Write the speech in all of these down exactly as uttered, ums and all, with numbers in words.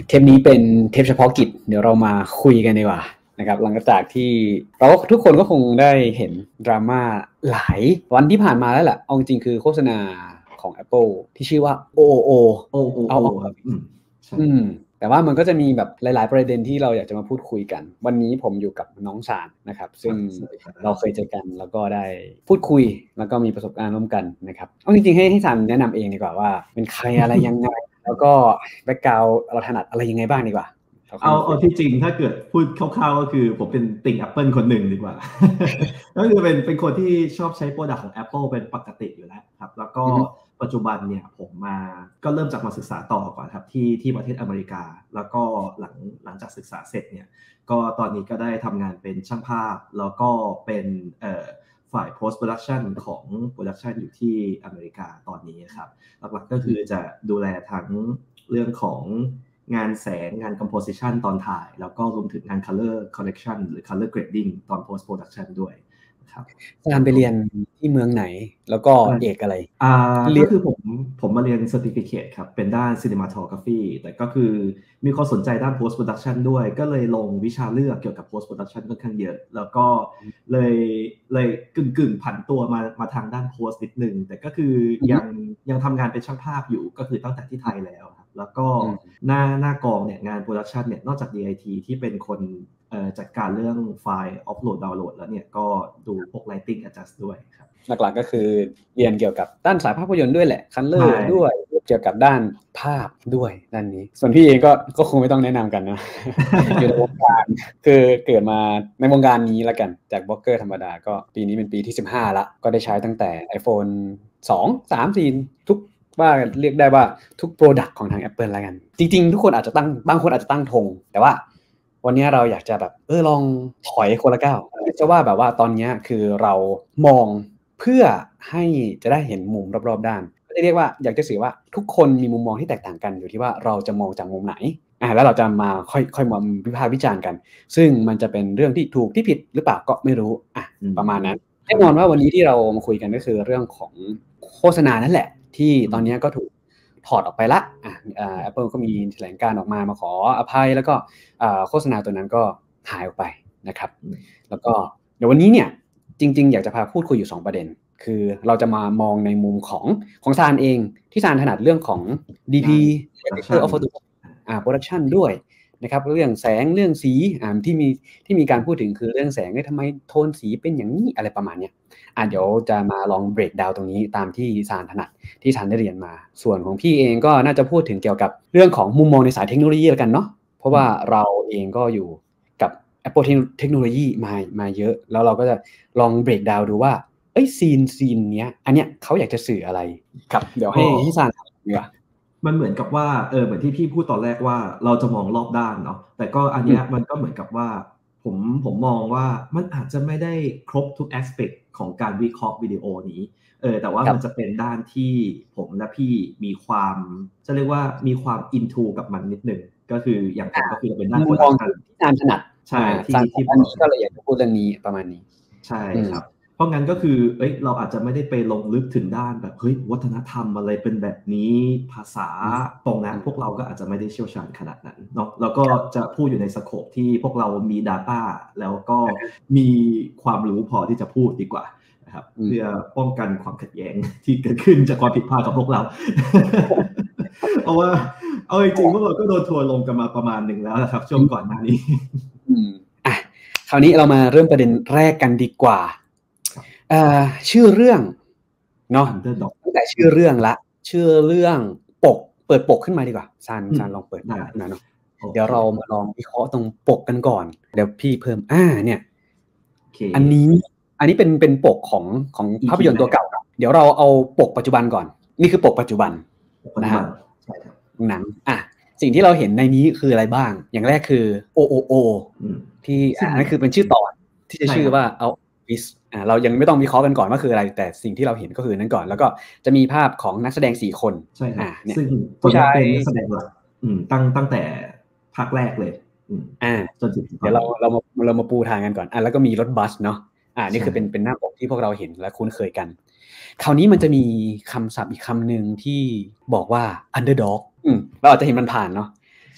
เทปนี้เป็นเทปเฉพาะกิจเดี๋ยวเรามาคุยกันดีกว่านะครับหลังจากที่เราทุกคนก็คงได้เห็นดราม่าหลายวันที่ผ่านมาแล้วแหละเอาจริงๆคือโฆษณาของ Apple ที่ชื่อว่า โอ โอโอ โอเอาโอครับอืมใช่อืมแต่ว่ามันก็จะมีแบบหลายๆประเด็นที่เราอยากจะมาพูดคุยกันวันนี้ผมอยู่กับน้องสารนะครับซึ่งเราเคยเจอกันแล้วก็ได้พูดคุยแล้วก็มีประสบการณ์ร่วมกันนะครับเอาจริงๆให้ให้สารแนะนำเองดีกว่าว่าเป็นใครอะไรยังไงแล้วก็แบ็คกราวด์เราถนัดอะไรยังไงบ้างดีกว่าเอาเอาที่จริงถ้าเกิดพูดคร่าวๆก็คือผมเป็นติ่ง Apple คนหนึ่งดีกว่า ก็คือเป็นเป็นคนที่ชอบใช้โปรดักต์ของ Apple เป็นปกติอยู่แล้วครับแล้วก็ปัจจุบันเนี่ยผมมาก็เริ่มจากมาศึกษาต่อก่อนครับที่ที่ประเทศอเมริกาแล้วก็หลังหลังจากศึกษาเสร็จเนี่ยก็ตอนนี้ก็ได้ทำงานเป็นช่างภาพแล้วก็เป็นเอ่อฝ่าย post production ของ production อยู่ที่อเมริกาตอนนี้ครับหลักๆก็คือจะดูแลทั้งเรื่องของงานแสงงาน composition ตอนถ่ายแล้วก็รวมถึงงาน color correction หรือ color grading ตอน post production ด้วยครับการไปเรียนที่เมืองไหนแล้วก็เอกอะไรอ่าก็คือผมผมมาเรียน certificate ครับเป็นด้าน cinematography แต่ก็คือมีความสนใจด้าน post production ด้วยก็เลยลงวิชาเลือกเกี่ยวกับ post production ค่อนข้างเยอะแล้วก็เลยเลยกึ่งกึ่งผันตัวมามาทางด้าน post นิดนึงแต่ก็คือยังยังทำงานเป็นช่างภาพอยู่ก็คือตั้งแต่ที่ไทยแล้วครับแล้วก็หน้าหน้ากองเนี่ยงาน production เนี่ยนอกจาก ดี ไอ ที ที่เป็นคนจัดการเรื่องไฟล์ upload download แล้วเนี่ยก็ดูพวก lighting adjust ด้วยครับหลักๆก็คือเรียนเกี่ยวกับด้านสายภาพยนตร์ด้วยแหละคัลเลอร์ด้วยเกี่ยวกับด้านภาพด้วยด้านนี้ส่วนพี่เองก็ก็คงไม่ต้องแนะนำกันนะ อยู่ในวงการคือเกิดมาในวงการนี้แล้วกันจากบล็อกเกอร์ธรรมดาก็ปีนี้เป็นปีที่สิบห้าละก็ได้ใช้ตั้งแต่ iPhone สอง สาม สี่ทุกว่าเรียกได้ว่าทุก product ของทาง Apple แล้วกันจริงๆทุกคนอาจจะตั้งบางคนอาจจะตั้งธงแต่ว่าวันนี้เราอยากจะแบบเออลองถอยคนละก้าวจะว่าแบบว่าตอนนี้คือเรามองเพื่อให้จะได้เห็นมุมรอบๆด้านก็จะเรียกว่าอยากจะสื่อว่าทุกคนมีมุมมองที่แตกต่างกันอยู่ที่ว่าเราจะมองจากมุมไหนอ่าแล้วเราจะมาค่อยค่อยมาวิพากษ์วิจารณ์กันซึ่งมันจะเป็นเรื่องที่ถูกที่ผิดหรือเปล่าก็ไม่รู้อ่ะประมาณนั้นแน่นอนว่าวันนี้ที่เรามาคุยกันก็คือเรื่องของโฆษณานั่นแหละที่ตอนนี้ก็ถูกถอดออกไปละอ่ะอ่า Apple ก็มีแถลงการออกมามาขออภัยแล้วก็อ่าโฆษณาตัวนั้นก็หายออกไปนะครับแล้วก็เดี๋ยววันนี้เนี่ยจริงๆอยากจะพาพูดคุยอยู่สองประเด็นคือเราจะมามองในมุมของของซานเองที่ซานถนัดเรื่องของ ดี พี Director of Photo อ่า Production ด้วยนะครับเรื่องแสงเรื่องสีอ่าที่มีที่มีการพูดถึงคือเรื่องแสงเนี่ยทำไมโทนสีเป็นอย่างนี้อะไรประมาณเนี้ยอ่าเดี๋ยวจะมาลอง break down ตรงนี้ตามที่ซานถนัดที่ซานได้เรียนมาส่วนของพี่เองก็น่าจะพูดถึงเกี่ยวกับเรื่องของมุมมองในสายเทคโนโลยีแล้วกันเนาะเพราะว่าเราเองก็อยู่กับ Apple เทคโนโลยีมามาเยอะแล้วเราก็จะลอง break down ดูว่าเอ้ยซีนซีนเนี้ยอันเนี้ยเขาอยากจะสื่ออะไรครับเดี๋ยวให้ให้ซานดีกว่ามันเหมือนกับว่าเออเหมือนที่พี่พูดตอนแรกว่าเราจะมองรอบด้านเนาะแต่ก็อันเนี้ยมันก็เหมือนกับว่าผมผมมองว่ามันอาจจะไม่ได้ครบทุก aspect ของการวิเคราะห์วิดีโอนี้เออแต่ว่ามันจะเป็นด้านที่ผมและพี่มีความจะเรียกว่ามีความ into กับมันนิดนึงก็คืออย่างผมก็คือเป็นด้าน production ที่ซานถนัดใช่ที่ที่อันนี้ก็เลยอยากจะพูดเรื่องนี้ประมาณนี้ใช่ครับเพราะงั้นก็คือเอ้ยเราอาจจะไม่ได้ไปลงลึกถึงด้านแบบเฮ้ยวัฒนธรรมอะไรเป็นแบบนี้ภาษาตรงนั้นพวกเราก็อาจจะไม่ได้เชี่ยวชาญขนาดนั้นเนาะแล้วก็จะพูดอยู่ในสโคปที่พวกเรามี data แล้วก็มีความรู้พอที่จะพูดดีกว่านะครับเพื่อป้องกันความขัดแย้งที่เกิดขึ้นจากความผิดพลาดของพวกเรา เพราะว่าเอาจริงๆพวกเราก็โดนทัวร์ลงกันมาประมาณหนึ่งแล้วนะครับช่วงก่อนหน้านี้อ่ะคราวนี้เรามาเริ่มประเด็นแรกกันดีกว่าเอ่อชื่อเรื่องเนาะตั้งแต่ชื่อเรื่องละชื่อเรื่องปกเปิดปกขึ้นมาดีกว่าซานซานลองเปิดหน้าขึ้นมาเนาะเดี๋ยวเรามาลองวิเคราะห์ตรงปกกันก่อนเดี๋ยวพี่เพิ่มอ่าเนี่ยอันนี้อันนี้เป็นเป็นปกของของภาพยนตร์ตัวเก่าเดี๋ยวเราเอาปกปัจจุบันก่อนนี่คือปกปัจจุบันนะฮะหนังอ่ะสิ่งที่เราเห็นในนี้คืออะไรบ้างอย่างแรกคือ โอ โอ โอ ที่อันนั้นคือเป็นชื่อตอนที่จะชื่อว่าเอาวิสอ่าเรายังไม่ต้องวิเคราะห์กันก่อนว่าคืออะไรแต่สิ่งที่เราเห็นก็คือนั้นก่อนแล้วก็จะมีภาพของนักแสดงสี่คนใช่ครับซึ่งผู้ชายเป็นนักแสดงหลักตั้งตั้งแต่ภาคแรกเลยอ่าจนถึงเดี๋ยวเราเรามาเรามาปูทางกันก่อนอ่ะแล้วก็มีรถบัสเนาะอ่านี่คือเป็นเป็นหน้าปกที่พวกเราเห็นและคุ้นเคยกันคราวนี้มันจะมีคำศัพท์อีกคำหนึ่งที่บอกว่า underdog อืมเราอาจจะเห็นมันผ่านเนาะ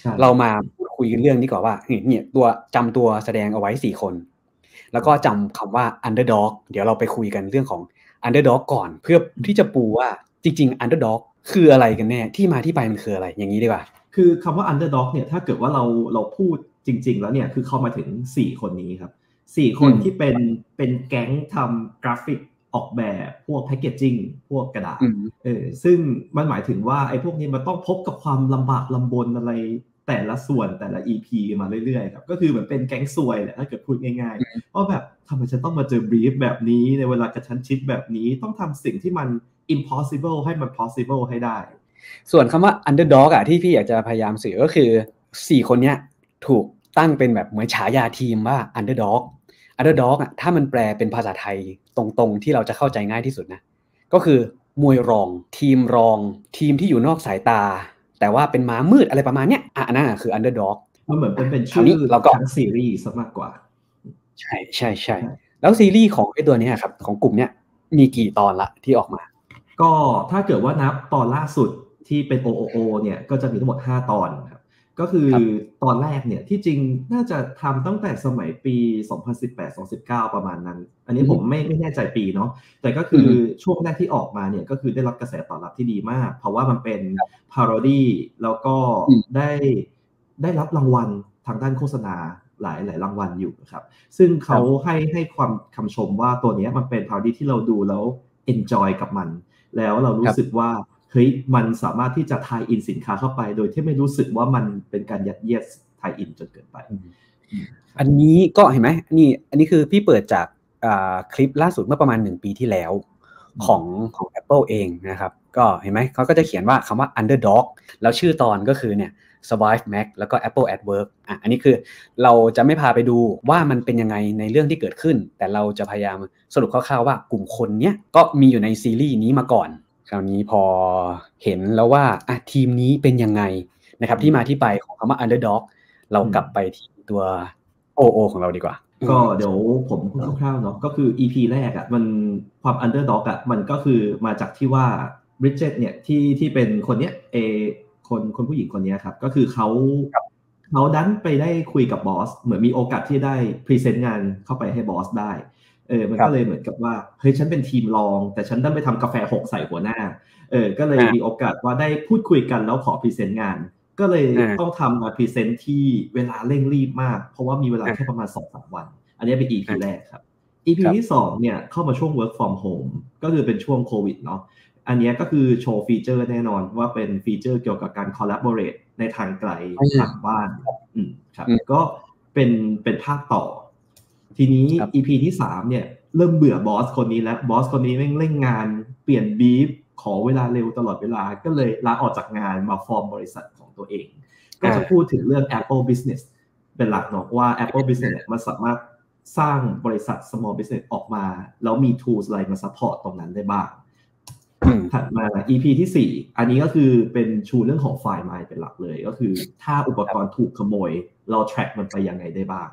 เรามาพูดคุยกันเรื่องนี้ก่อนว่าเนี่ยตัวจำตัวแสดงเอาไว้สี่คนแล้วก็จำคำว่า underdog เดี๋ยวเราไปคุยกันเรื่องของ underdog ก่อนเพื่อที่จะปูว่าจริงๆ underdog คืออะไรกันแน่ที่มาที่ไปมันคืออะไรอย่างนี้ดีกว่าคือคำว่า underdog เนี่ยถ้าเกิดว่าเราเราพูดจริงๆแล้วเนี่ยคือเข้ามาถึงสี่คนนี้ครับสี่คนที่เป็นเป็นแก๊งทำกราฟิกออกแบบพวกแพคเกจจิ้งพวกกระดาษเออซึ่งมันหมายถึงว่าไอ้พวกนี้มันต้องพบกับความลำบากลำบนอะไรแต่ละส่วนแต่ละ อี พี มาเรื่อยๆครับก็คือเหมือนเป็นแก๊งซวยแหละถ้าเกิดพูดง่ายๆเพราะแบบทำไมฉันต้องมาเจอบรีฟแบบนี้ในเวลากระชั้นชิดแบบนี้ต้องทำสิ่งที่มัน impossible ให้มัน possible ให้ได้ส่วนคำว่า underdog อ่ะที่พี่อยากจะพยายามสื่อก็คือสี่คนเนี้ยถูกตั้งเป็นแบบเหมือนฉายาทีมว่า underdog underdog อ่ะถ้ามันแปลเป็นภาษาไทยตรงๆที่เราจะเข้าใจง่ายที่สุดนะก็คือมวยรองทีมรองทีมที่อยู่นอกสายตาแต่ว่าเป็นม้ามืดอะไรประมาณเนี้ยอ่ะนั่นคือ underdog มันเหมือนเป็นเป็นชื่อเราก็ทั้งซีรีส์ซะมากกว่าใช่ใช่ใช่แล้วซีรีส์ของไอ้ตัวนี้ครับของกลุ่มเนี้ยมีกี่ตอนละที่ออกมาก็ถ้าเกิดว่านับตอนล่าสุดที่เป็น โอ โอ โอ เนี่ยก็จะมีทั้งหมดห้าตอนครับก็คือตอนแรกเนี่ยที่จริงน่าจะทำตั้งแต่สมัยปีสองพันสิบแปด สองพันสิบเก้าประมาณนั้นอันนี้ผมไม่ไม่แน่ใจปีเนาะแต่ก็คือช่วงแรกที่ออกมาเนี่ยก็คือได้รับกระแสตอบรับที่ดีมากเพราะว่ามันเป็นพาโรดี้แล้วก็ได้ได้รับรางวัลทางด้านโฆษณาหลายหลายรางวัลอยู่ครับซึ่งเขาให้ให้ความคำชมว่าตัวนี้มันเป็นพาโรดี้ที่เราดูแล้ว enjoy กับมันแล้วเรารู้สึกว่าเฮ้ยมันสามารถที่จะทายอินสินค้าเข้าไปโดยที่ไม่รู้สึกว่ามันเป็นการยัดเยียดทายอินจนเกินไปอันนี้ก็เห็นไหมนี่อันนี้คือพี่เปิดจากคลิปล่าสุดเมื่อประมาณหนึ่งปีที่แล้วของของ Apple เองนะครับก็เห็นไหมเขาก็จะเขียนว่าคำว่า underdog แล้วชื่อตอนก็คือเนี่ย survive Mac แล้วก็ Apple at Work อ่ะอันนี้คือเราจะไม่พาไปดูว่ามันเป็นยังไงในเรื่องที่เกิดขึ้นแต่เราจะพยายามสรุปคร่าวๆว่ากลุ่มคนเนี้ยก็มีอยู่ในซีรีส์นี้มาก่อนคราวนี้พอเห็นแล้วว่าอ่ะทีมนี้เป็นยังไงนะครับที่มาที่ไปของคำว่า underdog เรากลับไปที่ตัว โอ โอ ของเราดีกว่าก็เดี๋ยวผมพูดคร่าวๆเนาะก็คือ อี พี แรกอ่ะมันความ underdog อ่ะมันก็คือมาจากที่ว่า Bridget เนี่ยที่ที่เป็นคนเนี้ยเอคนคนผู้หญิงคนนี้ครับก็คือเขาเขาดันไปได้คุยกับบอสเหมือนมีโอกาสที่ได้พรีเซนต์งานเข้าไปให้บอสได้เออมันก็เลยเหมือนกับว่าเฮ้ยฉันเป็นทีมรองแต่ฉันดันไปทำกาแฟหกใส่หัวหน้าเออก็เลยมีโอกาสว่าได้พูดคุยกันแล้วขอพรีเซนต์งานก็เลยต้องทำมาพรีเซนต์ที่เวลาเร่งรีบมากเพราะว่ามีเวลาแค่ประมาณ สองถึงสาม วันอันนี้เป็น อี พี แรกครับ อี พี ที่สองเนี่ยเข้ามาช่วง work from home ก็คือเป็นช่วงโควิดเนาะอันนี้ก็คือโชว์ฟีเจอร์แน่นอนว่าเป็นฟีเจอร์เกี่ยวกับการ collaborate ในทางไกลทางบ้านอืมครับก็เป็นเป็นภาคต่อทีนี้ อี พี ที่สามเนี่ยเริ่มเบื่อบอสคนนี้แล้วบอสคนนี้แม่งเร่งงานเปลี่ยนบีฟขอเวลาเร็วตลอดเวลาก็เลยลาออกจากงานมาฟอร์มบริษัทของตัวเองก็จะพูดถึงเรื่อง Apple Business เป็นหลักเนาะว่า Apple Business เนี่ยมันสามารถสร้างบริษัท small business ออกมาแล้วมี tools อะไรมา support ตรงนั้นได้บ้างถัดมา อี พี ที่สี่อันนี้ก็คือเป็นชูเรื่องของ Find My เป็นหลักเลยก็คือถ้าอุปกรณ์ถูกขโมยเรา track มันไปยังไงได้บ้าง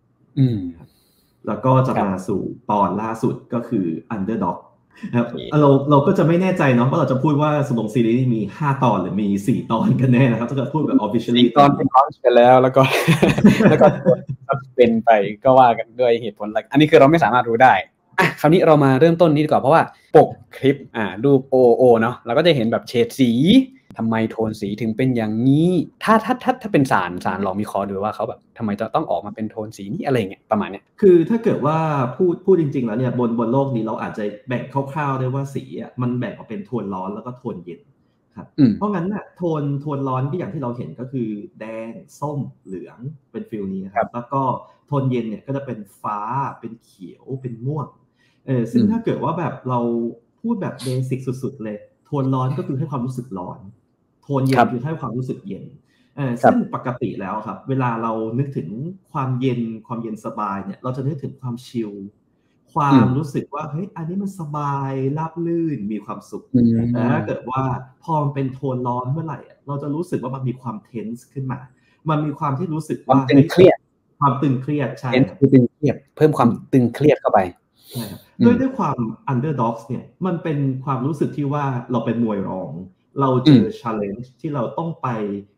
แล้วก็จะมาสู่ตอนล่าสุดก็คือ Underdog ครับเราเราก็จะไม่แน่ใจเนาะว่าเราจะพูดว่าสมองซีรีส์มีห้าตอนหรือมีสี่ตอนกันแน่นะครับถ้าเกิดพูดแบบ officially ตอนเป็นคอนไปแล้วแล้วก็แล้วก็เป็นไปก็ว่ากันด้วยเหตุผลอะไรอันนี้คือเราไม่สามารถรู้ได้อ่ะคราวนี้เรามาเริ่มต้นนี้ดีกว่าเพราะว่าปกคลิปอ่ารูป โอ โอ เนาะเราก็จะเห็นแบบเฉดสีทำไมโทนสีถึงเป็นอย่างนี้ถ้าถ้าถ้าถ้าเป็นสารสารลองมีคอดูว่าเขาแบบทำไมจะต้องออกมาเป็นโทนสีนี้อะไรเงี้ยประมาณเนี้ยคือถ้าเกิดว่าพูดพูดจริงๆแล้วเนี่ยบนบนโลกนี้เราอาจจะแบ่งคร่าวๆได้ว่าสีอ่ะมันแบ่งออกเป็นโทนร้อนแล้วก็โทนเย็นครับเพราะงั้นน่ะโทนโทนร้อนที่อย่างที่เราเห็นก็คือแดงส้มเหลืองเป็นฟิลนี้ครับแล้วก็โทนเย็นเนี่ยก็จะเป็นฟ้าเป็นเขียวเป็นม่วงเออซึ่งถ้าเกิดว่าแบบเราพูดแบบเบสิกสุดๆเลยโทนร้อนก็คือให้ความรู้สึกร้อนโทนเย็นคือให้ความรู้สึกเย็นเออซึ่งปกติแล้วครับเวลาเรานึกถึงความเย็นความเย็นสบายเนี่ยเราจะนึกถึงความชิลความรู้สึกว่าเฮ้ยอันนี้มันสบายราบลื่นมีความสุขแต่ถ้าเกิดว่าพอมันเป็นโทนร้อนเมื่อไหร่เราจะรู้สึกว่ามันมีความเทนส์ขึ้นมามันมีความที่รู้สึกว่าตึงเครียดความตึงเครียดใช่คือตึงเครียดเพิ่มความตึงเครียดเข้าไปใช่ครับด้วยด้วยความ underdogs เนี่ยมันเป็นความรู้สึกที่ว่าเราเป็นมวยรองเราเจอ challenge ที่เราต้องไป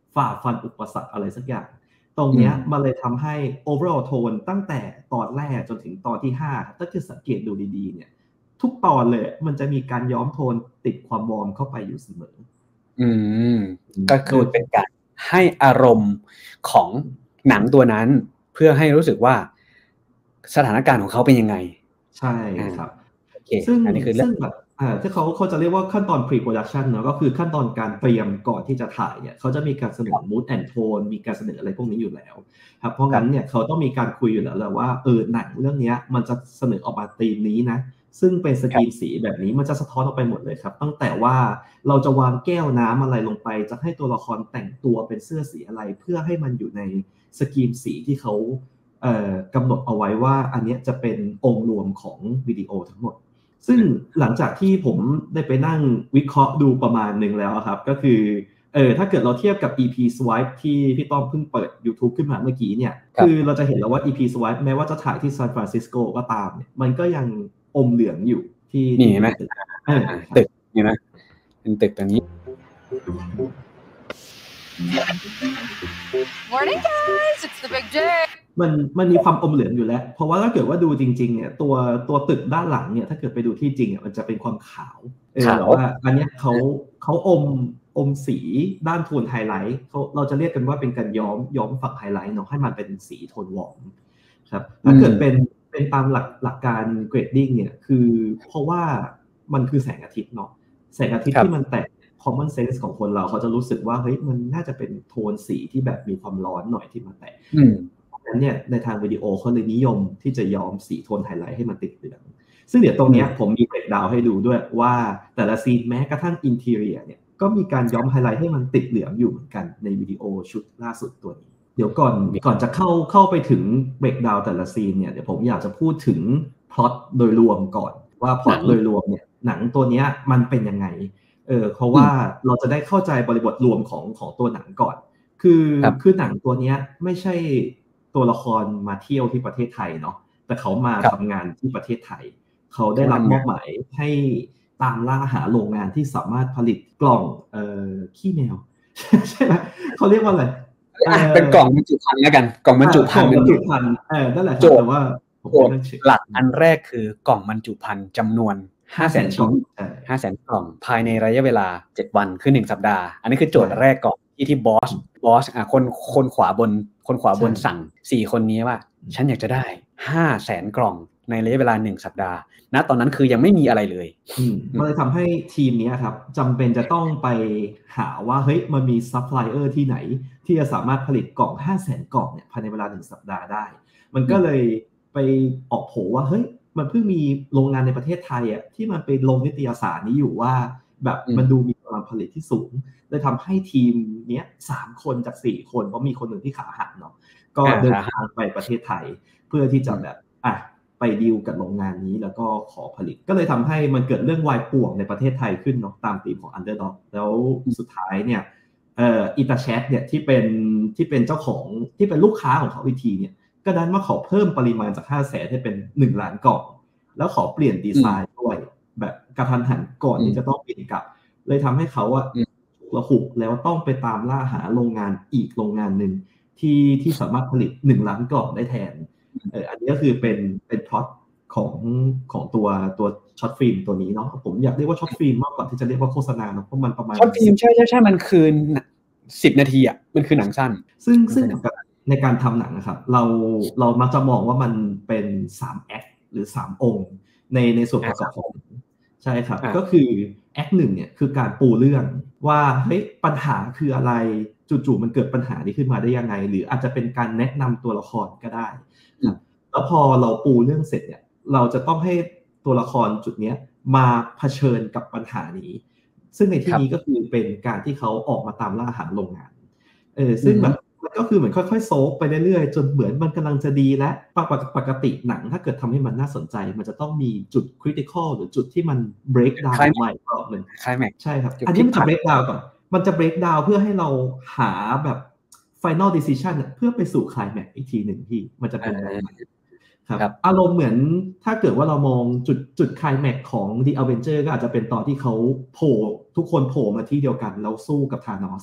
ฝ่าฟันอุปสรรคอะไรสักอย่างตรงเนี้ยมันเลยทำให้ overall tone ตั้งแต่ตอนแรกจนถึงตอนที่ห้าถ้าเกิดสังเกตดูดีๆเนี่ยทุกตอนเลยมันจะมีการย้อมโทนติดความวอร์มเข้าไปอยู่เสมออืมก็คือเป็นการให้อารมณ์ของหนังตัวนั้นเพื่อให้รู้สึกว่าสถานการณ์ของเขาเป็นยังไงใช่ครับโอเคซึ่งอันนี้คือซึ่งแบบอ่าที่เขาเขาจะเรียกว่าขั้นตอน pre-production เนาะก็คือขั้นตอนการเตรียมก่อนที่จะถ่ายเนี่ยเขาจะมีการเสนอ mood and tone มีการเสนออะไรพวกนี้อยู่แล้วครับเพราะงั้นเนี่ยเขาต้องมีการคุยอยู่แล้วแหละว่าเออหนังเรื่องนี้มันจะเสนอออกมาธีมนี้นะซึ่งเป็นสกรีนสีแบบนี้มันจะสะท้อนออกไปหมดเลยครับตั้งแต่ว่าเราจะวางแก้วน้ำอะไรลงไปจะให้ตัวละครแต่งตัวเป็นเสื้อสีอะไรเพื่อให้มันอยู่ในสกรีนสีที่เขาเอ่อกำหนดเอาไว้ว่าอันนี้จะเป็นองค์รวมของวิดีโอทั้งหมดซึ่งหลังจากที่ผมได้ไปนั่งวิเคราะห์ดูประมาณนึงแล้วครับก็คือเออถ้าเกิดเราเทียบกับ อี พี Swipe ที่พี่ต้อมเพิ่งเปิด YouTube ขึ้นมาเมื่อกี้เนี่ยคือเราจะเห็นแล้วว่า อี พี Swipe แม้ว่าจะถ่ายที่ซานฟรานซิสโกก็ตามเนี่ยมันก็ยังอมเหลืองอยู่ที่นี่เห็นไหมตึกเห็นไหมเป็นตึกตรงนี้ Morning guys it's the big day มันมันมีความอมเหลืองอยู่แล้วเพราะว่าถ้าเกิดว่าดูจริงๆเนี่ยตัวตัวตึกด้านหลังเนี่ยถ้าเกิดไปดูที่จริงเนี่ยมันจะเป็นความขาวเออแต่ว่าอันนี้เขาเขาอมอมสีด้านโทนไฮไลท์เขาเราจะเรียกกันว่าเป็นการย้อมย้อมฝั่งไฮไลท์เนาะให้มันเป็นสีโทนวอร์มครับถ้าเกิดเป็นเป็นตามหลักหลักการเกรดดิ้งเนี่ยคือเพราะว่ามันคือแสงอาทิตย์เนาะแสงอาทิตย์ที่มันแตะ common sense ของคนเราเขาจะรู้สึกว่าเฮ้ยมันน่าจะเป็นโทนสีที่แบบมีความร้อนหน่อยที่มาแตะเพราะฉะนั้นเนี่ยในทางวิดีโอเขาเลยนิยมที่จะย้อมสีโทนไฮไลท์ให้มันติดเหลืองซึ่งเดี๋ยวตรงนี้ผมมีเบรกดาวน์ให้ดูด้วยว่าแต่ละซีนแม้กระทั่งอินทีเรียเนี่ยก็มีการย้อมไฮไลท์ให้มันติดเหลืองอยู่เหมือนกันในวิดีโอชุดล่าสุดตัวนี้เดี๋ยวก่อนก่อนจะเข้าเข้าไปถึงเบรกดาวน์แต่ละซีนเนี่ยเดี๋ยวผมอยากจะพูดถึงพล็อตโดยรวมก่อนว่าพล็อตโดยรวมเนี่ยหนังตัวนี้มันเป็นยังไงเออเพราะว่าเราจะได้เข้าใจบริบทรวมของของตัวหนังก่อนคือคือหนังตัวนี้ไม่ใช่ตัวละครมาเที่ยวที่ประเทศไทยเนาะแต่เขามาทำงานที่ประเทศไทยเขาได้รับมอบหมายให้ตามล่าหาโรงงานที่สามารถผลิตกล่องเอ่อขี้แมวใช่ไหมเขาเรียกว่าอะไรเป็นกล่องบรรจุภัณฑ์แล้วกันกล่องบรรจุภัณฑ์บรรจุภัณฑ์เออนั่นแหละแต่ว่าโจทย์หลักอันแรกคือกล่องบรรจุภัณฑ์จำนวนห้าแสนชิ้นห้าแสนกล่องภายในระยะเวลาเจ็ดวันคือหนึ่งสัปดาห์อันนี้คือโจทย์แรกก่อนที่ที่บอสบอสอ่ะคนคนขวาบนคนขวาบนสั่งสี่คนนี้ว่าฉันอยากจะได้ห้าแสนกล่องในระยะเวลาหนึ่งสัปดาห์ณตอนนั้นคือยังไม่มีอะไรเลยมันเลยทำให้ทีมนี้ครับจำเป็นจะต้องไปหาว่าเฮ้ยมันมีซัพพลายเออร์ที่ไหนที่จะสามารถผลิตกล่องห้าแสนกล่องเนี่ยภายในเวลาหนึ่งสัปดาห์ได้มันก็เลยไปออกโผว่าเฮ้ยมันเพิ่งมีโรงงานในประเทศไทยอ่ะที่มันไปลงนิตยสารนี้อยู่ว่าแบบมันดูมีกำลังผลิตที่สูงเลยทำให้ทีมเนี้ยสามคนจากสี่คนเพราะมีคนหนึ่งที่ขาหักเนาะก็เดินทางไปประเทศไทยเพื่อที่จะแบบอ่ะไปดีลกับโรงงานนี้แล้วก็ขอผลิตก็เลยทำให้มันเกิดเรื่องวายป่วงในประเทศไทยขึ้นเนาะตามธีมของ Underdog แล้วสุดท้ายเนี่ยเอ่ออิตาแชทเนี่ยที่เป็นที่เป็นเจ้าของที่เป็นลูกค้าของเขาอีกทีเนี่ยก็ดันมาขอเพิ่มปริมาณจากห้าแสนให้เป็นหนึ่งล้านกล่องแล้วขอเปลี่ยนดีไซน์ด้วยแบบกระทันหันก่อนที่จะต้องเปลี่ยนกลับเลยทำให้เขาอะระหุกแล้วต้องไปตามล่าหาโรงงานอีกโรงงานหนึ่งที่ที่สามารถผลิตหนึ่งล้านกล่องได้แทนเอออันนี้ก็คือเป็นเป็นพล็อตของของตัวตัวช็อตฟิล์มตัวนี้เนาะผมอยากเรียกว่าช็อตฟิล์มมากกว่าที่จะเรียกว่าโฆษณาเนาะเพราะมันประมาณช็อตฟิล์มใช่ใช่ๆมันคือสิบนาทีอ่ะมันคือหนังสั้นซึ่งซึ่งในการทำหนังนะครับเราเรามักจะมองว่ามันเป็นสามแอคหรือสามองค์ในในส่วนประกอบของใช่ครับก็คือแอคหนึ่งเนี่ยคือการปูเรื่องว่าเฮ้ยปัญหาคืออะไรจู่ๆมันเกิดปัญหานี้ขึ้นมาได้ยังไงหรืออาจจะเป็นการแนะนำตัวละครก็ได้แล้วพอเราปูเรื่องเสร็จเนี่ยเราจะต้องให้ตัวละครจุดนี้มาเผชิญกับปัญหานี้ซึ่งในที่นี้ก็คือเป็นการที่เขาออกมาตามล่าหาโรงงานเออซึ่งแบบก็คือเหมือนค่อยๆโซกไปเรื่อยๆจนเหมือนมันกำลังจะดีและปกติหนังถ้าเกิดทำให้มันน่าสนใจมันจะต้องมีจุด critical หรือจุดที่มัน break down ใหม่รอบนึงใช่ครับอันนี้มันจะ break down ก่อนมันจะ break down เพื่อให้เราหาแบบ final decision เพื่อไปสู่ climax อีกทีหนึ่งที่มันจะเป็นแบบนั้นครับอารมณ์เหมือนถ้าเกิดว่าเรามองจุดจุด climax ของ The Avenger ก็อาจจะเป็นตอนที่เขาโผล่ทุกคนโผล่มาที่เดียวกันแล้วสู้กับธานอส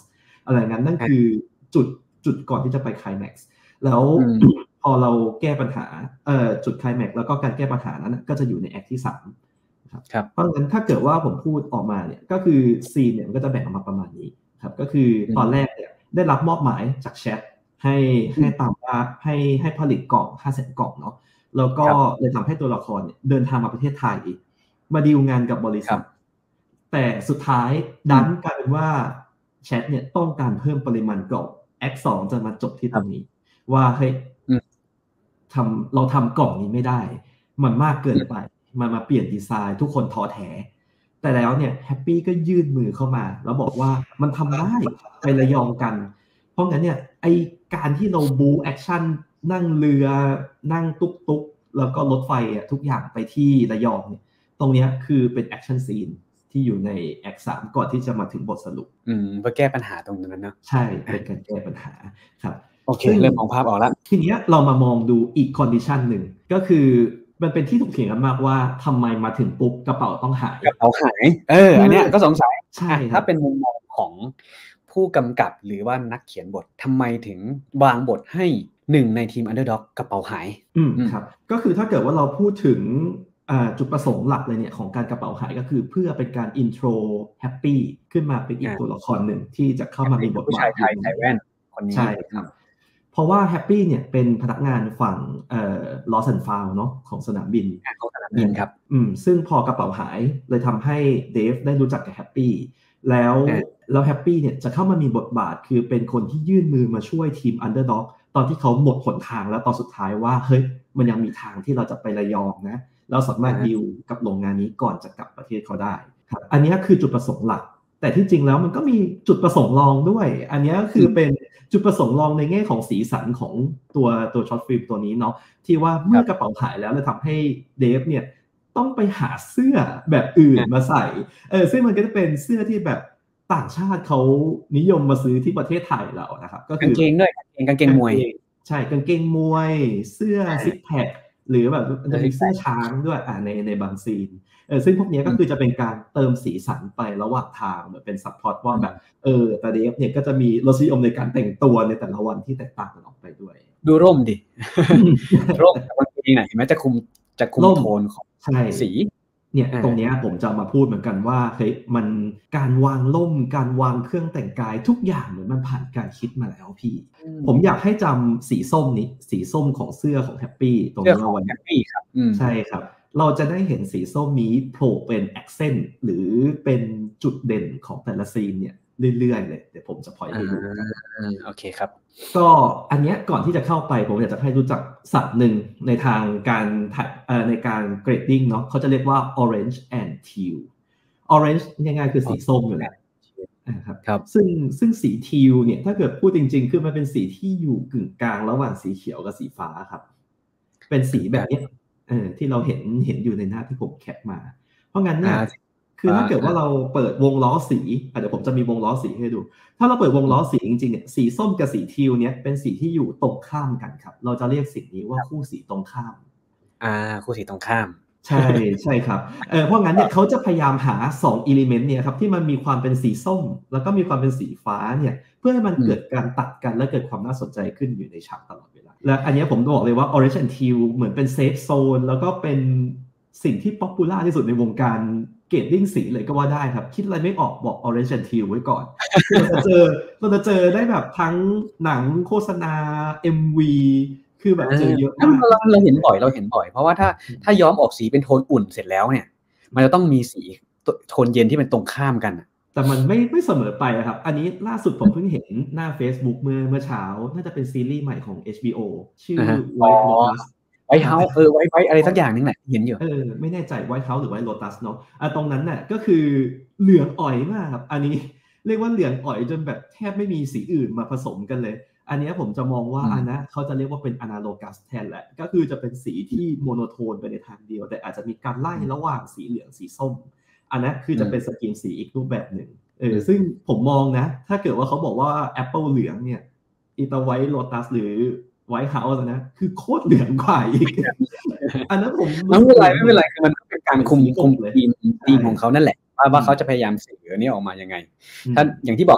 อะไรงั้นนั่นคือจุดจุดก่อนที่จะไปไคลแม็กซ์แล้วพอเราแก้ปัญหาเอ่อจุดไคลแม็กซ์แล้วก็การแก้ปัญหานั้นก็จะอยู่ในแอคที่สามครับเพราะงั้นถ้าเกิดว่าผมพูดออกมาเนี่ยก็คือซีนเนี่ยมันก็จะแบ่งออกมาประมาณนี้ครับก็คือตอนแรกเนี่ยได้รับมอบหมายจากแชทให้ให้ตามว่าให้ให้ผลิตกล่อง ห้าแสน กล่องเนาะแล้วก็เลยทำให้ตัวละครเนี่ยเดินทางมาประเทศไทยมาดีลงานกับบริษัทแต่สุดท้ายดันกลายเป็นว่าแชทเนี่ยต้องการเพิ่มปริมาณกล่องแอคสองจะมาจบที่ตรงนี้ว่าเฮ้ยทำเราทำกล่องนี้ไม่ได้มันมากเกินไปมันมาเปลี่ยนดีไซน์ทุกคนท้อแท้แต่แล้วเนี่ยแฮปปี้ก็ยื่นมือเข้ามาแล้วบอกว่ามันทำได้ไประยองกันเพราะงั้นเนี่ยไอการที่เราบูแอคชั่นนั่งเรือนั่งตุ๊กตุ๊กแล้วก็รถไฟอ่ะทุกอย่างไปที่ระยองเนี่ยตรงนี้คือเป็นแอคชั่นซีนที่อยู่ในแอคสามก่อนที่จะมาถึงบทสรุปอืมเพื่อแก้ปัญหาตรงนั้นเนาะใช่เป็นการแก้ปัญหาครับโอเคเริ่มมองภาพออกแล้วทีนี้เรามามองดูอีกคอนดิชันหนึ่งก็คือมันเป็นที่ถกเถียงกันมากว่าทำไมมาถึงปุ๊บกระเป๋าต้องหายกระเป๋าหายเอออันเนี้ยก็สงสัยใช่ถ้าเป็นมุมมองของผู้กำกับหรือว่านักเขียนบททำไมถึงวางบทให้หนึ่งในทีม Underdog กระเป๋าหายอืมครับก็คือถ้าเกิดว่าเราพูดถึงจุดประสงค์หลักเลยเนี่ยของการกระเป๋าหายก็คือเพื่อเป็นการอินโทรแฮปปี้ขึ้นมาเป็นอีกตัวละครหนึ่งที่จะเข้ามามีบทบาทผู้ชายไทยใส่แว่นคนนี้ใช่ครับเพราะว่าแฮปปี้เนี่ยเป็นพนักงานฝั่งเอ่อ Lost and Found เนาะของสนามบินของสนามบินครับอืมซึ่งพอกระเป๋าหายเลยทำให้เดฟได้รู้จักกับแฮปปี้แล้วแล้วแฮปปี้เนี่ยจะเข้ามามีบทบาทคือเป็นคนที่ยื่นมือมาช่วยทีม Underdog ตอนที่เขาหมดหนทางแล้วตอนสุดท้ายว่าเฮ้ยมันยังมีทางที่เราจะไประยองนะเราสามารถดีลกับโรงงานนี้ก่อนจะกลับประเทศเขาได้ครับอันนี้คือจุดประสงค์หลักแต่ที่จริงแล้วมันก็มีจุดประสงค์รองด้วยอันนี้คือเป็นจุดประสงค์รองในแง่ของสีสันของตัวตัวช็อตฟิล์มตัวนี้เนาะที่ว่าเมื่อกระเป๋าหายแล้วเลยทำให้เดฟเนี่ยต้องไปหาเสื้อแบบอื่นมาใส่เออซึ่งมันก็จะเป็นเสื้อที่แบบต่างชาติเขานิยมมาซื้อที่ประเทศไทยเรานะครับก็คือกางเกงด้วยกางเกงกางเกงมวยใช่กางเกงมวยเสื้อซิกแพคหรือแบบจะมีเสื้อช้างด้วยอ่าในในบางซีนเออซึ่งพวกนี้ก็คือจะเป็นการเติมสีสันไประหว่างทางเหมือนเป็นซัพพอร์ตว่าแบบเออแต่เดฟเนี่ยก็จะมีรสนิยมในการแต่งตัวในแต่ละวันที่แตกต่างกันออกไปด้วยดูร่มดิ ร่มแต่บางทีไหนแม้จะคุมจะคุมโทนของสีเนี่ยตรงนี้ผมจะมาพูดเหมือนกันว่าเฮ้ยมันการวางล่มการวางเครื่องแต่งกายทุกอย่างเหมือนมันผ่านการคิดมาแล้วพี่ผมอยากให้จำสีส้มนี้สีส้มของเสื้อของแฮปปี้ตรงนี้เอาไว้แฮปปี้ครับใช่ครับเราจะได้เห็นสีส้มนี้โผล่เป็นแอคเซนต์หรือเป็นจุดเด่นของแต่ละซีนเนี่ยเรื่อยๆเลยเดี๋ยวผมจะพอยให้ดูโอเคครับก็อันเนี้ยก่อนที่จะเข้าไปผมอยากจะให้รู้จักศัพท์หนึ่งในทางการเอ่อในการเกรดดิ้งเนาะเขาจะเรียกว่า orange and teal orange ง่ายๆคือสีส้มอยู่แล้วนะครับซึ่งซึ่งสี teal เนี่ยถ้าเกิดพูดจริงๆคือมันเป็นสีที่อยู่กึ่งกลางระหว่างสีเขียวกับสีฟ้าครับเป็นสีแบบนี้เออที่เราเห็นเห็นอยู่ในหน้าที่ผมแคปมาเพราะงั้นเนี่ยคือถ้าเกิดว่าเราเปิดวงล้อสีเดี๋ยวผมจะมีวงล้อสีให้ดูถ้าเราเปิดวงล้อสีจริงๆเนี่ยสีส้มกับสีทีลเนี่ยเป็นสีที่อยู่ตรงข้ามกันครับเราจะเรียกสิ่งนี้ว่าคู่สีตรงข้ามอ่าคู่สีตรงข้ามใช่ใช่ครับเออเพราะงั้นเนี่ยเขาจะพยายามหาสองอิเลเมนต์เนี่ยครับที่มันมีความเป็นสีส้มแล้วก็มีความเป็นสีฟ้าเนี่ยเพื่อให้มันเกิดการตัดกันและเกิดความน่าสนใจขึ้นอยู่ในฉากตลอดเวลาและอันนี้ผมบอกเลยว่า Orange and Teal เหมือนเป็นเซฟโซนแล้วก็เป็นสิ่งที่ป๊อปปูล่าที่สุดในวงการเกรดดิ้งสีเลยก็ว่าได้ครับคิดอะไรไม่ออกบอก Orange and Teal ไว้ก่อนเราจะเจอเราจะเจอได้แบบทั้งหนังโฆษณา เอ็ม วี คือแบบเจอเยอะมากเราเราเห็นบ่อยเราเห็นบ่อยเพราะว่าถ้าถ้าย้อมออกสีเป็นโทนอุ่นเสร็จแล้วเนี่ยมันจะต้องมีสีโทนเย็นที่เป็นตรงข้ามกันแต่มันไม่ไม่เสมอไปครับอันนี้ล่าสุดผมเพิ่งเห็นหน้า Facebook เมื่อเมื่อเช้าน่าจะเป็นซีรีส์ใหม่ของ เอช บี โอ ชื่อ White Lotus ไวท์เฮาส์เออไวท์ไวท์อะไรสักอย่างนึงแหละเห็นอยู่เออไม่แน่ใจไวท์เฮาส์หรือไวท์โลตัสเนาะอ่ะตรงนั้นน่ะก็คือเหลืองอ่อยมากครับอันนี้เรียกว่าเหลืองอ่อยจนแบบแทบไม่มีสีอื่นมาผสมกันเลยอันนี้ผมจะมองว่าอันนะเขาจะเรียกว่าเป็นอนาโลกัสแทนแหละก็คือจะเป็นสีที่โมโนโทนไปในทางเดียวแต่อาจจะมีการไล่ระหว่างสีเหลืองสีส้มอันนั้นคือจะเป็นสกินสีอีกรูปแบบหนึ่งเออซึ่งผมมองนะถ้าเกิดว่าเขาบอกว่าแอปเปิลเหลืองเนี่ยอีตาไวท์โลตัสหรือไวท์เฮาส์นะคือโคตรเหลืองกว่าอีกอันนั้นผมไม่เป็นไรไม่เป็นไรคือมันเป็นการคุมคุมทีมทีมของเขานั่นแหละว่าว่าเขาจะพยายามสื่ออันนี้ออกมายังไงถ้าอย่างที่บอกอ่ะ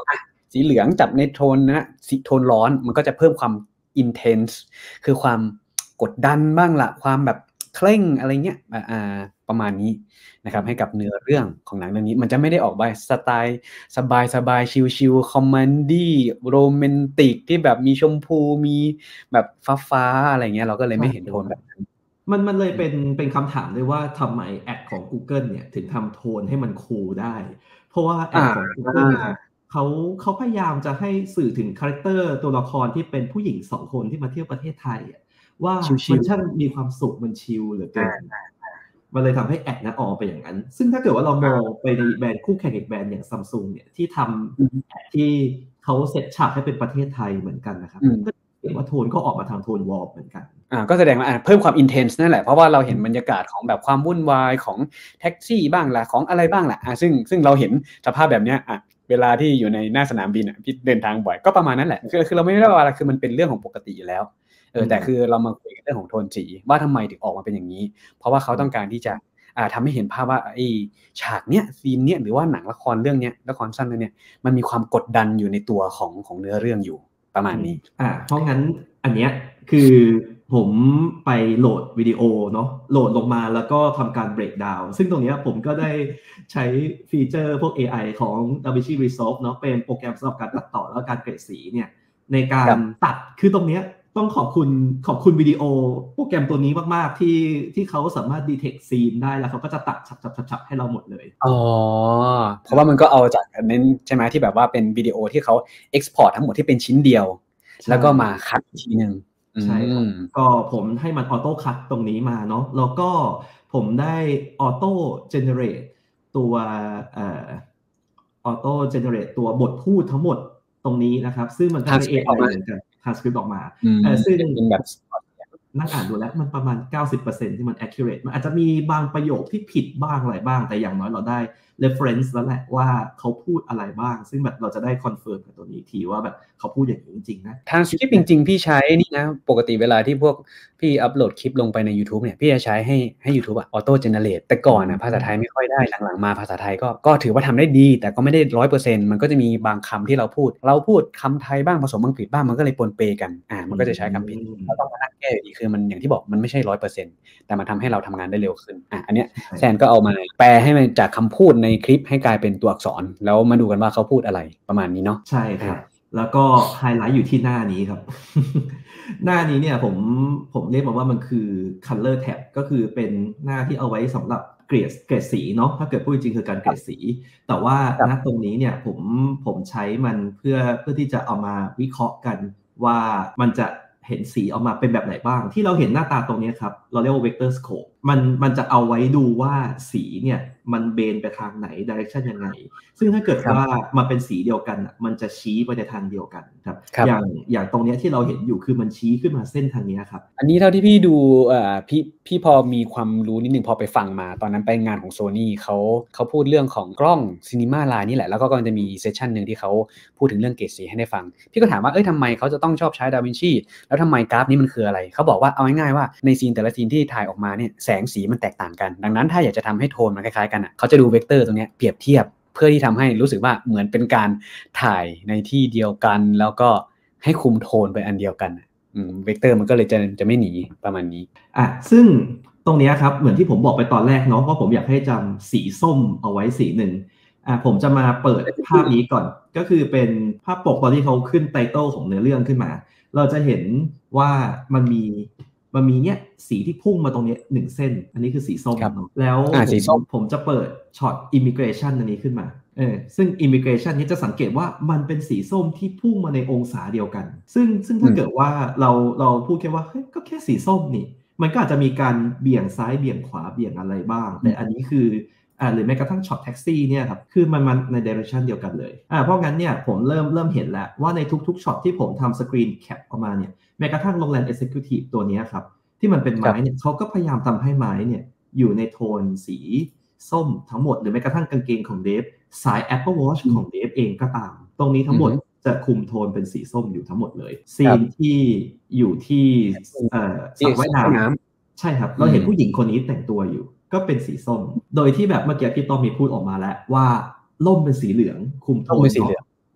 สีเหลืองจับในโทนนะสีโทนร้อนมันก็จะเพิ่มความ intense คือความกดดันบ้างละความแบบเคร่งอะไรเงี้ยอ่าประมาณนี้นะครับให้กับเนื้อเรื่องของหนังเรื่องนี้มันจะไม่ได้ออกไปสไตล์สบายสบายชิลๆคอมเมดี้โรแมนติกที่แบบมีชมพูมีแบบฟ้าๆอะไรเงี้ยเราก็เลยไม่เห็นโทนแบบนั้นมันมันเลยเป็นเป็นคำถามด้วยว่าทำไมแอดของ Google เนี่ยถึงทำโทนให้มันคูลได้เพราะว่าแอดของ Google เนี่ยเขาเขาพยายามจะให้สื่อถึงคาแรคเตอร์ตัวละครที่เป็นผู้หญิงสองคนที่มาเที่ยวประเทศไทยว่ามันช่างมีความสุขมันชิลเหลือเกินมันเลยทำให้แอดนั้นออกไปอย่างนั้นซึ่งถ้าเกิดว่าเรามองไปในแบรนด์คู่แข่งอีกแบรนด์อย่าง Samsung เนี่ยที่ทำแอดที่เขาเซตฉากให้เป็นประเทศไทยเหมือนกันนะครับก็เห็นว่าโทนก็ออกมาทางโทนวอลเหมือนกันอ่าก็แสดงว่าเพิ่มความ intense นั่นแหละเพราะว่าเราเห็นบรรยากาศของแบบความวุ่นวายของแท็กซี่บ้างล่ะของอะไรบ้างล่ะอ่าซึ่งซึ่งเราเห็นสภาพแบบเนี้ยอ่ะเวลาที่อยู่ในหน้าสนามบินอ่ะพี่เดินทางบ่อยก็ประมาณนั้นแหละคือคือเราไม่ได้ว่าอะไรคือมันเป็นเรื่องของปกติอยู่แล้วเออแต่คือเรามาคุยกันเรื่องของโทนสีว่าทำไมถึงออกมาเป็นอย่างนี้เพราะว่าเขาต้องการที่จะอ่าทำให้เห็นภาพว่าไอ้ฉากเนี้ยซีนเนี้ยหรือว่าหนังละครเรื่องเนี้ยละครสั้นเรื่องเนี้ยมันมีความกดดันอยู่ในตัวของของเนื้อเรื่องอยู่ประมาณนี้อ่าเพราะงั้นอันเนี้ยคือผมไปโหลดวิดีโอเนาะโหลดลงมาแล้วก็ทำการ break down ซึ่งตรงนี้ผมก็ได้ใช้ฟีเจอร์พวก เอ ไอ ของ DaVinci Resolve เนาะเป็นโปรแกรมสำหรับการตัดต่อและการเกรดสีเนี่ยในการตัดคือตรงเนี้ยต้องขอบคุณขอบคุณวิดีโอโปรแกรมตัวนี้มากๆที่ที่เขาสามารถ detect scene ได้แล้วเขาก็จะตัดฉับๆๆให้เราหมดเลยอ๋อเพราะว่ามันก็เอาจากอันนั้นใช่ไหมที่แบบว่าเป็นวิดีโอที่เขา export ทั้งหมดที่เป็นชิ้นเดียวแล้วก็มาคัดอีกทีนึงใช่ครับก็ผมให้มันออโต้คัทตรงนี้มาเนาะแล้วก็ผมได้ออโต้เจเนเรตตัวเอ่อออโต้เจเนเรตตัวบทพูดทั้งหมดตรงนี้นะครับซึ่งมันก็เป็น เอ ไอ เหมือนกันทรานสคริปต์ออกมาเอ่อซึ่งเป็นแบบนั่งอ่านดูแล้วมันประมาณ เก้าสิบเปอร์เซ็นต์ ที่มัน accurate มันอาจจะมีบางประโยคที่ผิดบ้างอะไรบ้างแต่อย่างน้อยเราได้ reference แล้วแหละว่าเขาพูดอะไรบ้างซึ่งแบบเราจะได้ confirm กับตัวนี้ทีว่าแบบเขาพูดอย่างนี้จริงๆนะ transcript จริงๆพี่ใช้นี่นะปกติเวลาที่พวกพี่อัปโหลดคลิปลงไปใน YouTube เนี่ยพี่จะใช้ให้ให้ YouTube อ่ะ auto generate แต่ก่อนนะภาษาไทยไม่ค่อยได้หลังๆมาภาษาไทยก็ก็ถือว่าทำได้ดีแต่ก็ไม่ได้ หนึ่งร้อยเปอร์เซ็นต์ มันก็จะมีบางคำที่เราพูดเราพูดคำไทยบ้างผสมอังกฤษบ้างมันก็เลยปนเปกันอ่ามันก็จะใช้คำผิดก็ต้องมานั่งแก้อีกคือมันอย่างที่บอกมันไม่ใช่ หนึ่งร้อยเปอร์เซ็นต์ แต่มันทำให้เราทำงานได้เร็วขึ้นอ่ะอันเนี้ยแซนก็เอามาแปลให้มันจากคำพูดในคลิปให้กลายเป็นตัวอักษรแล้วมาดูกันว่าเขาพูดอะไรประมาณนี้เนาะใช่ครับแล้วก็ไฮไลท์อยู่ที่หน้านี้ครับ หน้านี้เนี่ยผมผมเรียกมาว่ามันคือ color tab ก็คือเป็นหน้าที่เอาไว้สำหรับเกรดเกรดสีเนาะถ้าเกิดพูดจริงคือการเกรดสีแต่ว่าณตรงนี้เนี่ยผมผมใช้มันเพื่อเพื่อที่จะเอามาวิเคราะห์กันว่ามันจะเห็นสีออกมาเป็นแบบไหนบ้างที่เราเห็นหน้าตาตรงนี้ครับเราเรียกว่า vector scope มันมันจะเอาไว้ดูว่าสีเนี่ยมันเบนไปทางไหน direction ยังไงซึ่งถ้าเกิดว่ามันเป็นสีเดียวกันอ่ะมันจะชี้ไปในทางเดียวกันครับอย่างอย่างตรงนี้ที่เราเห็นอยู่คือมันชี้ขึ้นมาเส้นทางนี้ครับอันนี้เท่าที่พี่ดูเอ่อพี่พี่พอมีความรู้นิดนึงพอไปฟังมาตอนนั้นไปงานของ Sony เขาเขาพูดเรื่องของกล้อง Cinema Line นี่แหละแล้วก็ก็จะมีเซสชั่นนึงที่เขาพูดถึงเรื่องเกรดสีให้ได้ฟังพี่ก็ถามว่าเอ้ยทำไมเขาจะต้องชอบใช้ DaVinci แล้วทำไมกราฟนี้มันคืออะไรเขาบอกว่าเอาง่ายๆว่าในซีนแต่ละซีนที่ถ่ายออกมาเนี่ยแสงสีมันแตกต่างกันดังนั้นถ้าอยากจะทำให้โทนมันคล้ายๆกันอ่ะเขาจะดูเวกเตอร์ตรงนี้เปรียบเทียบเพื่อที่ทำให้รู้สึกว่าเหมือนเป็นการถ่ายในที่เดียวกันแล้วก็ให้คุมโทนไปอันเดียวกันอืมเวกเตอร์มันก็เลยจะจะไม่หนีประมาณนี้อ่ะซึ่งตรงนี้ครับเหมือนที่ผมบอกไปตอนแรกเนาะว่าผมอยากให้จำสีส้มเอาไว้สีหนึ่งอ่ะผมจะมาเปิดภาพนี้ก่อนก็คือเป็นภาพปกตอนที่เขาขึ้นไตเติลของเนื้อเรื่องขึ้นมาเราจะเห็นว่ามันมีมันมีเนี้ยสีที่พุ่งมาตรงนี้หนึ่งเส้นอันนี้คือสีส้มแล้วผมผมจะเปิดช็อต immigration อันนี้ขึ้นมาเออซึ่ง immigration นี้จะสังเกตว่ามันเป็นสีส้มที่พุ่งมาในองศาเดียวกันซึ่งซึ่งถ้าเกิดว่าเราเราพูดแค่ว่าเฮ้ยก็แค่สีส้มนี่มันก็อาจจะมีการเบี่ยงซ้ายเบี่ยงขวาเบี่ยงอะไรบ้างแต่อันนี้คืออ่าหรือแม้กระทั่งช็อตแท็กซี่เนี่ยครับคือมันมันใน direction เดียวกันเลยอ่าเพราะงั้นเนี่ยผมเริ่มเริ่มเห็นแล้วว่าในทุกๆช็อตที่ผมทำสกรีนแคปออกมาเนี่ยแม้กระทั่งโรงแรม Executive ตัวนี้ครับที่มันเป็นไม้เนี่ยเขาก็พยายามทำให้ไม้เนี่ยอยู่ในโทนสีส้มทั้งหมดหรือแม้กระทั่งกางเกงของเดฟสาย Apple Watch ของเดฟเองก็ตามตรงนี้ทั้งหมดจะคุมโทนเป็นสีส้มอยู่ทั้งหมดเลยซีนที่อยู่ที่เอ่อสระว่ายน้ำใช่ครับเราเห็นผู้หญิงคนนี้แต่งตัวอยู่ก็เป็นสีส้มโดยที่แบบเมื่อกี้พี่ต้อมมีพูดออกมาแล้วว่าล่มเป็นสีเหลืองคุมโทน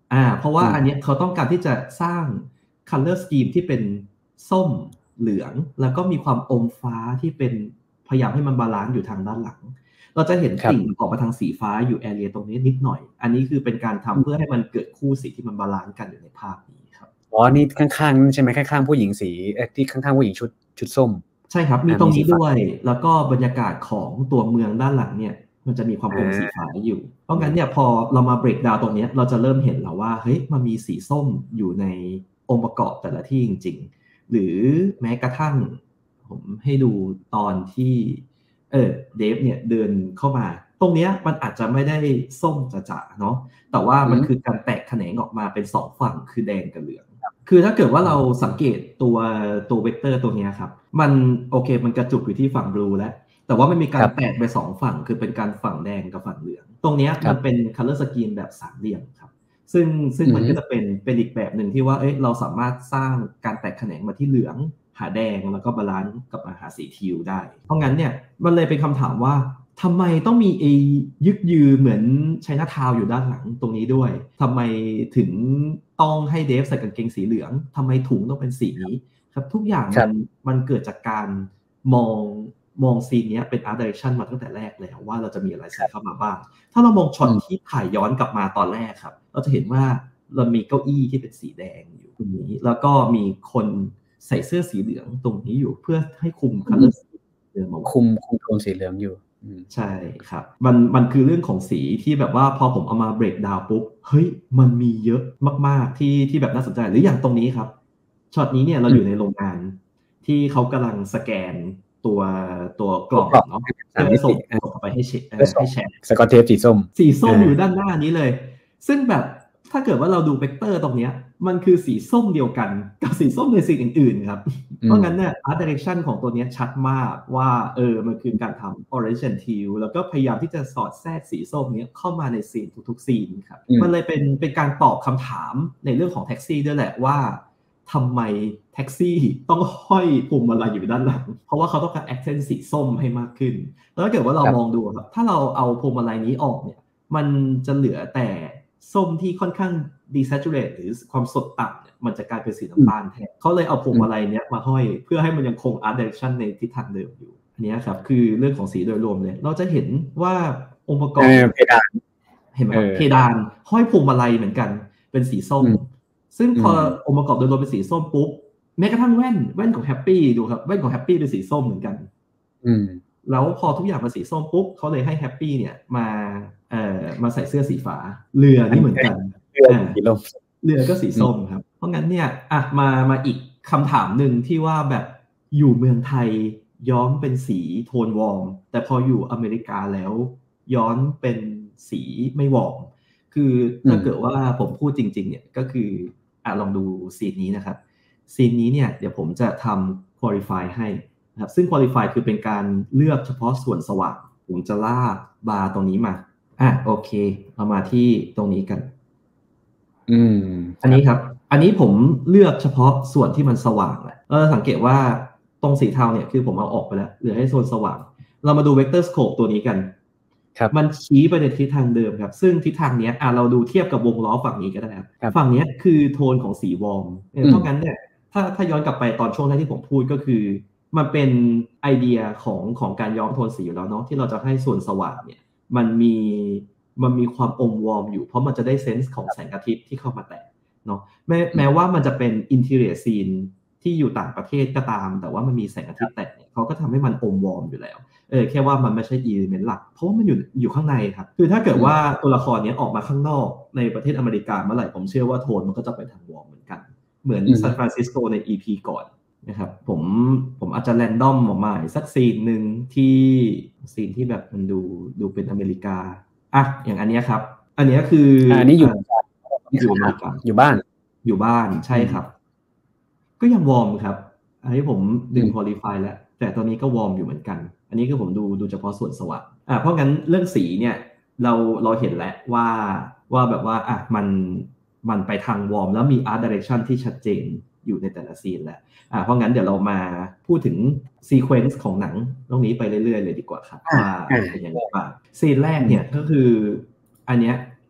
อ่าเพราะว่าอันนี้เขาต้องการที่จะสร้าง color scheme ที่เป็นส้มเหลืองแล้วก็มีความอมฟ้าที่เป็นพยายามให้มันบาลานซ์อยู่ทางด้านหลังเราจะเห็นติ่งออกมาทางสีฟ้าอยู่แอเรียตรงนี้นิดหน่อยอันนี้คือเป็นการทำเพื่อให้มันเกิดคู่สีที่มันบาลานซ์กันอยู่ในภาพนี้ครับอ๋อนี่ข้างๆนั่นใช่ไหมข้างๆผู้หญิงสีเอ่อที่ข้างๆผู้หญิงชุดชุดส้มใช่ครับมีตรงนี้ด้วยแล้วก็บรรยากาศของตัวเมืองด้านหลังเนี่ยมันจะมีความอมสีฟ้าอยู่เพราะงั้นเนี่ยพอเรามาเบรกดาวน์ตรงนี้เราจะเริ่มเห็นแล้วว่าเฮ้ยมันมีสีส้มอยู่ในองค์ประกอบแต่ละที่จริงๆหรือแม้กระทั่งผมให้ดูตอนที่เออเดฟเนี่ยเดินเข้ามาตรงนี้มันอาจจะไม่ได้ส้มจ๋าๆเนาะแต่ว่ามันคือการแตกแขนงออกมาเป็นสองฝั่งคือแดงกับเหลืองคือถ้าเกิดว่าเราสังเกตตัวตัวเวกเตอร์ตัวนี้ครับมันโอเคมันกระจุกอยู่ที่ฝั่งบลูแล้วแต่ว่ามันมีการแตกไปสองฝั่งคือเป็นการฝั่งแดงกับฝั่งเหลืองตรงนี้มันเป็น color scheme แบบสามเหลี่ยมครับซึ่งซึ่งมันก็จะเป็นเป็นอีกแบบหนึ่งที่ว่าเอ้ยเราสามารถสร้างการแตกแขนงมาที่เหลืองหาแดงแล้วก็บาลานซ์กับมาหาสีทิวได้เพราะงั้นเนี่ยมันเลยเป็นคำถามว่าทำไมต้องมีไอ้ยึกยือเหมือนไชน่าทาวน์อยู่ด้านหลังตรงนี้ด้วยทำไมถึงต้องให้เดฟใส่กางเกงสีเหลืองทำไมถุงต้องเป็นสีนี้ครับทุกอย่างมันมันเกิดจากการมองมองซีนนี้เป็น art direction มาตั้งแต่แรกแล้วว่าเราจะมีอะไรใส่เข้ามาบ้างถ้าเรามองช็อตที่ถ่ายย้อนกลับมาตอนแรกครับเราจะเห็นว่าเรามีเก้าอี้ที่เป็นสีแดงอยู่ตรงนี้แล้วก็มีคนใส่เสื้อสีเหลืองตรงนี้อยู่เพื่อให้คุม color สีเหลืองมาคุมคุมโทนสีเหลืองอยู่ใช่ครับมันมันคือเรื่องของสีที่แบบว่าพอผมเอามาเบรกดาวน์ปุ๊บเฮ้ยมันมีเยอะมากๆที่ที่แบบน่าสนใจหรืออย่างตรงนี้ครับช็อตนี้เนี่ยเราอยู่ในโรงงานที่เขากำลังสแกนตัวตัวกล่องเนาะเพื่อส่งส่งไปให้เช็คให้แชร์สกอตเทปสีส้มสีส้มอยู่ด้านหน้านี้เลยซึ่งแบบถ้าเกิดว่าเราดูเวกเตอร์ตรงนี้มันคือสีส้มเดียวกันกับสีส้มในสิ่งอื่นๆครับเพราะงั้นเนี่ย art direction ของตัวนี้ชัดมากว่าเออมันคือการทำ orange and teal แล้วก็พยายามที่จะสอดแทรกสีส้มนี้เข้ามาในซีนทุกๆซีนครับมันเลยเป็นเป็นการตอบคำถามในเรื่องของแท็กซี่ด้วยแหละว่าทำไมแท็กซี่ต้องห้อยพวงมาลัยอยู่ด้านหลังเพราะว่าเขาต้องการ accent สีส้มให้มากขึ้นแล้วถ้าเกิดว่าเรามองดูครับถ้าเราเอาพวงมาลัยนี้ออกเนี่ยมันจะเหลือแต่ส้มที่ค่อนข้าง desaturate หรือความสดต่ำเนี่ยมันจะกลายเป็นสีน้ำตาลแทนเขาเลยเอาพวงมาลัยเนี้ยมาห้อยเพื่อให้มันยังคง art direction ในทิศทางเดิมอยู่อันนี้ครับคือเรื่องของสีโดยรวมเลยเราจะเห็นว่าองค์ประกอบเพดานเห็นไหมครับเพดานห้อยพวงมาลัยเหมือนกันเป็นสีส้มซึ่งพอองค์ประกอบโดยรวมเป็นสีส้มปุ๊บแม้กระทั่งแว่นแว่นของแฮปปี้ดูครับแว่นของแฮปปี้เป็นสีส้มเหมือนกันแล้วพอทุกอย่างเป็นสีส้มปุ๊บเขาเลยให้แฮปปี้เนี่ยมาเอ่อมาใส่เสื้อสีฟ้าเรือนี่เหมือนกันเรือสีส้มเรือก็สีส้มครับเพราะงั้นเนี่ยอ่ะมามาอีกคำถามหนึ่งที่ว่าแบบอยู่เมืองไทยย้อมเป็นสีโทนวอร์มแต่พออยู่อเมริกาแล้วย้อนเป็นสีไม่วอร์มคือถ้าเกิดว่าผมพูดจริงๆเนี่ยก็คืออ่ะลองดูซีนนี้นะครับซีนนี้เนี่ยเดี๋ยวผมจะทำ qualify ให้นะครับซึ่ง qualify คือเป็นการเลือกเฉพาะส่วนสว่างผมจะลากบาร์ตรงนี้มาอ่ะโอเคเรามาที่ตรงนี้กันอืมอันนี้ครับอันนี้ผมเลือกเฉพาะส่วนที่มันสว่างแหละเออสังเกตว่าตรงสีเทาเนี่ยคือผมเอาออกไปแล้วเหลือให้โซนสว่างเรามาดู vector scope ตัวนี้กันครับมันชี้ไปในทิศทางเดิมครับซึ่งทิศทางนี้อ่ะเราดูเทียบกับวงล้อฝั่งนี้ก็ได้ครับฝั่งนี้คือโทนของสีวอร์มเพราะงั้นเนี่ยถ้าถ้าย้อนกลับไปตอนช่วงแรกที่ผมพูดก็คือมันเป็นไอเดียของของการย้อมโทนสีอยู่แล้วเนาะที่เราจะให้ส่วนสว่างเนี่ยมันมีมันมีความอมวอร์มอยู่เพราะมันจะได้เซนส์ของแสงอาทิตย์ที่เข้ามาแตะเนาะแม้แม้ว่ามันจะเป็นอินทีเรียซีนที่อยู่ต่างประเทศก็ตามแต่ว่ามันมีแสงอาทิตย์แตะเนี่ยเขาก็ทำให้มันอมวอร์มอยู่แล้วเออแค่ว่ามันไม่ใช่อีเลเมนต์หลักเพราะว่ามันอยู่อยู่ข้างในครับคือถ้าเกิดว่าตัวละครนี้ออกมาข้างนอกในประเทศอเมริกาเมื่อไหร่ผมเชื่อว่าโทนมันก็จะไปทางวอร์มเหมือนกันเหมือนซานฟรานซิสโกใน อี พี ก่อนนะครับผมผมอาจจะแรนดอมออกมาสักซีนหนึ่งที่ซีนที่แบบมันดูดูเป็นอเมริกาอ่ะอย่างอันนี้ครับอันนี้คืออันนี้อยู่อยู่อเมริกาอยู่บ้านอยู่บ้านใช่ครับก็ยังวอร์มครับอันนี้ผมดึง qualify แล้วแต่ตอนนี้ก็วอร์มอยู่เหมือนกันอันนี้คือผมดูดูเฉพาะส่วนสว่างอ่ะเพราะงั้นเรื่องสีเนี่ยเราเราเห็นแล้วว่าว่าแบบว่าอ่ะมันมันไปทางวอร์มแล้วมี art direction ที่ชัดเจนอยู่ในแต่ละซีนแล้วอ่ะเพราะงั้นเดี๋ยวเรามาพูดถึงซีเควนซ์ของหนังตรงนี้ไปเรื่อยๆเลยดีกว่าครับว่าเป็นยังไงบ้างซีนแรกเนี่ยก็คืออันเนี้ย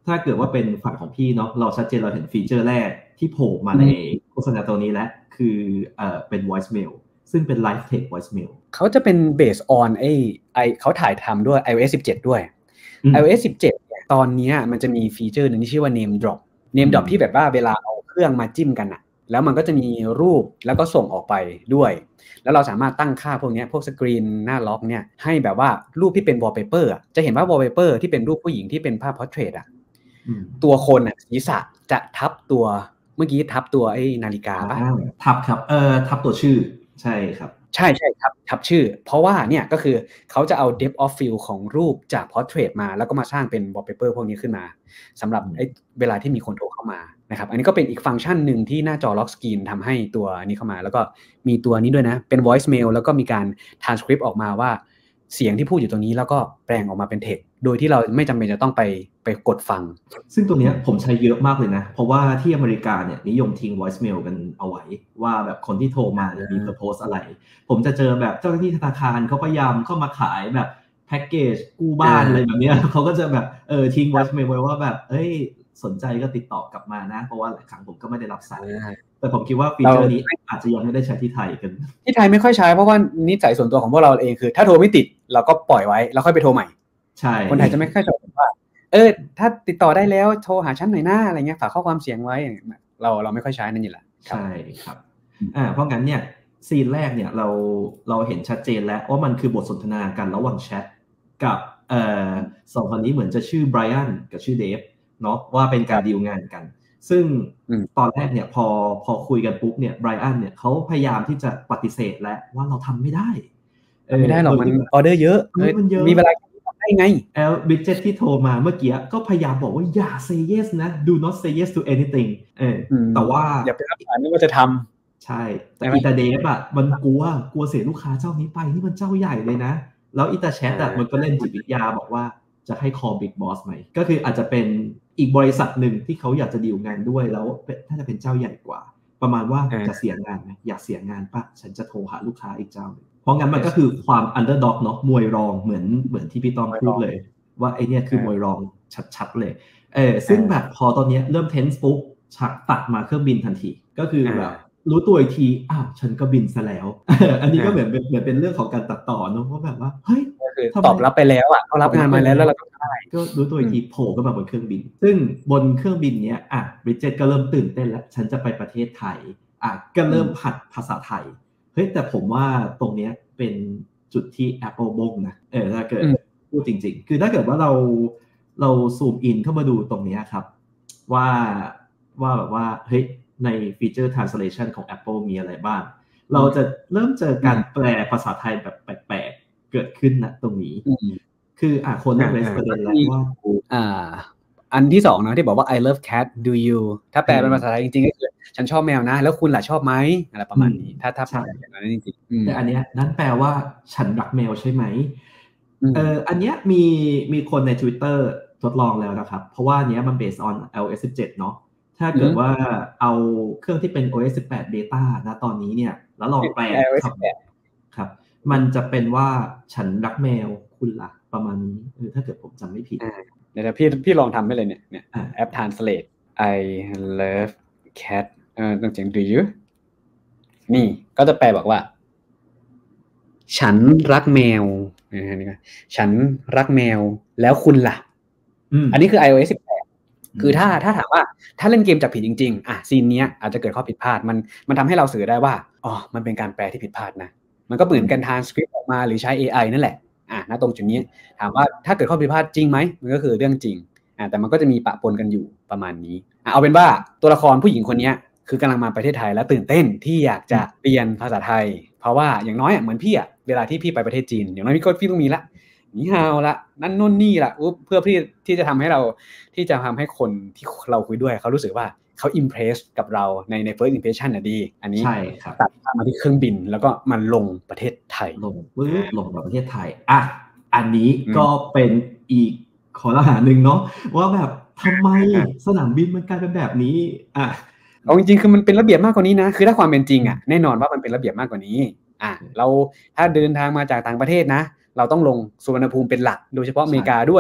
ถ้าเกิดว่าเป็นฝั่งของพี่เนาะเราชัดเจนเราเห็นฟีเจอร์แรกที่โผล่มาในโฆษณาตัวนี้แล้วคือเอ่อเป็น voicemail ซึ่งเป็น live text voicemail เขาจะเป็น based on ไอ้ไอเขาถ่ายทำด้วย iOS สิบเจ็ด ด้วย iOS สิบเจ็ดเนี่ยตอนนี้มันจะมีฟีเจอร์นึงที่ชื่อว่า name drop name drop ที่แบบว่าเวลาเอาเครื่องมาจิ้มกันอะแล้วมันก็จะมีรูปแล้วก็ส่งออกไปด้วยแล้วเราสามารถตั้งค่าพวกนี้พวกสกรีนหน้าล็อกเนี่ยให้แบบว่ารูปที่เป็น wallpaper อ่ะจะเห็นว่า wallpaper ที่เป็นรูปผู้หญิงที่เป็นภาพ portrait อ่ะตัวคนอ่ะศีรษะจะทับตัวเมื่อกี้ทับตัวไอ้นาฬิกาป่ะทับครับเอ่อทับตัวชื่อใช่ครับใช่ใช่ครับทับชื่อเพราะว่าเนี่ยก็คือเขาจะเอา depth of field ของรูปจาก portrait มาแล้วก็มาสร้างเป็น wallpaper พวกนี้ขึ้นมาสำหรับไอ้เวลาที่มีคนโทรเข้ามานะครับอันนี้ก็เป็นอีกฟังก์ชันหนึ่งที่หน้าจอ lock screen ทำให้ตัวนี้เข้ามาแล้วก็มีตัวนี้ด้วยนะเป็น voice mail แล้วก็มีการ transcript ออกมาว่าเสียงที่พูดอยู่ตรงนี้แล้วก็แปลงออกมาเป็น text โดยที่เราไม่จำเป็นจะต้องไปไปกดฟังซึ่งตรงนี้ผมใช้เยอะมากเลยนะเพราะว่าที่อเมริกาเนี่ยนิยมทิ้ง voice mail กันเอาไว้ว่าแบบคนที่โทรมาเนี่ยมี purpose อะไรผมจะเจอแบบเจ้าหน้าที่ธนาคารเขาพยายามเข้ามาขายแบบแพ็กเกจกู้บ้านอะไรแบบนี้เขาก็จะแบบเออทิ้ง voice mail ไว้ว่าแบบเอ้ยสนใจก็ติดต่อกลับมานะเพราะว่าหลายครั้งผมก็ไม่ได้รับสายแต่ผมคิดว่าฟีเจอร์นี้อาจจะยังไม่ได้ใช้ที่ไทยกันที่ไทยไม่ค่อยใช้เพราะว่านิสัยส่วนตัวของพวกเราเองคือถ้าโทรไม่ติดเราก็ปล่อยไว้แล้วค่อยไปโทรใหม่ใช่คนไทยจะไม่ค่อยชอบว่าเออถ้าติดต่อได้แล้วโทรหาฉันหน่อยหน้าอะไรเงี้ยฝากข้อความเสียงไว้เราเราไม่ค่อยใช้นั่นอยู่แหละใช่ครับอ่าเพราะงั้นเนี่ยซีนแรกเนี่ยเราเราเห็นชัดเจนแล้วว่ามันคือบทสนทนากันระหว่างแชทกับเอ่อสองคนนี้เหมือนจะชื่อไบรอันกับชื่อเดฟเนาะว่าเป็นการดีลงานกันซึ่งตอนแรกเนี่ยพอพอคุยกันปุ๊บเนี่ยไบรอันเนี่ยเขาพยายามที่จะปฏิเสธแล้วว่าเราทำไม่ได้ไม่ได้หรอกมันออเดอร์เยอะมีเวลาทำได้ไงแอลบิดเจ็ตที่โทรมาเมื่อกี้ก็พยายามบอกว่าอย่า say yes นะ do not say yes to anything เออแต่ว่าอย่าไปรับสารนึกว่าจะทำใช่แต่อีตาเดฟอ่ะมันกลัวกลัวเสียลูกค้าเจ้านี้ไปนี่มันเจ้าใหญ่เลยนะแล้วอีตาแชทอ่ะมันก็เล่นจิตวิทยาบอกว่าจะให้ call big boss ไหมก็คืออาจจะเป็นอีกบริษัทหนึ่งที่เขาอยากจะดีลงานด้วยแล้วถ้าจะเป็นเจ้าใหญ่กว่าประมาณว่าจะเสียงานไหมอยากเสียงานปะฉันจะโทรหาลูกค้าอีกเจ้านึงเพราะงั้นมันก็คือความ underdog เนาะมวยรองเหมือนเหมือนที่พี่ต้อมพูดเลยว่าไอเนี่ยคือมวยรองชัดๆเลยเออซึ่งแบบพอตอนนี้เริ่ม tense ปุ๊บชักตัดมาเครื่องบินทันทีก็คือแบบรู้ตัวอีกทีอ้าวฉันก็บินซะแล้วอันนี้ก็เหมือนเป็นเหมือนเป็นเรื่องของการตัดต่อเนาะว่าแบบว่าเฮ้ยตอบรับไปแล้วอ่ะเขารับงานมาแล้วแล้วเราก็ได้ก็รู้ตัวอีกทีโผล่ก็มาบนเครื่องบินซึ่งบนเครื่องบินเนี้ยอ่ะบริดเจ็ตก็เริ่มตื่นเต้นแล้วฉันจะไปประเทศไทยอ่ะก็เริ่มหัดภาษาไทยเฮ้ยแต่ผมว่าตรงเนี้ยเป็นจุดที่ Apple บงนะเออถ้าเกิดพูดจริงๆคือถ้าเกิดว่าเราเราซูมอินเข้ามาดูตรงนี้ครับว่าว่าแบบว่าเฮ้ยในฟีเจอร์ translation ของ Apple มีอะไรบ้างเราจะเริ่มเจอการแปลภาษาไทยแบบแปลกๆเกิดขึ้นนะตรงนี้คืออ่ะคนเรสประเด็นแล้วว่าอ่าอันที่สองนะที่บอกว่า I love cat do you ถ้าแปลเป็นภาษาไทยจริงๆก็คือฉันชอบแมวนะแล้วคุณล่ะชอบไหมอะไรประมาณนี้ถ้าถ้าแปลอย่างนั้นจริงๆแต่อันเนี้ยนั่นแปลว่าฉันรักแมวใช่ไหมเอออันเนี้ยมีมีคนใน Twitter ทดลองแล้วนะครับเพราะว่าเนี้ยมัน based on ไอ โอ เอส สิบเจ็ดเนาะถ้าเกิดว่าเอาเครื่องที่เป็น โอ เอส สิบแปด Beta นะตอนนี้เนี่ยแล้วลองแปลครับครับมันจะเป็นว่าฉันรักแมวคุณล่ะประมาณนี้เออถ้าเกิดผมจำไม่ผิดเดี๋ยวพี่พี่ลองทำไปเลยเนี่ยเนี่ยแอป Translate I love cat เออต้องเสียง do you นี่ก็จะแปลบอกว่าฉันรักแมวนี่ก็ฉันรักแมวแล้วคุณล่ะอันนี้คือ ไอ โอ เอส สิบแปดคือถ้าถ้าถามว่าถ้าเล่นเกมจับผิดจริงๆอ่ะซีนนี้อาจจะเกิดข้อผิดพลาดมันมันทำให้เราสื่อได้ว่าอ๋อมันเป็นการแปลที่ผิดพลาดนะมันก็เหมือนกันทรานสคริปต์ออกมาหรือใช้ เอ ไอ นั่นแหละอ่ะณตรงจุดนี้ถามว่าถ้าเกิดข้อผิดพลาดจริงไหมมันก็คือเรื่องจริงอ่ะแต่มันก็จะมีปะปนกันอยู่ประมาณนี้อ่ะเอาเป็นว่าตัวละครผู้หญิงคนนี้คือกำลังมาประเทศไทยแล้วตื่นเต้นที่อยากจะเรียนภาษาไทยเพราะว่าอย่างน้อยอ่ะเหมือนพี่อ่ะเวลาที่พี่ไปประเทศจีนอย่างน้อยพี่ก็พี่ต้องมีละนี่ฮาวละนั่นโน่นนี่ละเพื่อที่ที่จะทำให้เราที่จะทำให้คนที่เราคุยด้วยเขารู้สึกว่าเขาอิมเพรสกับเราในใน first impression น่ะดีอันนี้ตัดมาที่เครื่องบินแล้วก็มันลงประเทศไทยลงปึ๊บลงมาประเทศไทยอ่ะอันนี้ก็เป็นอีกข้อละหาหนึ่งเนาะว่าแบบทำไมสนามบินมันกลายเป็นแบบนี้อ่ะเอาจริงๆคือมันเป็นระเบียบมากกว่านี้นะคือถ้าความเป็นจริงอ่ะแน่นอนว่ามันเป็นระเบียบมากกว่านี้อ่ะเราถ้าเดินทางมาจากต่างประเทศนะเราต้องลงสุวรรณภูมิเป็นหลักโดยเฉพาะอเมริกาด้วย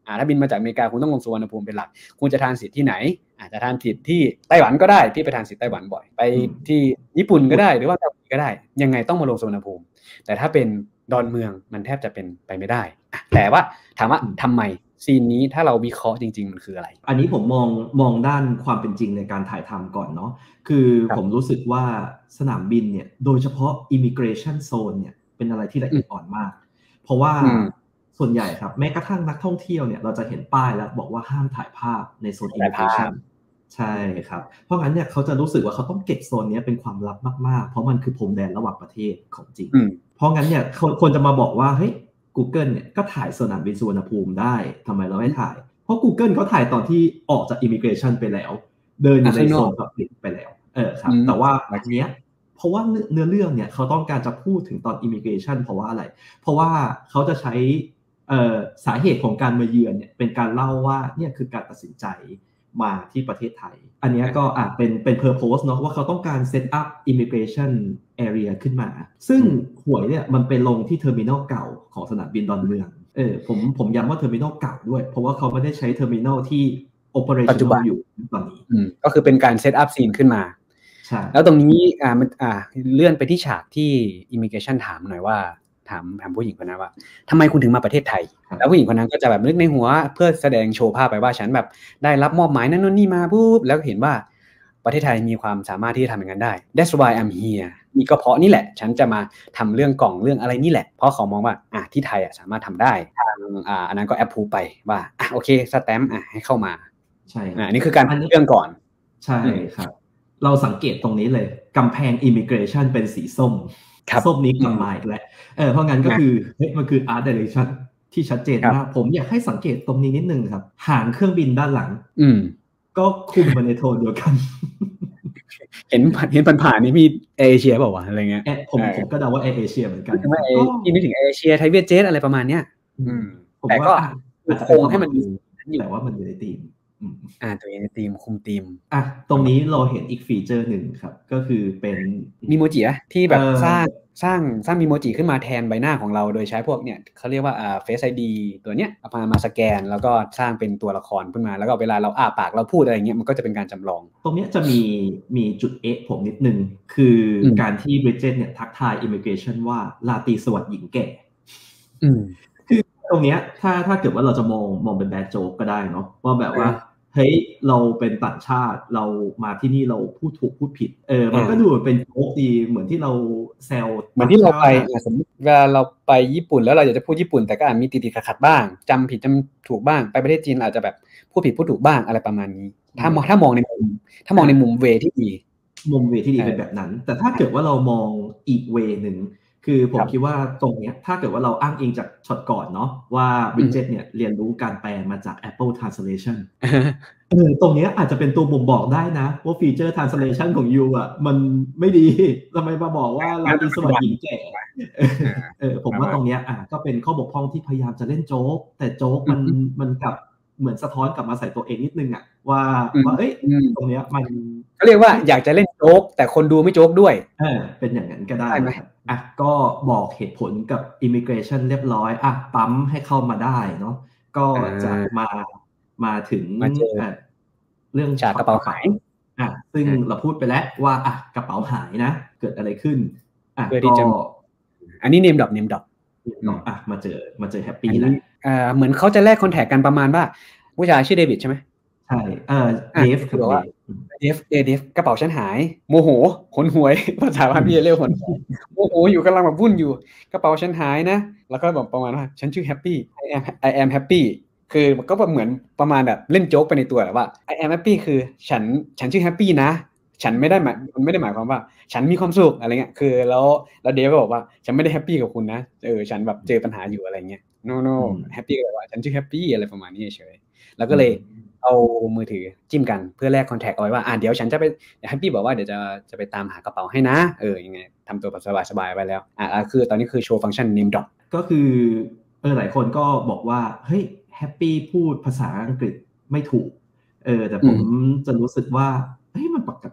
อ่าถ้าบินมาจากอเมริกาคุณต้องลงสุวรรณภูมิเป็นหลักคุณจะทานสิทธิ์ที่ไหนอาจจะทานสิทธิ์ที่ไต้หวันก็ได้พี่ไปทานสิทธิ์ไต้หวันบ่อยไปที่ญี่ปุ่นก็ได้หรือว่าเกาหลีก็ได้ยังไงต้องมาลงสุวรรณภูมิแต่ถ้าเป็นดอนเมืองมันแทบจะเป็นไปไม่ได้แต่ว่าถามว่าทำไมซีนนี้ถ้าเราวิเคราะห์จริงๆมันคืออะไรอันนี้ผมมองมองด้านความเป็นจริงในการถ่ายทำก่อนเนาะคือผมรู้สึกว่าสนามบินเนี่ยโดยเฉพาะ immigration zone เนี่ยเป็นอะไรที่ละเอียดอ่อนมากเพราะว่าส่วนใหญ่ครับแม้กระทั่งนักท่องเที่ยวเนี่ยเราจะเห็นป้ายแล้วบอกว่าห้ามถ่ายภาพในโซน immigration ใช่ครับเพราะงั้นเนี่ยเขาจะรู้สึกว่าเขาต้องเก็บโซนนี้เป็นความลับมากๆเพราะมันคือพรมแดนระหว่างประเทศของจริงเพราะงั้นเนี่ยคนจะมาบอกว่าเฮ้ย Google เนี่ยก็ถ่ายสนามบินสุวรรณภูมิได้ทำไมเราไม่ถ่ายเพราะ Google เขาถ่ายตอนที่ออกจาก immigration ไปแล้วเดินอยู่ในโซน public ไปแล้วเออครับแต่ว่าอันเนี้ยเพราะว่าเนื้อเรื่องเนี่ยเขาต้องการจะพูดถึงตอน immigration เพราะว่าอะไรเพราะว่าเขาจะใช้เอ่อสาเหตุของการมาเยือนเนี่ยเป็นการเล่าว่าเนี่ยคือการตัดสินใจมาที่ประเทศไทยอันนี้ก็อาจเป็นเป็น purpose เนาะว่าเขาต้องการ set up immigration area ขึ้นมาซึ่งหวยเนี่ยมันไปลงที่เทอร์มินอลเก่าของสนามบินดอนเมืองเออผมผมย้ำว่าเทอร์มินอลเก่าด้วยเพราะว่าเขาไม่ได้ใช้เทอร์มินอลที่ operational อยู่ตอนนี้ก็คือเป็นการ set up scene ขึ้นมาใช่แล้วตรงนี้อ่ามันอ่าเลื่อนไปที่ฉากที่ immigration ถามหน่อยว่าถามถามผู้หญิงคนนั้นว่าทำไมคุณถึงมาประเทศไทยแล้วผู้หญิงคนนั้นก็จะแบบนึกในหัวเพื่อแสดงโชว์ภาพไปว่าฉันแบบได้รับมอบหมายนั่นนู่นนี่มาปุ๊บแล้วเห็นว่าประเทศไทยมีความสามารถที่จะทำอย่างนั้นได้ That's why I'm here นี่ก็เพราะนี่แหละฉันจะมาทำเรื่องกล่องเรื่องอะไรนี่แหละเพราะเขามองว่าอ่ะที่ไทยอ่ะสามารถทำได้ทางอ่าอันนั้นก็แอปพูไปว่าอ่ะโอเคสแตมป์อ่ะให้เข้ามาใช่อ่านี่คือการเรื่องก่อนใช่ครับเราสังเกตตรงนี้เลยกำแพง immigration เป็นสีส้มส้มนี้กลับมาอีกแล้วเออเพราะงั้นก็คือเฮ้ยมันคือ art direction ที่ชัดเจนมากผมอยากให้สังเกตตรงนี้นิดนึงครับหางเครื่องบินด้านหลังก็คุมมาในโทนเดียวกันเห็นเห็นผ่านๆนี่มีเอเชียเปล่าวะอะไรเงี้ยผมผมก็เดาว่าเอเชียเหมือนกันก็ที่นึกถึงเอเชียไทยเวียดเจ็ตอะไรประมาณเนี้ยแต่ก็โครงให้มันแต่ว่ามันอยู่ในธีมอ่าตัวเองในธีมคุมธีมอ่ะตรงนี้เราเห็นอีกฟีเจอร์หนึ่งครับก็คือเป็นมีโมจิอะที่แบบสร้างสร้างสร้างมีโมจิขึ้นมาแทนใบหน้าของเราโดยใช้พวกเนี่ยเขาเรียกว่าอ่า Face ไอ ดี ตัวเนี้ยเอามามาสแกนแล้วก็สร้างเป็นตัวละครขึ้นมาแล้วก็เวลาเราอ้าปากเราพูดอะไรเงี้ยมันก็จะเป็นการจำลองตรงนี้จะมีมีจุดเอ๊ะผมนิดนึงคือการที่ Bridget เนี่ยทักทาย Immigration ว่าลาตรีสวัสดิ์หญิงแก่คือตรงเนี้ยถ้าถ้าเกิดว่าเราจะมองมองเป็นแบดโจ๊กก็ได้เนาะว่าแบบว่าเฮ้ยเราเป็นต่างชาติเรามาที่นี่เราพูดถูกพูดผิดเออมันก็ดูเป็นโจ๊กดีเหมือนที่เราแซวเหมือนที่เราไปสมมติเวลาเราไปญี่ปุ่นแล้วเราอยากจะพูดญี่ปุ่นแต่ก็อาจมีติดๆขัดๆบ้างจำผิดจำถูกบ้างไปประเทศจีนอาจจะแบบพูดผิดพูดถูกบ้างอะไรประมาณนี้ถ้ามองถ้ามองในมุมถ้ามองในมุมเวที่ดีมุมเวที่ดีเป็นแบบนั้นแต่ถ้าเกิดว่าเรามองอีกเวนึงคือผมคิดว่าตรงเนี้ยถ้าเกิดว่าเราอ้างอิงจากช็อตก่อนเนาะว่า Bridget เนี่ยเรียนรู้การแปลมาจาก Apple Translation เออตรงนี้อาจจะเป็นตัวบ่งบอกได้นะว่าฟีเจอร์ translation ของ ยู อ่ะมันไม่ดีทำไมมาบอกว่าเราดีสวัสดิ์หญิงแก่เออผมว่าตรงนี้อ่ะก็เป็นข้อบกพร่องที่พยายามจะเล่นโจ๊กแต่โจ๊กมันมันกลับเหมือนสะท้อนกลับมาใส่ตัวเองนิดนึงอ่ะว่าว่าเอ้ยตรงนี้มันเขาเรียกว่าอยากจะเล่นโจ๊กแต่คนดูไม่โจ๊กด้วยเออเป็นอย่างนั้นก็ได้อ่ะก็บอกเหตุผลกับ immigration เรียบร้อยอ่ะปั๊มให้เข้ามาได้เนาะก็จะมามาถึงเรื่องจากกระเป๋าหายอ่ะซึ่งเราพูดไปแล้วว่าอ่ะกระเป๋าหายนะเกิดอะไรขึ้นอ่ะก็อันนี้เนมดอกเนมดอกอ่ะมาเจอมาเจอแฮปปี้แล้วอ่าเหมือนเขาจะแลกคอนแทคกันประมาณว่าผู้ชายชื่อเดวิดใช่ไหมใช่เออเดฟคือว่าเดฟเดฟกระเป๋าฉันหายโมโหหนหวยภาษาบ้านพี่เรียกหนโมโหอยู่กำลังแบบวุ่นอยู่กระเป๋าฉันหายนะแล้วก็แบบประมาณว่าฉันชื่อแฮปปี้ I am I am happy คือมันก็เหมือนประมาณแบบเล่นโจ๊กไปในตัวแหละว่า I am happy คือฉันฉันชื่อแฮปปี้นะฉันไม่ได้หมายมันไม่ได้หมายความว่าฉันมีความสุขอะไรเงี้ยคือแล้วแล้วเดฟก็บอกว่าฉันไม่ได้แฮปปี้กับคุณนะเออฉันแบบเจอปัญหาอยู่อะไรเงี้ย no no happy ก็เลยว่าฉันชื่อแฮปปี้อะไรประมาณนี้เฉยแล้วก็เลยเอามือถือจิ้มกันเพื่อแลกคอนแทคเอาไว้ว่าอ่ะเดี๋ยวฉันจะไปแฮปปี้บอกว่าเดี๋ยวจะจะไปตามหากระเป๋าให้นะเออยังไงทำตัวแบบสบายๆไปแล้วอ่ะคือตอนนี้คือโชว์ฟังก์ชัน name drop ก็คือเออหลายคนก็บอกว่าเฮ้ยแฮปปี้พูดภาษาอังกฤษไม่ถูกเออแต่ผมจะรู้สึกว่าเฮ้ยมันปก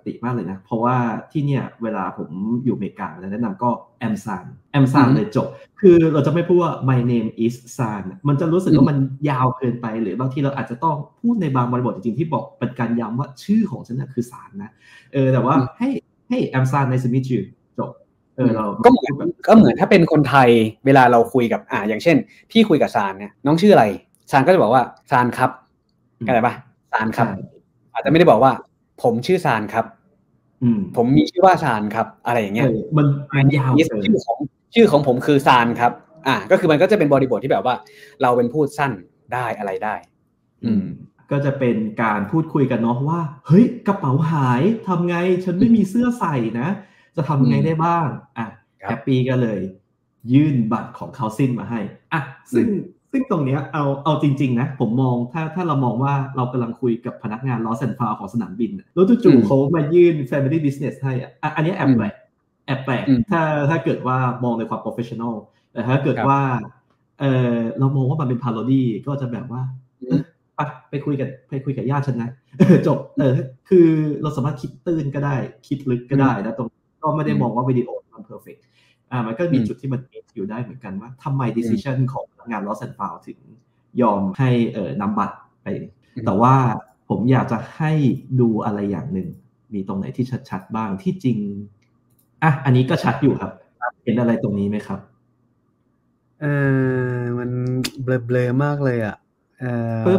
ติมากเลยนะเพราะว่าที่เนี่ยเวลาผมอยู่อเมริกาแนะนำก็แอมซานแอมซานเลยจบคือเราจะไม่พูดว่า my name is San มันจะรู้สึกว่ามันยาวเกินไปหรือบางทีเราอาจจะต้องพูดในบางบริบทจริงๆที่บอกเป็นการย้ำว่าชื่อของฉันนะคือซานนะเออแต่ว่าให้ให้แอมซานในสมิธจบเออเราก็เหมือนก็เหมือนถ้าเป็นคนไทยเวลาเราคุยกับอ่าอย่างเช่นพี่คุยกับซานเนี่ยน้องชื่ออะไรซานก็จะบอกว่าซานครับเข้าใจป่ะซานครับอาจจะไม่ได้บอกว่าผมชื่อซานครับผมมีชื่อว่าซานครับอะไรอย่างเงี้ยมันมันยาวชื่อของชื่อของผมคือซานครับอ่าก็คือมันก็จะเป็นบริบทที่แบบว่าเราเป็นพูดสั้นได้อะไรได้อืมก็จะเป็นการพูดคุยกันเนาะว่าเฮ้ยกระเป๋าหายทำไงฉันไม่มีเสื้อใส่นะจะทำไงได้บ้างอ่ะแฮปปี้ก็เลยยื่นบัตรของเขาซินมาให้อ่ะซึ่งซึ่งตรงเนี้ยเอาเอาจริงๆนะผมมองถ้าถ้าเรามองว่าเรากำลังคุยกับพนักงานลอสแอนด์ฟาวของสนามบินแล้วจู่ๆเขามายื่น Family Business ให้อ่ะอันนี้แอบแปลกแอบแปลกถ้าถ้าเกิดว่ามองในความ professional แต่ถ้าเกิดว่าเออเรามองว่ามันเป็น parody ก็จะแบบว่าไปไปคุยกันไปคุยกับญาติฉันนะจบเออคือเราสามารถคิดตื้นก็ได้คิดลึกก็ได้นะตรงก็ไม่ได้มองว่าวิดีโอมัน perfect อ่ามันก็มีจุดที่มันอยู่ได้เหมือนกันว่าทำไม decision ของพนักงาน Lost and Found ถึงยอมให้เอ่อนำบัตรไปแต่ว่าผมอยากจะให้ดูอะไรอย่างหนึ่งมีตรงไหนที่ชัดๆบ้างที่จริงอ่ะอันนี้ก็ชัดอยู่ครับเห็นอะไรตรงนี้ไหมครับเออมันเบลอๆมากเลยอ่ะเอ่อ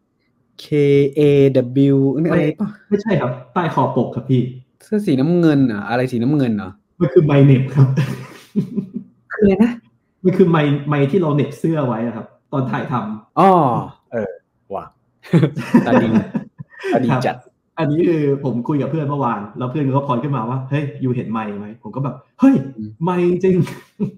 K A W นี่อะไรป่ะไม่ใช่ครับใต้คอปกครับพี่เสื้อสีน้ำเงินอ่ะอะไรสีน้ำเงินเหรอมันคือไมเน็บครับคืออะไรนะมันคือไมไมที่เราเน็บเสื้อไว้ครับตอนถ่ายทำอ๋อเออว่ะตาดีตาดีจัดอันนี้คือผมคุยกับเพื่อนเมื่อวานแล้วเพื่อนก็พอยขึ้นมาว่าเฮ้ยอยู่เห็นไมค์ไหมผมก็แบบเฮ้ยไมค์จริง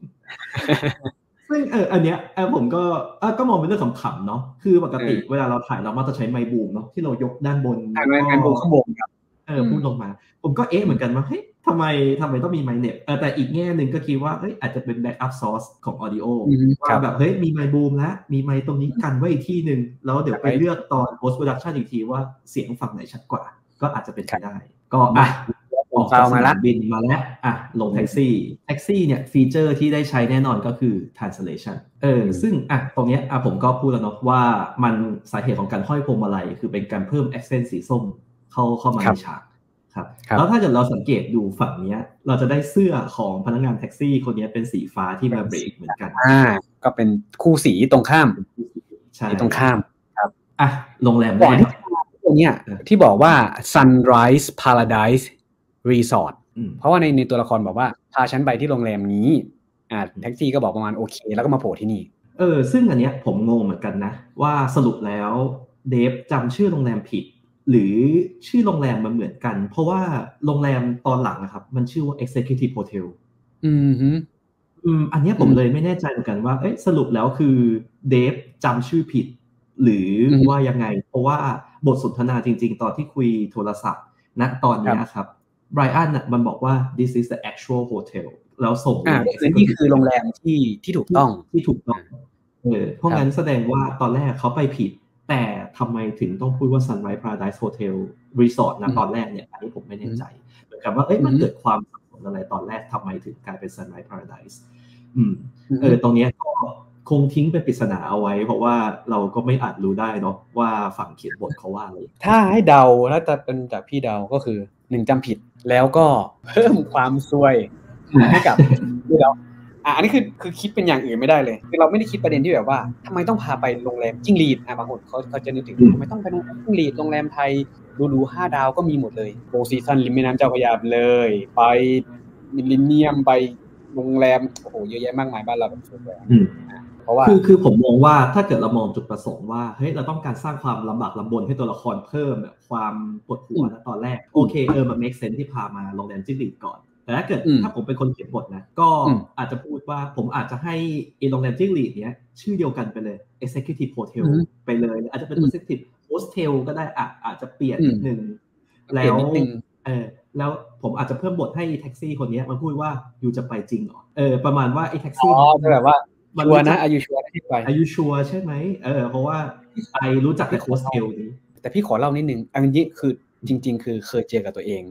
ซึ่งเอออันเนี้ยเออผมก็อ่ะก็มองเป็นเรื่องขำๆเนาะคือปกติเวลาเราถ่ายเรามักจะใช้ไมค์บูมเนาะที่เรายกด้านบนไมค์บูมข้างบนครับเออพูดลงมาผมก็เอ๊ะเหมือนกันว่าเฮ้ยทำไมทำไมต้องมีไมค์เน็ตแต่อีกแง่หนึ่งก็คิดว่าเอ้ยอาจจะเป็นแบ็กอัพซอร์สของออดิโอว่าแบบเฮ้ยมีไมค์บูมแล้วมีไมค์ตรงนี้กันไว้อีกที่นึงแล้วเดี๋ยวไปเลือกตอน post production อีกทีว่าเสียงฝั่งไหนชัดกว่าก็อาจจะเป็นไปได้ก็อ่ะออกจากสนามบินมาแล้วอ่ะลงแท็กซี่แท็กซี่เนี่ยฟีเจอร์ที่ได้ใช้แน่นอนก็คือ translation เออซึ่งอ่ะตรงเนี้ยอ่ะผมก็พูดแล้วเนาะว่ามันสาเหตุของการห้อยพวงมาลัยคือเป็นการเพิ่ม accent สีส้มเข้าเข้ามาในฉากครับแล้วถ้าเกิดเราสังเกตดูฝั่งนี้เราจะได้เสื้อของพนักงานแท็กซี่คนนี้เป็นสีฟ้าที่มาเบรกเหมือนกันอ่าก็เป็นคู่สีตรงข้ามใช่ตรงข้ามครับอ่ะโรงแรมแรกตรงเนี้ยที่บอกว่า Sunrise Paradise Resort เพราะว่าในในตัวละครบอกว่าพาฉันไปที่โรงแรมนี้อ่าแท็กซี่ก็บอกประมาณโอเคแล้วก็มาโผล่ที่นี่เออซึ่งอันเนี้ยผมงงเหมือนกันนะว่าสรุปแล้วเดฟจำชื่อโรงแรมผิดหรือชื่อโรงแรมมันเหมือนกันเพราะว่าโรงแรมตอนหลังนะครับมันชื่อว่า Executive Hotel อืมฮึอืมอันนี้ผมเลยไม่แน่ใจเหมือนกันว่าเอ๊ะสรุปแล้วคือเดฟจำชื่อผิดหรือว่ายังไงเพราะว่าบทสนทนาจริงๆตอนที่คุยโทรศัพท์ณตอนนี้ครับไบรอันน่ะมันบอกว่า this is the actual hotel แล้วส่งอ่านี่คือโรงแรมที่ที่ถูกต้องที่ถูกต้องเออเพราะงั้นแสดงว่าตอนแรกเขาไปผิดแต่ทำไมถึงต้องพูดว่า Sunrise Paradise Hotel Resort นะตอนแรกเนี่ยอันนี้ผมไม่แน่ใจเหมือนกับว่าเอ้ยมันเกิดความสับสนอะไรตอนแรกทำไมถึงกลายเป็น Sunrise Paradise อืมเออตรงนี้ก็คงทิ้งเป็นปริศนาเอาไว้เพราะว่าเราก็ไม่อาจรู้ได้เนาะว่าฝั่งเขียนบทเขาว่าอะไรถ้าให้เดาถ้าจะเป็นจากพี่เดาก็คือหนึ่งจำผิดแล้วก็เพิ่มความซวยให้กับพี่เดาอ่ะอันนี้คือคือคิดเป็นอย่างอื่นไม่ได้เลยคือเราไม่ได้คิดประเด็นที่แบบว่าทำไมต้องพาไปโรงแรมจิ้งหรีดอ่ะบางคนเขาเขาจะนึกถึงทำไมต้องไปโรงแรมจิ้งหรีดโรงแรมไทยดูๆห้าดาวก็มีหมดเลยโฟร์ซีซั่นริมแม่น้ำเจ้าพระยาเลยไปมิลเลนเนียมไปโรงแรมโอ้โหเยอะแยะมากมายบ้านเราแบบสวยๆเพราะว่าคือคือผมมองว่าถ้าเกิดเรามองจุดประสงค์ว่าเฮ้ยเราต้องการสร้างความลำบากลำบนให้ตัวละครเพิ่มความปวดหัวนะตอนแรกโอเคเออมัน make sense ที่พามาโรงแรมจิ้งหรีดก่อนแต่ถ้าเกิดถ้าผมเป็นคนเขียนบทนะก็อาจจะพูดว่าผมอาจจะให้โรงแรมจิ้งหรีดเนี้ยชื่อเดียวกันไปเลย Executive Hotel ไปเลยอาจจะเป็น Executive Hostel ก็ได้อ่ะอาจจะเปลี่ยนนิดนึงแล้วเออแล้วผมอาจจะเพิ่มบทให้แท็กซี่คนนี้มาพูดว่าอยู่จะไปจริงเหรอเออประมาณว่าไอ้แท็กซี่อ๋อแบบว่าชัวร์นะอายุชัวร์ที่ไปอายุชัวร์ใช่ไหมเออเพราะว่าไอรู้จักแต่โฮสเทลนี้แต่พี่ขอเล่านิดนึงอันนี้คือจริงๆคือเคยเจอกับตัวเอง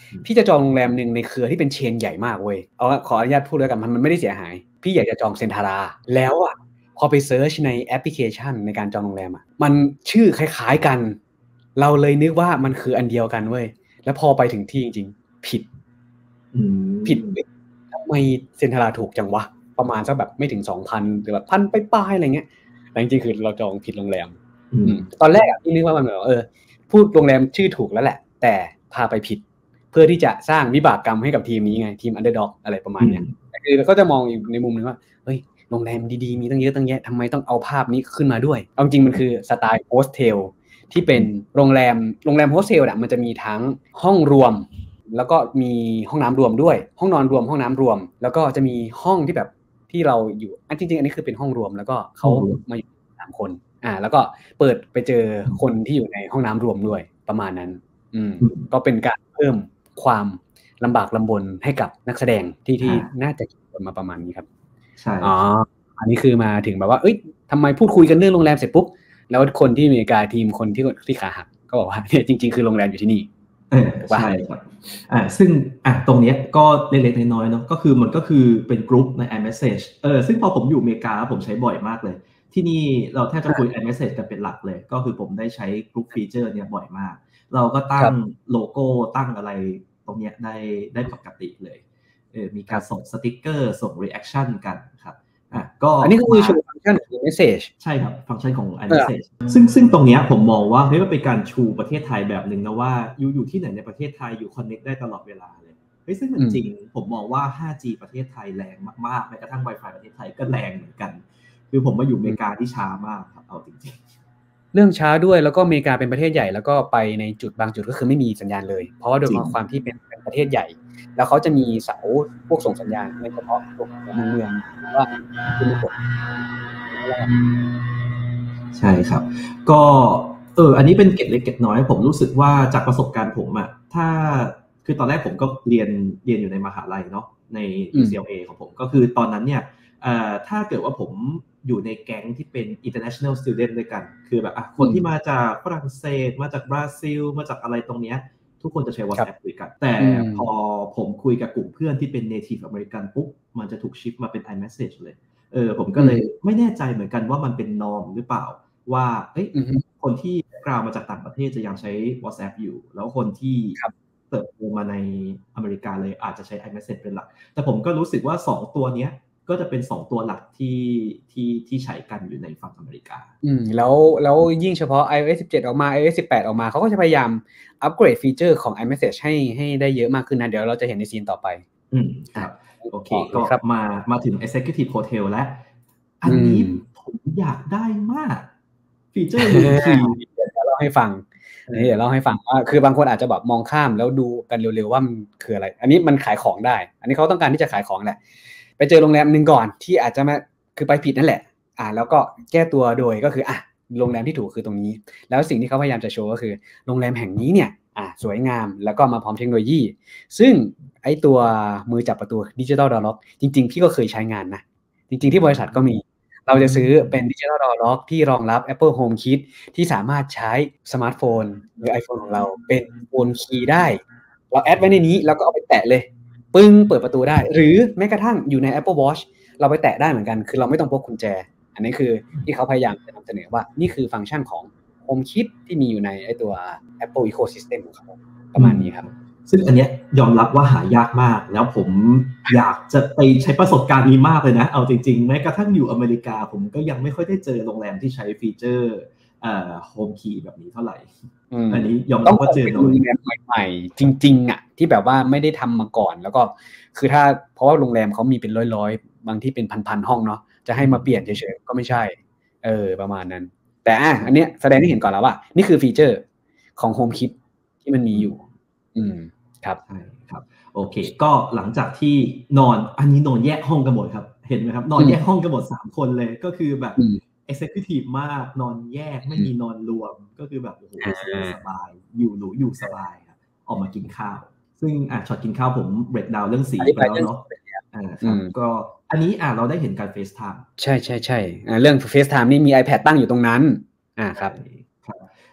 พี่จะจองโรงแรมนึงในเครือที่เป็นเชนใหญ่มากเว้ยเอาขออนุญาตพูดแล้วกันมันมันไม่ได้เสียหายพี่อยากจะจองเซนทาราแล้วอ่ะพอไปเซิร์ชในแอปพลิเคชันในการจองโรงแรมอ่ะมันชื่อคล้ายๆกันเราเลยนึกว่ามันคืออันเดียวกันเว้ยแล้วพอไปถึงที่จริงๆผิดผิดทำไมเซนทาราถูกจังวะประมาณสักแบบไม่ถึง สองพัน หรือแบบพันไปปลายอะไรเงี้ยแต่จริงๆคือเราจองผิดโรงแรมตอนแรกอ่ะพี่นึกว่ามันแบบเออพูดโรงแรมชื่อถูกแล้วแหละแต่พาไปผิดเพื่อที่จะสร้างวิบากกรรมให้กับทีมนี้ไงทีมอันเดอร์ด็อกอะไรประมาณเนี้ยแต่คือเราก็จะมองอีกในมุมนึงว่าเฮ้ยโรงแรมดีๆมีตั้งเยอะตั้งแยะทำไมต้องเอาภาพนี้ขึ้นมาด้วยเอาจริงมันคือสไตล์โฮสเทลที่เป็นโรงแรมโรงแรมโฮสเทลน่ะมันจะมีทั้งห้องรวมแล้วก็มีห้องน้ำรวมด้วยห้องนอนรวมห้องน้ำรวมแล้วก็จะมีห้องที่แบบที่เราอยู่อันจริงๆอันนี้คือเป็นห้องรวมแล้วก็เขามาอยู่สามคนอ่าแล้วก็เปิดไปเจอคนที่อยู่ในห้องน้ำรวมด้วยประมาณนั้นอืมก็เป็นการเพิ่มความลำบากลำบนให้กับนักแสดงที่ที่น่าจะคิดมาประมาณนี้ครับใช่อ๋ออันนี้คือมาถึงแบบว่าเอ้ยทำไมพูดคุยกันเรื่องโรงแรมเสร็จปุ๊บแล้วคนที่อเมริกาทีมคนที่ที่ขาหักก็บอกว่าเนี่ยจริงๆคือโรงแรมอยู่ที่นี่เออใช่ครับอ่าซึ่งอ่ะตรงเนี้ยก็เล็กๆน้อยๆเนาะก็คือมันก็คือเป็นกลุ่มใน iMessage เออซึ่งพอผมอยู่อเมริกาผมใช้บ่อยมากเลยที่นี่เราแทบจะคุย iMessage กันเป็นหลักเลยก็คือผมได้ใช้กลุ่มฟีเจอร์เนี่ยบ่อยมากเราก็ตั้งโลโก้ตั้งอะไรตรงเนี้ยได้ได้ปกติเลยเออมีการส่งสติ๊กเกอร์ส่ง reaction กันครับอ่ะก็อันนี้ก็คือฟังก์ชันของ iMessage ใช่ครับฟังก์ชันของ iMessage ซึ่งซึ่งตรงเนี้ยผมมองว่าเฮ้ยมันเป็นการชูประเทศไทยแบบนึงนะว่าอยู่อยู่ที่ไหนในประเทศไทยอยู่ connect ได้ตลอดเวลาเลยเฮ้ยซึ่งมันจริงผมมองว่า ห้าจี ประเทศไทยแรงมากๆแม้กระทั่ง Wi-Fi ประเทศไทยก็แรงเหมือนกันคือผมมาอยู่อเมริกาที่ช้ามากครับเอาจริงๆเรื่องช้าด้วยแล้วก็อเมริกาเป็นประเทศใหญ่แล้วก็ไปในจุดบางจุดก็คือไม่มีสัญญาณเลยเพราะว่าโดยความที่เป็นประเทศใหญ่แล้วเขาจะมีเสาพวกส่งสัญญาณในเฉพาะตรงเมืองว่าคุณกดใช่ครับก็เอออันนี้เป็นเกร็ดเล็กเกร็ดน้อยผมรู้สึกว่าจากประสบการณ์ผมอะถ้าคือตอนแรกผมก็เรียนเรียนอยู่ในมหาลัยเนาะใน ยู ซี แอล เอ ของผมก็คือตอนนั้นเนี่ยเอ่อถ้าเกิดว่าผมอยู่ในแก๊งที่เป็น international student ด้วยกันคือแบบอ่ะคนที่มาจากฝรั่งเศสมาจากบราซิลมาจากอะไรตรงเนี้ยทุกคนจะใช้ WhatsApp คุยกันแต่พอผมคุยกับกลุ่มเพื่อนที่เป็น native American ปุ๊บมันจะถูกชิปมาเป็น iMessage เลยเออผมก็เลยไม่แน่ใจเหมือนกันว่ามันเป็นนอร์มหรือเปล่าว่าเอ้ยคนที่กล่าวมาจากต่างประเทศจะยังใช้ WhatsApp อยู่แล้วคนที่เติบโตมาในอเมริกาเลยอาจจะใช้ iMessage เป็นหลักแต่ผมก็รู้สึกว่าสองตัวเนี้ยก็จะเป็นสองตัวหลักที่ที่ที่ใช้กันอยู่ในฝั่งอเมริกาอืมแล้วแล้วยิ่งเฉพาะ iOS สิบเจ็ดออกมา iOS สิบแปดออกมาเขาก็จะพยายามอัปเกรดฟีเจอร์ของ iMessage ให้ให้ได้เยอะมากขึ้นนะเดี๋ยวเราจะเห็นในซีนต่อไปอืมครับโอเคก็มามาถึง Executive Hotel แล้วอันนี้ผมอยากได้มากฟีเจอร์นี้เดี๋ยวเล่าให้ฟังนี่เดี๋ยวเล่าให้ฟังว่าคือบางคนอาจจะแบบมองข้ามแล้วดูกันเร็วๆว่ามันคืออะไรอันนี้มันขายของได้อันนี้เขาต้องการที่จะขายของแหละไปเจอโรงแรมนึงก่อนที่อาจจะมาคือไปผิดนั่นแหละอ่าแล้วก็แก้ตัวโดยก็คืออ่ะโรงแรมที่ถูกคือตรงนี้แล้วสิ่งที่เขาพยายามจะโชว์ก็คือโรงแรมแห่งนี้เนี่ยอ่ะสวยงามแล้วก็มาพร้อมเทคโนโลยีซึ่งไอตัวมือจับประตูดิจิทัลดอร์ล็อกจริงๆพี่ก็เคยใช้งานนะจริงๆที่บริษัทก็มีเราจะซื้อเป็นดิจิทัลดอร์ล็อกที่รองรับ Apple Home Kit ที่สามารถใช้สมาร์ทโฟนหรือ iPhone ของเราเป็นโอนคีย์ได้เราแอดไว้ในนี้แล้วก็เอาไปแตะเลยปึ้งเปิดประตูได้หรือแม้กระทั่งอยู่ใน Apple Watch เราไปแตะได้เหมือนกันคือเราไม่ต้องพกกุญแจอันนี้คือที่เขาพยายามจะนำเสนอว่านี่คือฟังก์ชันของ Home Kit ที่มีอยู่ในไอ้ตัว Apple Ecosystem ของเขาประมาณนี้ครับซึ่งอันเนี้ยยอมรับว่าหายากมากแล้วผมอยากจะไปใช้ประสบการณ์นี้มากเลยนะเอาจริงๆแม้กระทั่งอยู่อเมริกาผมก็ยังไม่ค่อยได้เจอโรงแรมที่ใช้ฟีเจอร์เอ่อ Home Key แบบนี้เท่าไหร่อันนี้ยอมรับว่าเจอโรงแรมใหม่ๆจริงๆอ่ะที่แบบว่าไม่ได้ทำมาก่อนแล้วก็คือถ้าเพราะว่าโรงแรมเขามีเป็นร้อยๆบางที่เป็นพันๆห้องเนาะจะให้มาเปลี่ยนเฉยๆก็ไม่ใช่เออประมาณนั้นแต่อ่ะอันเนี้ยแสดงให้เห็นก่อนแล้วว่านี่คือฟีเจอร์ของ Home Kit ที่มันมีอยู่อืมครับใช่ครับโอเคก็หลังจากที่นอนอันนี้นอนแยกห้องกันหมดครับเห็นไหมครับนอนแยกห้องกันหมดสามคนเลยก็คือแบบ executive มากนอนแยกไม่มีนอนรวมก็คือแบบโอ้โหสบายอยู่หรูอยู่สบายครับออกมากินข้าวซึ่งอ่ะช็อตกินข้าวผม break down เรื่องสีไปแล้วเนาะอ่าครับก็อันนี้อ่ะเราได้เห็นการ FaceTime ใช่ๆๆอ่าเรื่อง FaceTime นี่มี iPad ตั้งอยู่ตรงนั้นอ่าครับครับ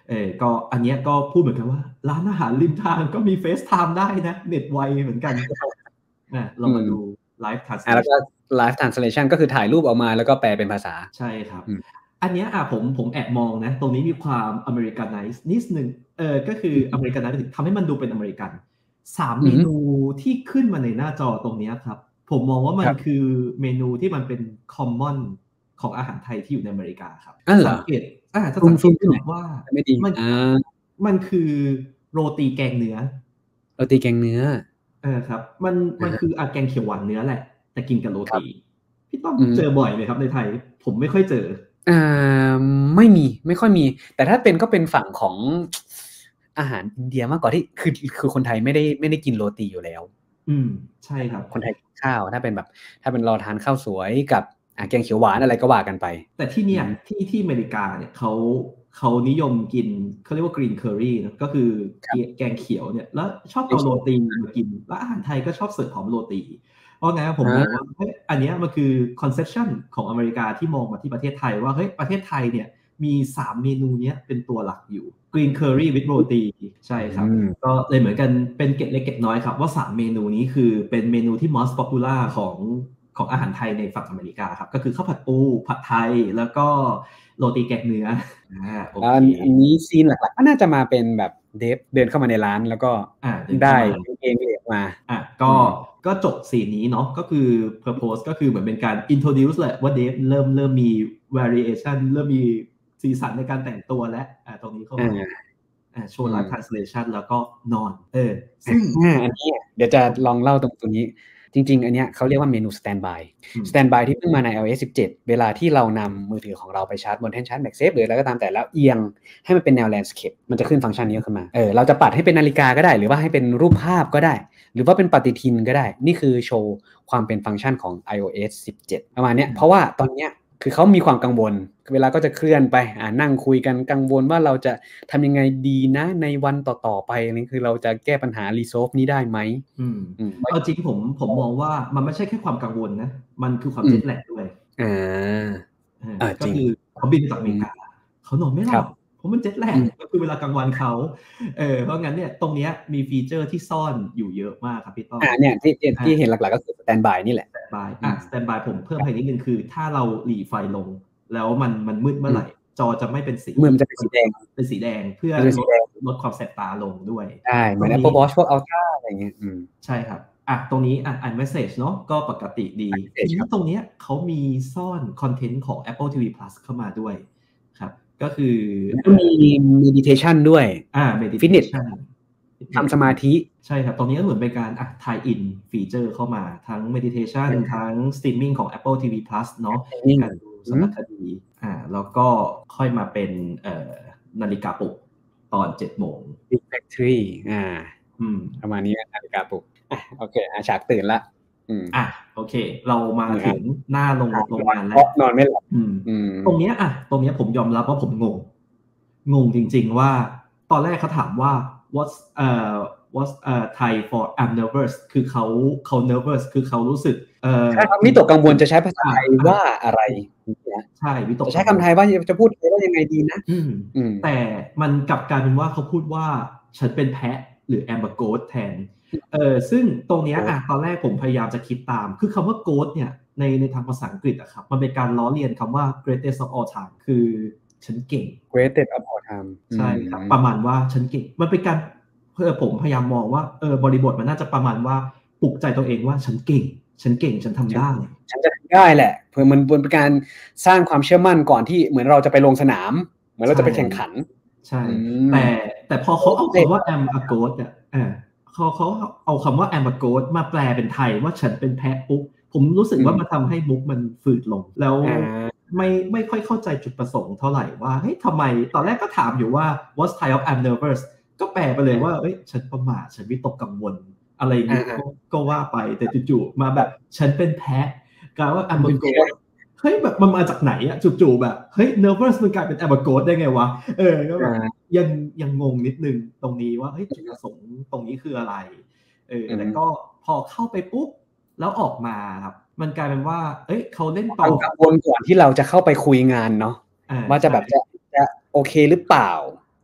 เออก็อันเนี้ยก็พูดเหมือนกันว่าร้านอาหารริมทางก็มีเฟซไทม์ได้นะเน็ตไวเหมือนกันอ่ะเรามาดูไลฟ์ทรานสเลชั่นแล้วก็ไลฟ์ทรานสเลชั่นก็คือถ่ายรูปออกมาแล้วก็แปลเป็นภาษาใช่ครับอันเนี้ยอ่ะผมผมแอบมองนะตรงนี้มีความอเมริกันไนซ์นิดนึงเออก็คืออเมริกันไนซ์ทำให้มันดูเป็นอเมริกันสามเมนูที่ขึ้นมาในหน้าจอตรงนี้ครับผมมองว่ามันคือเมนูที่มันเป็นคอมมอนของอาหารไทยที่อยู่ในอเมริกาครับสังเกตอ่าถ้าสังเกตว่ามันมันคือโรตีแกงเนื้อโรตีแกงเนื้อเออครับมันมันคืออาแกงเขียวหวานเนื้อแหละแต่กินกับโรตีพี่ต้องเจอบ่อยไหมครับในไทยผมไม่ค่อยเจออ่าไม่มีไม่ค่อยมีแต่ถ้าเป็นก็เป็นฝั่งของอาหารอินเดียมากกว่าที่คือคือคนไทยไม่ได้ไม่ได้กินโรตีอยู่แล้วอืมใช่ครับคนไทยกินข้าวถ้าเป็นแบบถ้าเป็นเราทานข้าวสวยกับแกงเขียวหวานอะไรก็ว่ากันไปแต่ที่เนี่ยที่ที่อเมริกาเนี่ยเขาเขานิยมกินเขาเรียกว่ากรีนเคอรี่นะก็คือแกงเขียวเนี่ยแล้วชอบเอาโรตีมากินแล้วอาหารไทยก็ชอบเสิร์ฟพร้อมโรตีเพราะงั้นผมมองว่าเฮ้ยอันนี้มันคือคอนเซปชันของอเมริกาที่มองมาที่ประเทศไทยว่าเฮ้ยประเทศไทยเนี่ยมีสามเมนูนี้เป็นตัวหลักอยู่กรีนเคอรี่วิดโรตีใช่ครับก็เลยเหมือนกันเป็นเกร็ดเล็กเกร็ดน้อยครับว่าสามเมนูนี้คือเป็นเมนูที่ most popular ของของอาหารไทยในฝั่งอเมริกาครับก็คือข้าวผัดปูผัดไทยแล้วก็โรตีแกงเนื้ออ่าโอเคอันนี้ซีนหลักๆก็น่าจะมาเป็นแบบเดฟเดินเข้ามาในร้านแล้วก็ได้เองเรียกมาอ่ะก็ก็จบซีนนี้เนาะก็คือ purpose ก็คือเหมือนเป็นการ introduce แหละว่าเดฟเริ่มเริ่มมี variation เริ่มมีสีสันในการแต่งตัวแล้วอ่าตรงนี้เข้ามาอ่าโชว์ live translation แล้วก็นอนเออซึ่งอันนี้เดี๋ยวจะลองเล่าตรงตรงนี้จริงๆอันเนี้ยเขาเรียกว่าเมนู standby standby ที่เพิ่งมาใน ไอ โอ เอส สิบเจ็ดเวลาที่เรานำมือถือของเราไปชาร์จบนแท่นชาร์จ MagSafe หรืออะไรก็ตามแต่แล้วเอียงให้มันเป็นแนว landscape มันจะขึ้นฟังก์ชันนี้ขึ้นมาเออเราจะปัดให้เป็นนาฬิกาก็ได้หรือว่าให้เป็นรูปภาพก็ได้หรือว่าเป็นปฏิทินก็ได้นี่คือโชว์ความเป็นฟังก์ชันของ ไอ โอ เอส สิบเจ็ดประมาณเนี้ยเพราะว่าตอนเนี้ยคือเขามีความกังวลเวลาก็จะเคลื่อนไปอ่านั่งคุยกันกังวลว่าเราจะทำยังไงดีนะในวันต่อๆไปนี่คือเราจะแก้ปัญหา resolve นี้ได้ไหมอืมเอาจริงผมผมมองว่ามันไม่ใช่แค่ความกังวลนะมันคือความเจ็ตแลกด้วยอ่าก็คือเขาบินจากอเมริกาเขานอนไม่หลับเพราะมันเจ็ตแลกก็คือเวลากลางวันเขาเออเพราะงั้นเนี่ยตรงเนี้ยมีฟีเจอร์ที่ซ่อนอยู่เยอะมากครับพี่ต้อมอ่าเนี่ยที่ที่เห็นหลักๆก็คือ standby นี่แหละ standby อ่ะ standby ผมเพิ่มให้นิดนึงคือถ้าเราหลีไฟลงแล้วมันมันมืดเมื่อไหร่จอจะไม่เป็นสีมือมันจะเป็นสีแดงเป็นสีแดงเพื่อลดลดความแสบตาลงด้วยใช่เหมือน Apple Watch พวก Ultra อะไรอย่างเงี้ยอืมใช่ครับอ่ะตรงนี้อ่ะอ่านเมสเสจเนาะก็ปกติดีทีนี้ตรงเนี้ยเขามีซ่อนคอนเทนต์ของ Apple ที วี Plus เข้ามาด้วยครับก็คือมี meditation ด้วยอ่า meditation ทำสมาธิใช่ครับตรงนี้ก็เหมือนเป็นการอ่ะ tie in ฟีเจอร์เข้ามาทั้ง meditation ทั้ง streaming ของ Apple ที วี Plus เนาะการดูสารคดีอ่าแล้วก็ค่อยมาเป็นเอ่อนาฬิกาปลุกตอน เจ็ดโมง Big Factory อ่าอืมประมาณนี้นาฬิกาปลุกอ่ะโอเคอ่ะฉากตื่นละอืมอ่ะโอเคเรามาถึงหน้าโรงโรงงานแล้วนอนไม่หลับอืมอืมตรงเนี้ยอ่ะตรงเนี้ยผมยอมรับว่าผมงงงงจริงๆว่าตอนแรกเขาถามว่า what's เอ่อ what's เอ่อ Thai for I'm nervous คือเขาเขา nervous คือเขารู้สึกเอ่อใช่ครับวิตกกังวลจะใช้ภาษาไทยว่าอะไรใช่วิตกจะใช้คำไทยว่าจะพูดว่ายังไงดีนะอืมอืมแต่มันกลับกลายเป็นว่าเขาพูดว่าฉันเป็นแพะหรือ I'm a goat แทนเออซึ่งตรงเนี้ยอ่ะตอนแรกผมพยายามจะคิดตามคือคำว่า goat เนี่ยในในทางภาษาอังกฤษอะครับมันเป็นการล้อเลียนคำว่า greatest of all time คือฉันเก่ง greatest of all time ใช่ครับประมาณว่าฉันเก่งมันเป็นการเพื่อผมพยายามมองว่าเออบริบทมันน่าจะประมาณว่าปลุกใจตัวเองว่าฉันเก่งฉันเก่งฉันทำได้ฉันจะทำได้แหละเพื่อมันเป็นการสร้างความเชื่อมั่นก่อนที่เหมือนเราจะไปลงสนามเหมือนเราจะไปแข่งขันใช่แต่แต่พอเขาเอาคำว่า am a goat อ่ะเออเขาเขาเอาคำว่า am a goat มาแปลเป็นไทยว่าฉันเป็นแพะปุ๊บผมรู้สึกว่ามันทำให้มุกมันฝืดลงแล้วไม่ไม่ค่อยเข้าใจจุดประสงค์เท่าไหร่ว่าเฮ้ยทำไมตอนแรกก็ถามอยู่ว่า what's type of I'm nervous ก็แปลไปเลยว่าเอ้ยฉันประหม่าฉันวิตกกังวลอะไรอย่างนี้ก็ว่าไปแต่จู่ๆมาแบบฉันเป็นแพะกลายว่า I'm a goat เฮ้ยแบบมันมาจากไหนอะจู่ๆแบบเฮ้ย nervous มันกลายเป็น I'm a goat ได้ไงวะเออก็แบบยังยังงงนิดนึงตรงนี้ว่าเฮ้ยจุดประสงค์ตรงนี้คืออะไรเออแต่ก็พอเข้าไปปุ๊บแล้วออกมาครับมันกลายเป็นว่าเอ้ยเขาเล่นต่อกังวลก่อนที่เราจะเข้าไปคุยงานเนาะว่าจะแบบจะจะโอเคหรือเปล่า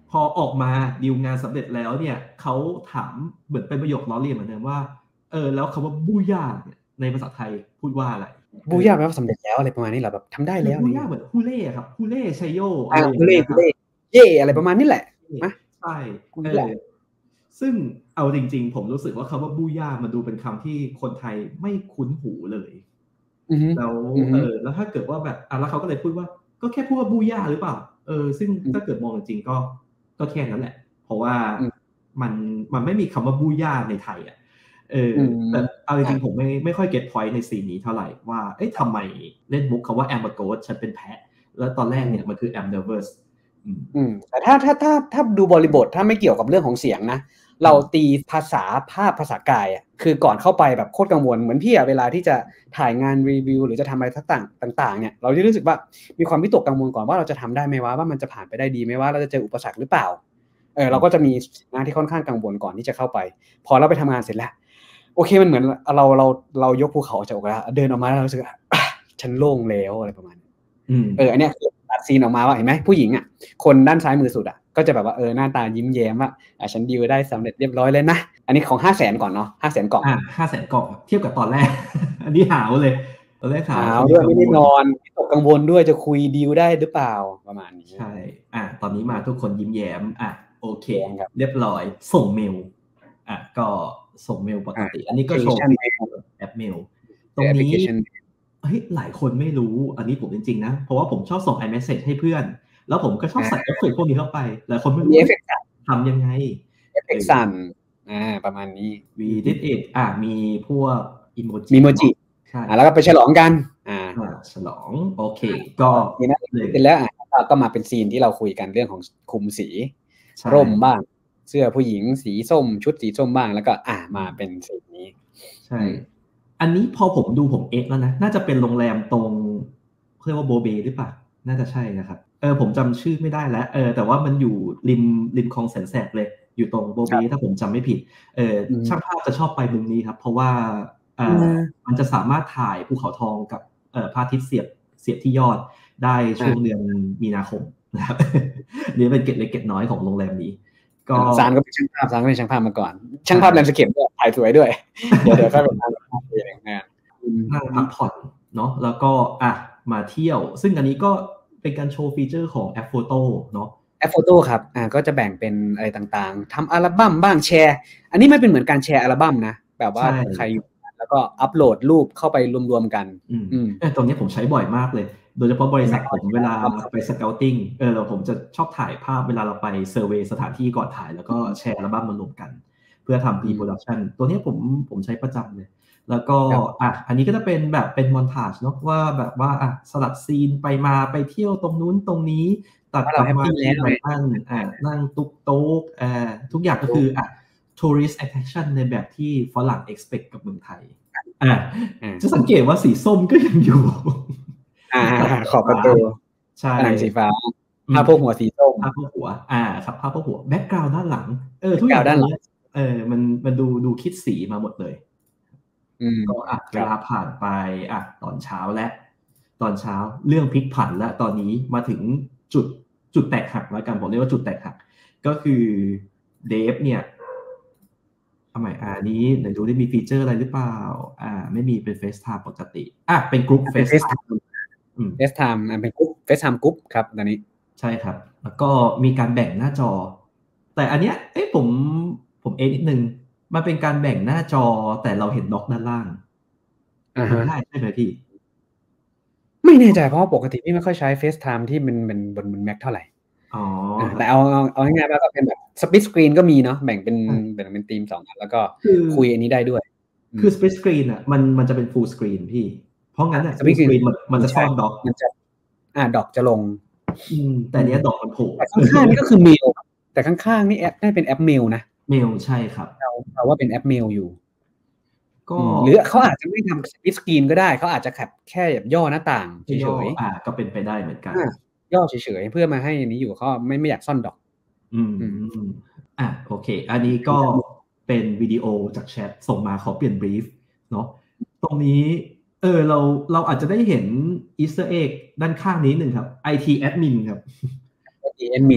พอออกมาดีลงานสำเร็จแล้วเนี่ยเขาถามเหมือนเป็นประโยคล้อเลียนเหมือนเดิมว่าเออแล้วคำว่าบูย่าเนี่ยในภาษาไทยพูดว่าอะไรบูย่าแปลว่าสำเร็จแล้วอะไรประมาณนี้เหรอแบบทำได้แล้วบูย่าเหมือนฮูเล่ครับฮูเล่ชัยโยอะไรฮูเล่ฮูเล่เย่อะไรประมาณนี้แหละนะใช่เออซึ่งเอาจริงๆผมรู้สึกว่าคำว่าบูย่ามันดูเป็นคำที่คนไทยไม่คุ้นหูเลยแล้วเออแล้วถ้าเกิดว่าแบบอ่ะแล้วเขาก็เลยพูดว่าก็แค่พูดว่าบูย่าหรือเปล่าเออซึ่งถ้าเกิดมองจริงๆก็ก็แค่นั้นแหละเพราะว่ามันมันไม่มีคำว่าบูย่าในไทยอ่ะเออแต่เอาจริงๆผมไม่ไม่ค่อยเก็ตพอยต์ในซีนนี้เท่าไหร่ว่าเอ๊ะทำไมเล่นมุกคำว่า I'm a ghost ฉันเป็นแพะแล้วตอนแรกเนี่ยมันคือ I'm nervous อืมแต่ถ้าถ้าถ้าถ้าดูบริบทถ้าไม่เกี่ยวกับเรื่องของเสียงนะเราตีภาษาภาพภาษากายอ่ะคือก่อนเข้าไปแบบโคตรกังวลเหมือนพี่อ่ะเวลาที่จะถ่ายงานรีวิวหรือจะทำอะไรต่างต่างๆเนี่ยเราจะรู้สึกว่ามีความวิตกกังวลก่อนว่าเราจะทำได้ไหมว่าว่ามันจะผ่านไปได้ดีไหมว่าเราจะเจออุปสรรคหรือเปล่าเออเราก็จะมีงานที่ค่อนข้างกังวลก่อนที่จะเข้าไปพอเราไปทำงานเสร็จแล้วโอเคมันเหมือนเราเราเรายกภูเขาออกจากอกแล้วเดินออกมาแล้วรู้สึกฉันโล่งแล้วอะไรประมาณนี้เอออันเนี้ยตัดซีนออกมาว่าเห็นไหมผู้หญิงอ่ะคนด้านซ้ายมือสุดอ่ะก็จะแบบว่าเออหน้าตายิ้มแย้มว่าอ่ะฉันดีลได้สำเร็จเรียบร้อยเลยนะอันนี้ของห้าแสนก่อนเนาะห้าแสนกล่องอ่าห้าแสนกล่องเทียบกับตอนแรก อันนี้หาวเลยตอนแรกหาวด้วยไม่ได้นอนตกกังวลด้วยจะคุยดีลได้หรือเปล่าประมาณนี้ใช่อ่ะตอนนี้มาทุกคนยิ้มแย้มอ่ะโอเคเรียบร้อยส่งเมลอ่ะก็ส่งเมลปกติอันนี้ก็โชว์แอปเมลตรงนี้เฮ้ยหลายคนไม่รู้อันนี้ผมจริงๆนะเพราะว่าผมชอบส่ง iMessage ให้เพื่อนแล้วผมก็ชอบใส่เอฟเฟกต์พวกนี้เข้าไปหลายคนไม่รู้ทำยังไงเอฟเฟกต์สั่นอ่าประมาณนี้ we did it อ่ะมีพวกอีโมจิมีโมจิใช่แล้วก็ไปฉลองกันอ่าฉลองโอเคก็นี่นะเสร็จแล้วอ่ะก็มาเป็นซีนที่เราคุยกันเรื่องของคุมสีร่มบ้างเสื้อผู้หญิงสีส้มชุดสีส้มบ้างแล้วก็อ่ามาเป็นสีนี้ใช่อันนี้พอผมดูผมเอ็กแล้วนะน่าจะเป็นโรงแรมตรงเรียกว่าโบเบหรือเปล่าน่าจะใช่นะครับเออผมจำชื่อไม่ได้แล้วเออแต่ว่ามันอยู่ริมริมคลองแสนแสบเลยอยู่ตรงโบเบถ้าผมจำไม่ผิดเออช่างภาพจะชอบไปมุมนี้ครับเพราะว่าเออมันจะสามารถถ่ายภูเขาทองกับเอ่อพระอาทิตย์เสียบเสียบที่ยอดได้ช่วงเดือนมีนาคมนะครับนี่เป็นเกร็ดเล็กเกร็ดน้อยของโรงแรมนี้ก็ซานก็เป็นช่างภาพซานก็เป็นช่างภาพมาก่อนช่างภาพแลนด์สเคปด้วยถ่ายสวยด้วยเดี๋ยวเดี๋ยวค่อยไปทำภาพเองนะนั่งพักผ่อนเนาะแล้วก็อ่ะมาเที่ยวซึ่งอันนี้ก็เป็นการโชว์ฟีเจอร์ของแอปโฟโต้เนาะแอปโฟโต้ครับอ่าก็จะแบ่งเป็นอะไรต่างๆทำอัลบั้มบ้างแชร์อันนี้ไม่เป็นเหมือนการแชร์อัลบั้มนะแบบว่าใครแล้วก็อัปโหลดรูปเข้าไปรวมๆกันอืมเออตรงนี้ผมใช้บ่อยมากเลยโดยเฉพาะบริษัทผมเวลาไปสเกาติ้งเออเราผมจะชอบถ่ายภาพเวลาเราไปเซอร์เวย์สถานที่ก่อนถ่ายแล้วก็แชร์อัลบั้มมารวมกันเพื่อทำ pre-production ตัวนี้ผมผมใช้ประจำเลยแล้วก็อ่ะอันนี้ก็จะเป็นแบบเป็นมอนทาจเนาะว่าแบบว่าอ่ะสลัดซีนไปมาไปเที่ยวตรงนู้นตรงนี้ตัดกลับมาที่นั่งอ่ะนั่งตุ๊กโต๊ะอ่าทุกอย่างก็คืออ่ะ tourist attraction ในแบบที่ฝรั่ง expect กับเมืองไทยอ่ะจะสังเกตว่าสีส้มก็ยังอยู่อ่าขอบประตูใช่ผนังสีฟ้าผ้าโพกหัวสีส้มผ้าโพกหัวอ่าครับผ้าโพกหัวแบ็คกราวด์ด้านหลังเออทุกอย่างด้านหลังเออมันมันดูดูคิดสีมาหมดเลยก็อ่ะเวลาผ่านไปอ่ะตอนเช้าและตอนเช้าเรื่องพลิกผันและตอนนี้มาถึงจุดจุดแตกหักแล้วกันผมเรียกว่าจุดแตกหักก็คือเดฟเนี่ยทำไมอ่านี้เดี๋ยวดูได้มีฟีเจอร์อะไรหรือเปล่าอ่าไม่มีเป็นเฟซไทม์ปกติอ่ะเป็นกรุ๊ปเฟซไทม์เฟซไทม์เป็นกรุ๊ปเฟซไทม์กรุ๊ปครับตอนนี้ใช่ครับแล้วก็มีการแบ่งหน้าจอแต่อันเนี้ยเอ้ผมผมเอนิดนึงมันเป็นการแบ่งหน้าจอแต่เราเห็นด็อกด้านล่างมันได้ใช่ไหมพี่ไม่แน่ใจเพราะปกติพี่ไม่ค่อยใช้ FaceTime ที่มันเป็นบนบน Mac เท่าไหร่อ๋อแต่เอาเอาเอาง่ายๆว่าก็เป็นแบบสปลิตสกรีนก็มีเนาะแบ่งเป็นแบ่งเป็นทีมสองอันแล้วก็คุยอันนี้ได้ด้วยคือสปลิตสกรีนอ่ะมันมันจะเป็นฟูลสกรีนพี่เพราะงั้นอ่ะสปลิตสกรีนมันมันจะซ่อนด็อกมันจะอ่าด็อกจะลงอืมแต่เนี้ยด็อกมันโผล่แต่ข้างๆนี่ก็คือเมลแต่ข้างๆนี่แอปได้เป็นแอปเมลนะเมลใช่ครับเราเราว่าเป็นแอปเมลอยู่ก็หรือเขาอาจจะไม่ทำสปลิตสกรีนก็ได้เขาอาจจะแค่แค่แบบย่อหน้าต่างเฉยๆอ่าก็เป็นไปได้เหมือนกันย่อเฉยๆเพื่อมาให้นี้อยู่เขาไม่ไม่อยากซ่อนดอกอืมอ่ะโอเคอันนี้ก็เป็นวิดีโอจากแชทส่งมาขอเปลี่ยนบรีฟเนาะตรงนี้เออเราเราอาจจะได้เห็นอีสเตอร์เอ็กด้านข้างนี้หนึ่งครับ ไอ ที Admin ครับไอ ที Admin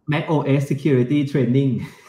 macOS security training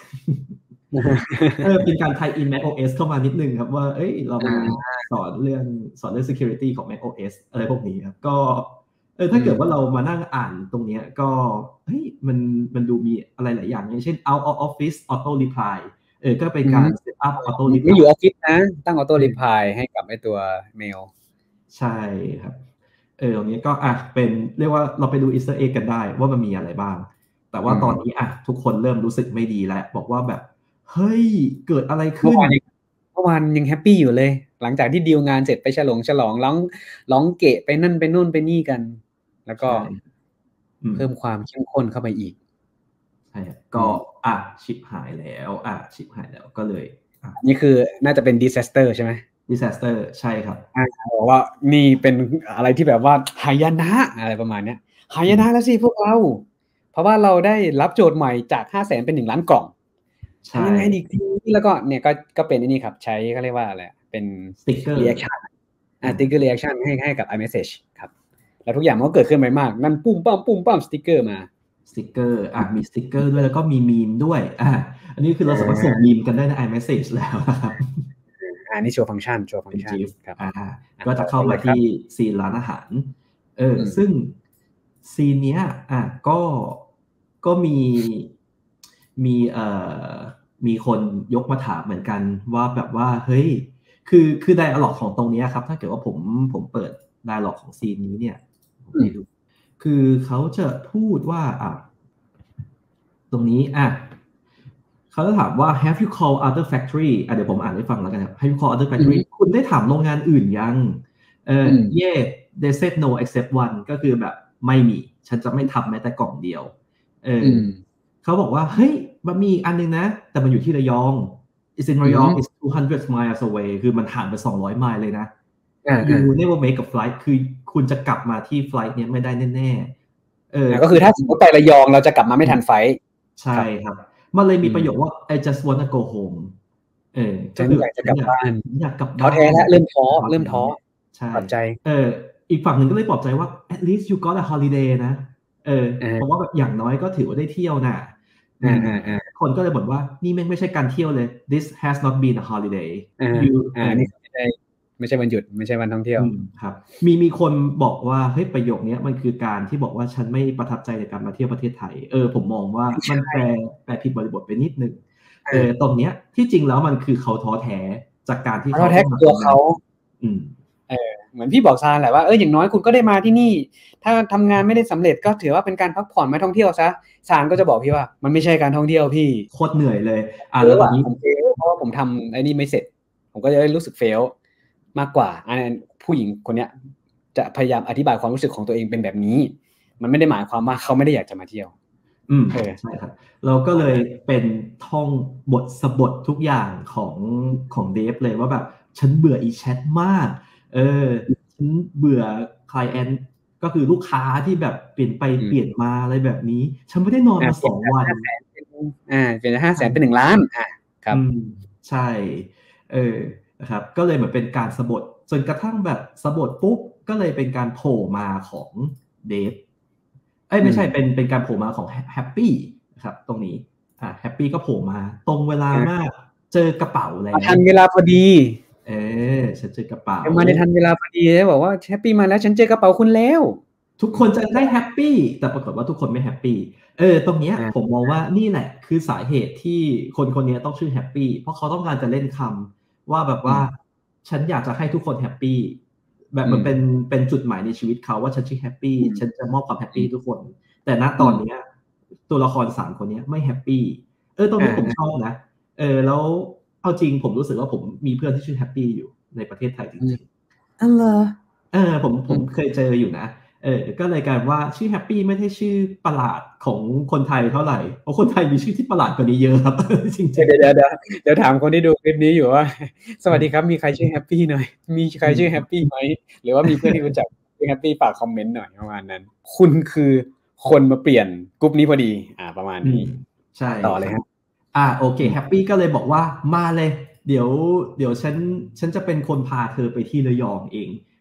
เออเป็นการไทยอิน macOS เข้ามานิดนึงครับว่าเอ้ยเรามาสอนเรื่องสอนเรื่อง security ของ macOS อะไรพวกนี้ครับก็เออถ้าเกิดว่าเรามานั่งอ่านตรงนี้ก็เฮ้ยมันมันดูมีอะไรหลายอย่างอย่างเช่น out of office auto reply เออก็เป็นการ set up auto reply ไม่อยู่ออฟฟิศนะตั้ง auto reply ให้กับไอ้ตัวเมลใช่ครับเออตรงนี้ก็อ่ะเป็นเรียกว่าเราไปดู Easter egg กันได้ว่ามันมีอะไรบ้างแต่ว่าตอนนี้อ่ะทุกคนเริ่มรู้สึกไม่ดีแล้วบอกว่าแบบเฮ้ยเกิดอะไรขึ้นเมื่อวานยังแฮปปี้อยู่เลยหลังจากที่ดีลงานเสร็จไปฉลองฉลองร้องร้องเกะไปนั่นไปนู่นไปนี่กันแล้วก็เพิ่มความเข้มข้นเข้าไปอีกใช่ก็อ่ะชิปหายแล้วอ่ะชิปหายแล้วก็เลยนี่คือน่าจะเป็น disaster ใช่ไหม disaster ใช่ครับอ่าบอกว่านี่เป็นอะไรที่แบบว่าหายนะอะไรประมาณเนี้ยหายนะแล้วสิพวกเราเพราะว่าเราได้รับโจทย์ใหม่จากห้าแสนเป็นหนึ่งล้านกล่องทำยังไงดีทีแล้วก็เนี่ยก็ก็เป็นนี่ครับใช้เขาเรียกว่าอะไรเป็น sticker reaction อ่า sticker reaction ให้ให้กับ iMessage ครับแล้วทุกอย่างมันก็เกิดขึ้นไปมากนั่นปุ้มปั้มปุ้มปั้มสติ๊กเกอร์มาสติ๊กเกอร์อ่ะมีสติ๊กเกอร์ด้วยแล้วก็มีมีมด้วยอ่ะอันนี้คือเราสามารถส่งมีมกันได้ใน iMessage แล้วครับอ่านี่โชว์ฟังก์ชันโชว์ฟังก์ชันครับอ่าก็จะเข้ามาที่ซีนร้านอาหารเออซึ่งซีนเนี้ยอ่ะก็ก็มีมีเอ่อมีคนยกมาถามเหมือนกันว่าแบบว่าเฮ้ยคือคือไดอะล็อกของตรงนี้ครับถ้าเกิดว่าผมผมเปิดไดอะล็อกของซีนนี้เนี่ยให้ดูคือเขาจะพูดว่าอ่ะตรงนี้อ่ะเขาจะถามว่า have you called other factory อ่ะเดี๋ยวผมอ่านให้ฟังแล้วกันครับ have you called other factory คุณได้ถามโรงงานอื่นยังเออ yeah they said no except one ก็คือแบบไม่มีฉันจะไม่ทำแม้แต่กล่องเดียวเออเขาบอกว่าเฮ้ยมันมีอันนึงนะแต่มันอยู่ที่ระยอง is in ระยอง is two hundred miles away คือมันห่างไปสองร้อยไมล์เลยนะ you never make a flight คือคุณจะกลับมาที่ไฟล์เนี้ยไม่ได้แน่ๆเออก็คือถ้าสมมติไประยองเราจะกลับมาไม่ทันไฟล์ใช่ครับมันเลยมีประโยคว่า I just wanna go home เออฉันอยากจะกลับบ้านอยากกลับบ้านท้อแท้แล้วเริ่มท้อเริ่มท้อใช่ปลอบใจเอออีกฝั่งหนึ่งก็เลยปลอบใจว่า at least you got a holiday นะเออเพราะว่าแบบอย่างน้อยก็ถือว่าได้เที่ยวน่ะคนก็เลยบ่นว่านี่แม่งไม่ใช่การเที่ยวเลย this has not been a holiday อ่านี่ไม่ใช่ไม่ใช่วันหยุดไม่ใช่วันท่องเที่ยวครับมีมีคนบอกว่าเฮ้ยประโยคนี้มันคือการที่บอกว่าฉันไม่ประทับใจในการมาเที่ยวประเทศไทยเออผมมองว่ามันแปลแปลผิดบริบทไปนิดนึงเออตรงเนี้ยที่จริงแล้วมันคือเขาท้อแท้จากการที่เขาท้อแท้ตัวเขาอืมเออเหมือนพี่บอกซานแหละว่าเอออย่างน้อยคุณก็ได้มาที่นี่ถ้าทำงานไม่ได้สำเร็จก็ถือว่าเป็นการพักผ่อนมาท่องเที่ยวซะซานก็จะบอกพี่ว่ามันไม่ใช่การท่องเที่ยวพี่โคตรเหนื่อยเลยอ่าแล้วตอนนี้ผมเฟลเพราะว่าผมทำไอ้นี่ไม่เสร็จผมก็จะได้รู้สึกเฟลมากกว่าอันนั้นผู้หญิงคนเนี้ยจะพยายามอธิบายความรู้สึกของตัวเองเป็นแบบนี้มันไม่ได้หมายความว่าเขาไม่ได้อยากจะมาเที่ยวอืมใช่ครับเราก็เลยเป็นท่องบทสบททุกอย่างของของเดฟเลยว่าแบบฉันเบื่ออีแชทมากเออฉันเบื่อ client ก็คือลูกค้าที่แบบเปลี่ยนไปเปลี่ยนมาอะไรแบบนี้ฉันไม่ได้นอนมาสองวันอ่าเป็นห้าแสนเป็นหนึ่งล้านอ่าครับใช่เออนะครับก็เลยเหมือนเป็นการสบทจนกระทั่งแบบสบทปุ๊บก็เลยเป็นการโผล่มาของเดฟเอ้ยไม่ใช่เป็นเป็นการโผล่มาของแฮปปี้นะครับตรงนี้อ่าแฮปปี้ก็โผล่มาตรงเวลามากเจอกระเป๋าแล้วทันเวลาพอดีเออฉันเจอกระเป๋ามาในทันเวลาพอดีเลยบอกว่าแฮปปี้มาแล้วฉันเจอกระเป๋าคุณแล้วทุกคนจะได้แฮปปี้แต่ปรากฏว่าทุกคนไม่แฮปปี้เออตรงเนี้ยผมมองว่านี่แหละคือสาเหตุที่คนคนนี้ต้องชื่อแฮปปี้เพราะเขาต้องการจะเล่นคำว่าแบบว่าฉันอยากจะให้ทุกคนแฮปปี้แบบมันเป็นเป็นจุดหมายในชีวิตเขาว่าฉันชื่อแฮปปี้ฉันจะมอบความแฮปปี้ทุกคนแต่ณตอนนี้ตัวละครสามคนนี้ไม่แฮปปี้เออตรงนี้ผมชอบนะเออแล้วเอาจริงผมรู้สึกว่าผมมีเพื่อนที่ชื่อแฮปปี้อยู่ในประเทศไทยจริงๆอ๋อเหรอเออผมผมเคยเจออยู่นะเออก็เลยกลายว่าชื่อแฮปปี้ไม่ใช่ชื่อประหลาดของคนไทยเท่าไหร่เพราะคนไทยมีชื่อที่ประหลาดกว่านี้เยอะครับจริงๆเดี๋ยวเดี๋ยวเดี๋ยวเดี๋ยวถามคนที่ดูคลิปนี้อยู่ว่าสวัสดีครับมีใครชื่อแฮปปี้หน่อยมีใครชื่อแฮปปี้ไหมหรือว่ามีเพื่อนที่รู้จักชื่อแฮปปี้ฝากคอมเมนต์หน่อยประมาณนั้นคุณคือคนมาเปลี่ยนกลุ่มนี้พอดีอ่าประมาณนี้ใช่ต่อเลยครับอ่าโอเคแฮปปี้ก็เลยบอกว่ามาเลยเดี๋ยวเดี๋ยวฉันฉันจะเป็นคนพาเธอไปที่ระยองเอง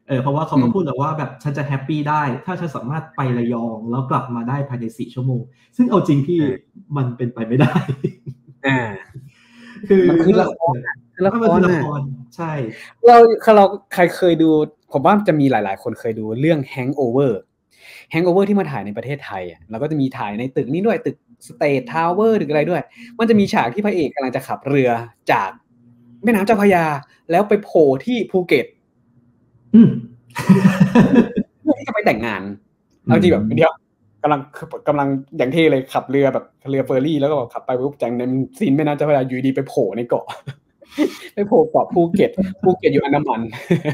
เออเพราะว่าเขาก็พูดแล้วว่าแบบฉันจะแฮปปี้ได้ถ้าฉันสามารถไประยองแล้วกลับมาได้ภายในสี่ชั่วโมงซึ่งเอาจริงพี่มันเป็นไปไม่ได้อ่าคือมันคือละครคือละครละครใช่เราเราใครเคยดูผมว่าจะมีหลายๆคนเคยดูเรื่อง Hangover Hangover ที่มาถ่ายในประเทศไทยอ่ะแล้วก็จะมีถ่ายในตึกนี้ด้วยตึก State Tower หรืออะไรด้วยมันจะมีฉากที่พระเอกกำลังจะขับเรือจากแม่น้ำเจ้าพระยาแล้วไปโผล่ที่ภูเก็ตอืมเพื่อที่จะไปแต่งงานเอาจริงแบบเดียวกำลังกำลังอย่างเท่เลยขับเรือแบบเรือเฟอร์รี่แล้วก็ขับไปปุ๊บจังในซีนแม่น้ำเจ้าพระยาอยู่ดีไปโผล่ในเกาะไปโผล่เกาะภูเก็ตภูเก็ตอยู่อันดามัน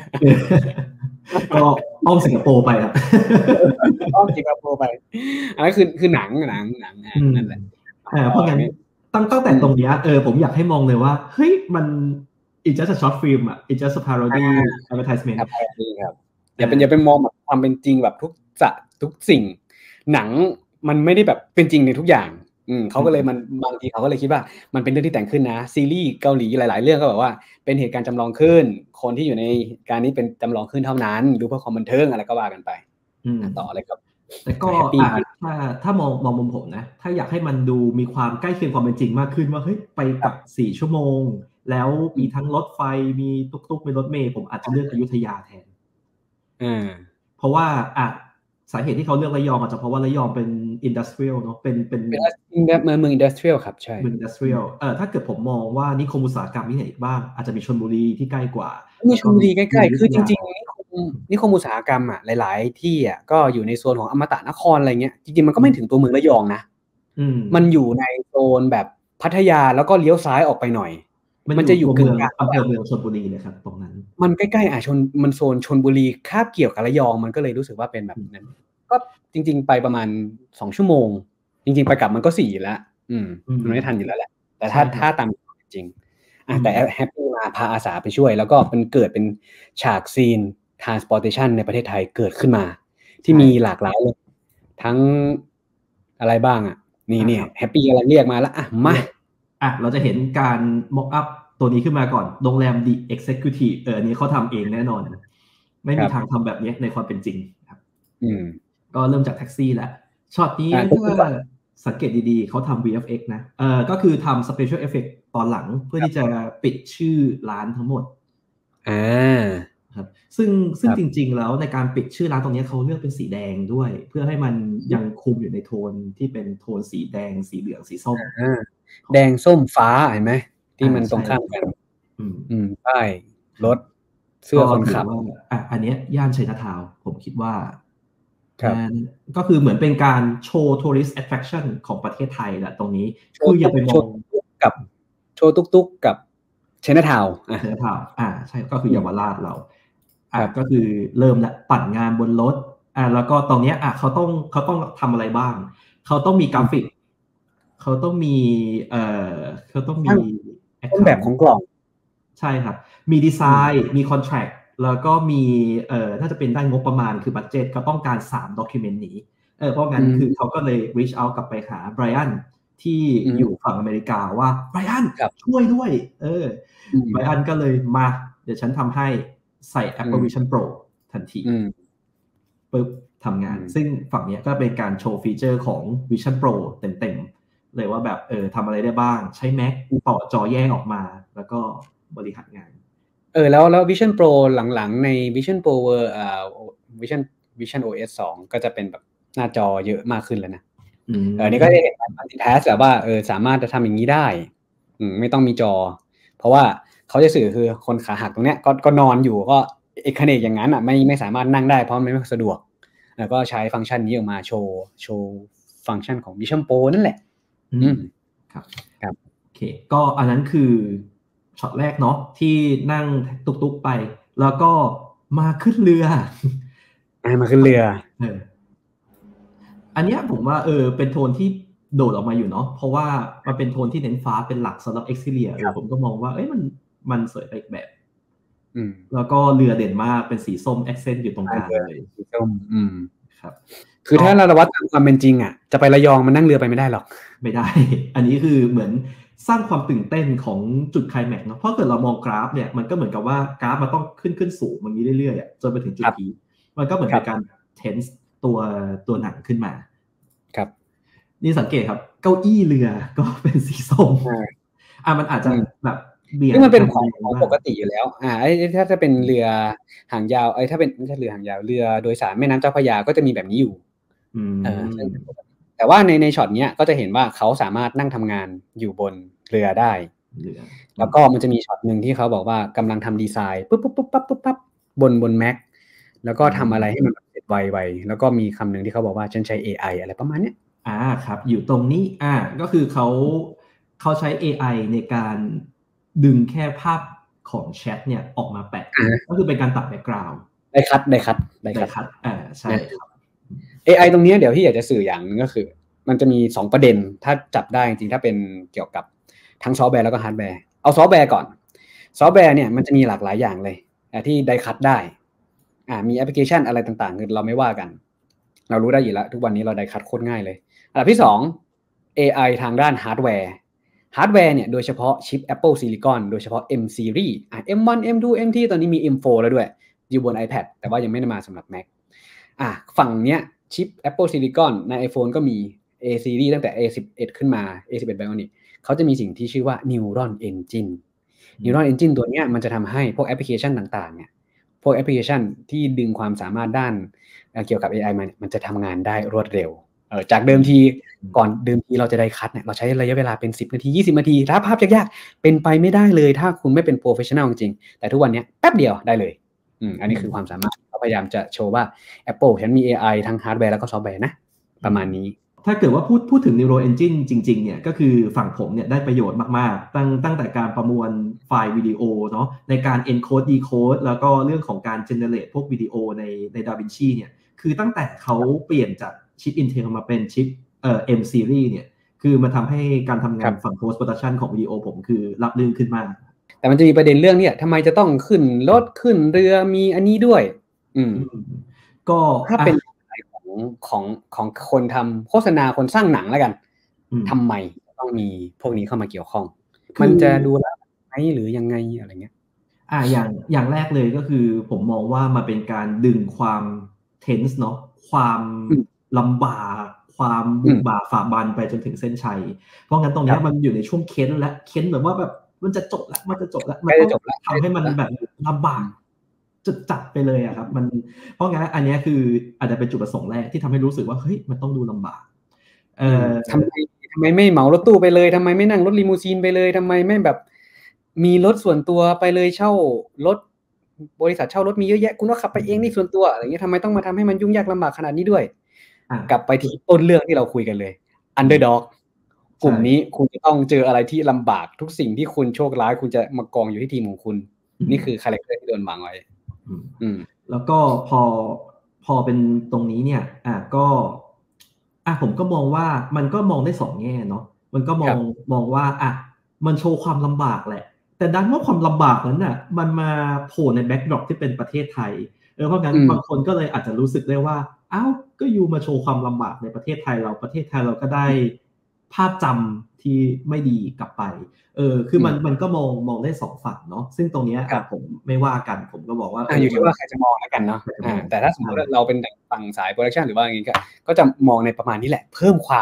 ก็อ้อมสิงคโปร์ไปครับอ้อมสิงคโปร์ไปอันนั้นคือคือหนังหนังหนังนั่นแหละเพราะงั้นตั้งตั้งแต่ตรงนี้เออผมอยากให้มองเลยว่าเฮ้ยมัน it's just a short film อ่ะ it's just a parody advertisement ครับครับอย่าเป็นอย่าไปมองแบบความเป็นจริงแบบทุกจะทุกสิ่งหนังมันไม่ได้แบบเป็นจริงในทุกอย่างอืมเขาก็เลยมันบางทีเขาก็เลยคิดว่ามันเป็นเรื่องที่แต่งขึ้นนะซีรีส์เกาหลีหลายๆเรื่องก็แบบว่าเป็นเหตุการณ์จำลองขึ้นคนที่อยู่ในการนี้เป็นจำลองขึ้นเท่านั้นดูเพื่อความบันเทิงอะไรก็ว่ากันไปต่อเลยครับแต่ก็ถ้าถ้ามองมองมุมผมนะถ้าอยากให้มันดูมีความใกล้เคียงความเป็นจริงมากขึ้นว่าเฮ้ยไปกับสี่ชั่วโมงแล้วมีทั้งรถไฟมีตุ๊กๆมีรถเมล์ผมอาจจะเลือกอยุธยาแทนอืมเพราะว่าอ่ะสาเหตุที่เขาเลือกระยองอาจจะเพราะว่าระยองเป็นอินดัสเทรียลเนาะเป็นเป็นเมืองเมืองอินดัสเทรียลครับใช่เมืองอินดัสเทรียลเออถ้าเกิดผมมองว่านิคมอุตสาหกรรมที่ไหนอีกบ้างอาจจะมีชลบุรีที่ใกล้กว่ามีชลบุรีใกล้ๆคือจริงๆนิคมนิคมอุตสาหกรรมอ่ะหลายๆที่อ่ะก็อยู่ในโซนของอมตะนครอะไรเงี้ยจริงๆมันก็ไม่ถึงตัวเมืองระยองนะมันอยู่ในโซนแบบพัทยาแล้วก็เลี้ยวซ้ายออกไปหน่อยมันจะอยู่กึ่งกลางอำเภอเมืองชลบุรีเลยครับตรงนั้นมันใกล้ๆอ่ะชนมันโซนชลบุรีคาบเกี่ยวกับระยองมันก็เลยรู้สึกว่าเป็นแบบนั้นก็จริงๆไปประมาณสองชั่วโมงจริงๆไปกลับมันก็สี่แล้วอืมมันไม่ทันอยู่แล้วแหละแต่ถ้าถ้าตามจริงอ่ะแต่แฮปปี้มาพาอาสาไปช่วยแล้วก็เป็นเกิดเป็นฉากซีน transportation ในประเทศไทยเกิดขึ้นมาที่มีหลากหลายเลยทั้งอะไรบ้างอ่ะนี่เนี่ยแฮปปี้กำลังเรียกมาแล้วอ่ะมาอ่ะเราจะเห็นการ mock up ตัวนี้ขึ้นมาก่อนโรงแรม The Executive เอออันนี้เขาทำเองแน่นอนไม่มีทางทำแบบนี้ในความเป็นจริงครับอืมก็เริ่มจากแท็กซี่แล้วช็อตนี้ถ้าสังเกตดีๆเขาทำ วี เอฟ เอ็กซ์ นะเออก็คือทำ Special Effect ตอนหลังเพื่อที่จะปิดชื่อร้านทั้งหมดอ่าครับซึ่งซึ่งจริงๆแล้วในการปิดชื่อร้านตรงนี้เขาเลือกเป็นสีแดงด้วยเพื่อให้มันยังคุมอยู่ในโทนที่เป็นโทนสีแดงสีเหลืองสีส้มแดงส้มฟ้าเห็นไหมที่มันตรงข้ามกันอืมอืมใช่รถเสื้อคนขับอ่ะอันเนี้ยย่านไชน่าทาวน์ผมคิดว่าก็คือเหมือนเป็นการโชว์ tourist attraction ของประเทศไทยแหละตรงนี้คืออย่าไปมองกับโชว์ตุ๊กๆกับไชน่าทาวน์อ่ะไชน่าทาวน์อ่าใช่ก็คือเยาวราชเราอ่ะก็คือเริ่มละปั่นงานบนรถอ่ะแล้วก็ตรงนี้อ่ะเขาต้องเขาต้องทำอะไรบ้างเขาต้องมีกราฟิกเขาต้องมีเอ่อเขาต้องมีต้นแบบของกล่องใช่ครับมีดีไซน์มีคอนแทรคแล้วก็มีเอ่อถ้าจะเป็นด้านงบประมาณคือบัดเจ็ตเขาต้องการสามด็อกิเมนต์นี้เออเพราะงั้นคือเขาก็เลย reach out กลับไปหาไบรอันที่อยู่ฝั่งอเมริกาว่าไบรอันช่วยด้วยเออไบรอันก็เลยมาเดี๋ยวฉันทำให้ใส่ Apple Vision Pro ทันทีปึ๊บทำงานซึ่งฝั่งนี้ก็เป็นการโชว์ฟีเจอร์ของ Vision Pro เต็มๆเลยว่าแบบเออทำอะไรได้บ้างใช้ Mac ต่อจอแยกออกมาแล้วก็บริหารงานเออแล้วแล้ว Vision Pro หลังๆใน Vision Pro เอ่อ Vision Vision โอ เอส สองก็จะเป็นแบบหน้าจอเยอะมากขึ้นแล้วนะเออนี่ก็ได้เห็นมันติดแทสแบบว่าเออสามารถจะทำอย่างนี้ได้อืมไม่ต้องมีจอเพราะว่าเขาจะสื่อคือคนขาหักตรงเนี้ยก็ก็นอนอยู่ก็เอกเนกอย่างนั้นอ่ะไม่ไม่สามารถนั่งได้เพราะมันไม่สะดวกแล้วก็ใช้ฟังก์ชันนี้ออกมาโชว์โชว์ฟังก์ชันของ Vision Pro นั่นแหละอืมครับครับโอเคก็อันนั้นคือช็อตแรกเนาะที่นั่งตุ๊กๆไปแล้วก็มาขึ้นเรือมาขึ้นเรือเอออันเนี้ยผมว่าเออเป็นโทนที่โดดออกมาอยู่เนาะเพราะว่ามันเป็นโทนที่เน้นฟ้าเป็นหลักสำหรับ Exterior เออผมก็มองว่าเอ้ยมันมันสวยไปอีกแบบอืมแล้วก็เรือเด่นมากเป็นสีส้ม accent อยู่ตรงกลางเลยสีส้มอืมครับคือถ้าเราวัดตามความเป็นจริงอ่ะจะไประยองมันนั่งเรือไปไม่ได้หรอกไม่ได้อันนี้คือเหมือนสร้างความตื่นเต้นของจุดไคลแม็กซ์เนาะเพราะเกิดเรามองกราฟเนี่ยมันก็เหมือนกับว่ากราฟมันต้องขึ้นขึ้นสูงมันนี้เรื่อยๆจนไปถึงจุดพีคมันก็เหมือนเป็นการเทนส์ตัวตัวหนังขึ้นมาครับนี่สังเกตครับเก้าอี้เรือก็เป็นสีส้มอ่ะมันอาจจะแบบเบี่ยงมันเป็นของของปกติอยู่แล้วอ่าไอ้ถ้าจะเป็นเรือหางยาวไอ้ถ้าเป็นไม่ใช่เรือหางยาวเรือโดยสารแม่น้ำเจ้าพระยาก็จะมีแบบนี้อยู่เออแต่ว่าในในช็อตเนี้ยก็จะเห็นว่าเขาสามารถนั่งทำงานอยู่บนเรือได้แล้วก็มันจะมีช็อตนึงที่เขาบอกว่ากำลังทำดีไซน์ปุ๊บปุ๊บปุ๊บปั๊บปุ๊บปั๊บบนบนแม็กแล้วก็ทำอะไรให้มันเสร็จไวๆแล้วก็มีคำหนึ่งที่เขาบอกว่าฉันใช้ เอ ไอ อะไรประมาณเนี้ยอ่าครับอยู่ตรงนี้อ่าก็คือเขาเขาใช้ เอ ไอ ในการดึงแค่ภาพของแชทเนี่ยออกมาแปะก็คือเป็นการตัดแบ็คกราวด์ได้คัดได้คัดได้คัดอ่าใช่ครับเอ ไอ ตรงนี้เดี๋ยวที่อยากจะสื่ออย่างนึงก็คือมันจะมีสองประเด็นถ้าจับได้จริงๆถ้าเป็นเกี่ยวกับทั้งซอฟต์แวร์แล้วก็ฮาร์ดแวร์เอาซอฟต์แวร์ก่อนซอฟต์แวร์เนี่ยมันจะมีหลากหลายอย่างเลยที่ได้คัดได้อ่ามีแอปพลิเคชันอะไรต่างๆคือเราไม่ว่ากันเรารู้ได้อยู่แล้วทุกวันนี้เราได้คัดโคตรง่ายเลยอันดับที่สอง เอ ไอ ทางด้านฮาร์ดแวร์ฮาร์ดแวร์เนี่ยโดยเฉพาะชิป Apple Silicon โดยเฉพาะ M Series อ่ะ เอ็ม วัน เอ็ม ทู เอ็ม ที ตอนนี้มี เอ็ม โฟร์ แล้วด้วยอยู่บน iPad แต่ว่ายังไม่ได้มาสำหรับ Mac อ่ะฝั่งเนี้ยชิป Apple Silicon ใน iPhone ก็มี A Series ตั้งแต่ เอ สิบเอ็ด ขึ้นมา เอ สิบเอ็ด Bionic เขาจะมีสิ่งที่ชื่อว่า Neuron Engine Neuron Engine ตัวเนี้ยมันจะทำให้พวกแอปพลิเคชันต่างๆเนี่ยพวกแอปพลิเคชันที่ดึงความสามารถด้านเกี่ยวกับ เอ ไอ มันมันจะทำงานได้รวดเร็วเออจากเดิมทีก่อนเดิมทีเราจะได้คัดเนี่ยเราใช้ระยะเวลาเป็นสิบนาทียี่สิบนาทีถ้าภาพยากๆเป็นไปไม่ได้เลยถ้าคุณไม่เป็นโปรเฟสชั่นอลจริงๆแต่ทุกวันนี้แป๊บเดียวได้เลยอืมอันนี้คือความสามารถเราพยายามจะโชว์ว่า Apple ฉันมี เอ ไอ ทั้งฮาร์ดแวร์แล้วก็ซอฟต์แวร์นะประมาณนี้ถ้าเกิดว่าพูดพูดถึง Neural Engine จริงๆเนี่ยก็คือฝั่งผมเนี่ยได้ประโยชน์มากๆตั้งตั้งแต่การประมวลไฟล์วิดีโอเนาะในการ encode decode แล้วก็เรื่องของการ generate พวกวิดีโอในใน DaVinci เนี่ยคือตั้งแต่เขาเปลี่ยนจากชิป Intel มาเป็นชิปเอ่อ M Series เนี่ยคือมันทำให้การทำงานฝั่ง post production ของวิดีโอผมคือรับลื่นขึ้นมากแต่มันจะมีประเด็นเรื่องเนี่ยทำไมจะต้องขึ้นรถขึ้นเรือมีอันนี้ด้วยอืมก็ถ้าเป็นของของของคนทำโฆษณาคนสร้างหนังแล้วกันทำไมต้องมีพวกนี้เข้ามาเกี่ยวข้องมันจะดูแลไหมหรือยังไงอะไรเงี้ยอ่าอย่างอย่างแรกเลยก็คือผมมองว่ามันเป็นการดึงความเทนส์เนาะความลำบากความบุกบ่าฝ่าบันไปจนถึงเส้นชัยเพราะงั้นตรงนี้มันอยู่ในช่วงเค้นและเค้นแบบว่าแบบมันจะจบแล้วมันจะจบแล้วมันต้องทำให้มันแบบลำบากจุดจัดไปเลยอะครับมันเพราะงั้นอันนี้คืออาจจะเป็นจุดประสงค์แรกที่ทำให้รู้สึกว่าเฮ้ยมันต้องดูลำบากเอ่อทำไมทำไมไม่เหมารถตู้ไปเลยทำไมไม่นั่งรถลิมูซีนไปเลยทำไมไม่แบบมีรถส่วนตัวไปเลยเช่ารถบริษัทเช่ารถมีเยอะแยะคุณก็ขับไปเองนี่ส่วนตัวอะไรเงี้ยทำไมต้องมาทำให้มันยุ่งยากลำบากขนาดนี้ด้วยกลับไปที่ต้นเรื่องที่เราคุยกันเลย Underdog กลุ่มนี้คุณจะต้องเจออะไรที่ลำบากทุกสิ่งที่คุณโชคร้ายคุณจะมากองอยู่ที่ทีมของคุณนี่คือคาแรคเตอร์ที่โดนวางไว้แล้วก็พอพอเป็นตรงนี้เนี่ยอ่ะก็อ่ะผมก็มองว่ามันก็มองได้สองแง่เนาะมันก็มองมองว่าอ่ะมันโชว์ความลำบากแหละแต่ดันว่าความลำบากนั้นน่ะมันมาโผล่ในแบ็คดรอปที่เป็นประเทศไทยเออเพราะงั้นบางคนก็เลยอาจจะรู้สึกได้ว่าอ้าวก็อยู่มาโชว์ความลำบากในประเทศไทยเราประเทศไทยเราก็ได้ภาพจำที่ไม่ดีกลับไปเออคือมันมันก็มองมองได้สองฝั่งเนาะซึ่งตรงนี้ผมไม่ว่ากันผมก็บอกว่าอยู่ที่ว่าใครจะมองแล้วกันเนาะแต่ถ้าสมมติเราเป็นฝั่งสายโปรดักชันหรือว่าอย่างงี้ก็ก็จะมองในประมาณนี้แหละเพิ่มความ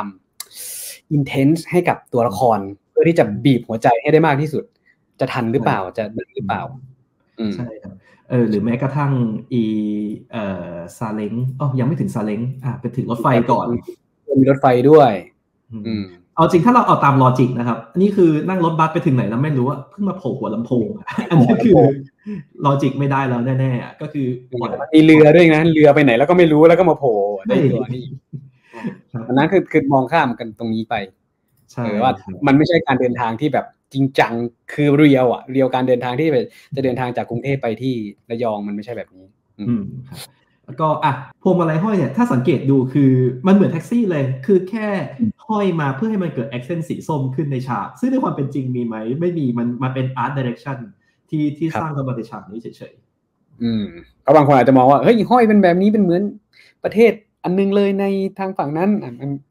intense ให้กับตัวละครเพื่อที่จะบีบหัวใจให้ได้มากที่สุดจะทันหรือเปล่าจะได้หรือเปล่าใช่ครับเออหรือแม้กระทั่งอีเอ่อซาเล้งอ๋อยังไม่ถึงซาเล้งอ่ะไปถึงรถไฟก่อนมีรถไฟด้วยอืมเอาจริงถ้าเราเอาตามลอจิกนะครับอันนี้คือนั่งรถบัสไปถึงไหนแล้วไม่รู้ว่าเพิ่งมาโผล่หัวลำโพงอันนี้คือลอจิกไม่ได้แล้วแน่ๆก็คือมีเรือด้วยนะเรือไปไหนแล้วก็ไม่รู้แล้วก็มาโผล่ในตัวนี้อันนั้นคือคือมองข้ามกันตรงนี้ไปใช่ว่ามันไม่ใช่การเดินทางที่แบบจริงจังคือเรียวอ่ะเรียวการเดินทางที่จะเดินทางจากกรุงเทพไปที่ระยองมันไม่ใช่แบบนี้อืมครับแล้วก็อ่ะพวงมาลัยห้อยเนี่ยถ้าสังเกตดูคือมันเหมือนแท็กซี่เลยคือแค่ห้อยมาเพื่อให้มันเกิดแอคเซนต์สีส้มขึ้นในฉากซึ่งในความเป็นจริงมีไหมไม่มีมันมาเป็นอาร์ตไดเรคชั่นที่ที่สร้างขึ้นมาในฉากนี้เฉยๆอืมเพราะบางคนอาจจะมองว่าเฮ้ยห้อยเป็นแบบนี้เป็นเหมือนประเทศอันนึงเลยในทางฝั่งนั้นมัน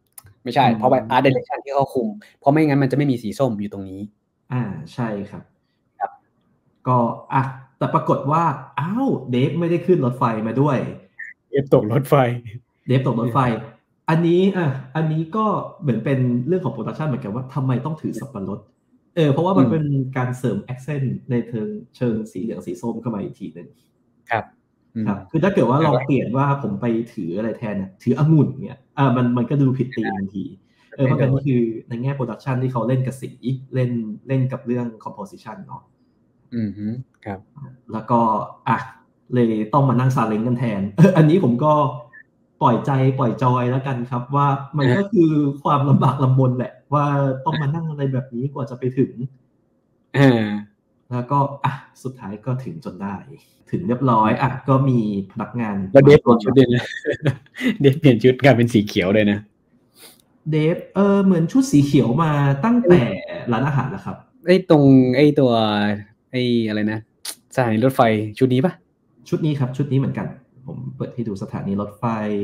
ไม่ใช่เพราะว่า Art Direction ที่เขาคุมเพราะไม่งั้นมันจะไม่มีสีส้มอยู่ตรงนี้อ่าใช่ครับครับก็อ่ะแต่ปรากฏว่าอ้าวเดฟไม่ได้ขึ้นรถไฟมาด้วยเดฟตกรถไฟเดฟตกรถไฟอันนี้อ่ะอันนี้ก็เหมือนเป็นเรื่องของโปรดักชันเหมือนกันว่าทำไมต้องถือสับปะรดเออเพราะว่ามันเป็นการเสริมแอคเซนต์ในเชิงเชิงสีเหลืองสีส้มเข้ามาอีกทีนึงครับครับคือถ้าเกิดว่าลองเปลี่ยนว่าผมไปถืออะไรแทนเนี่ยถือองุ่นเนี่ยอ่ามันมันก็ดูผิดธีมทันทีเออเพราะงั้นนี่คือในแง่โปรดักชันที่เขาเล่นกับสีเล่นเล่นกับเรื่องคอมโพสิชันเนาะอืมครับแล้วก็อ่ะเลยต้องมานั่งซาเล้งกันแทนเอออันนี้ผมก็ปล่อยใจปล่อยจอยแล้วกันครับว่ามันก็คือความลำบากลำบนแหละว่าต้องมานั่งอะไรแบบนี้กว่าจะไปถึงอ่าแล้วก็อ่ะสุดท้ายก็ถึงจนได้ถึงเรียบร้อยอ่ะก็มีพนักงานแล้วเดฟเปลี่ยนชุดเลยนะเดฟเปลี่ยนชุดกลายเป็นสีเขียวเลยนะเดฟเออเหมือนชุดสีเขียวมาตั้งแต่ร้านอาหารแล้วครับไอ้ตรงไอ้ตัวไอ้อะไรนะสถานีรถไฟชุดนี้ปะชุดนี้ครับชุดนี้เหมือนกันผมเปิดให้ดูสถานีรถไฟ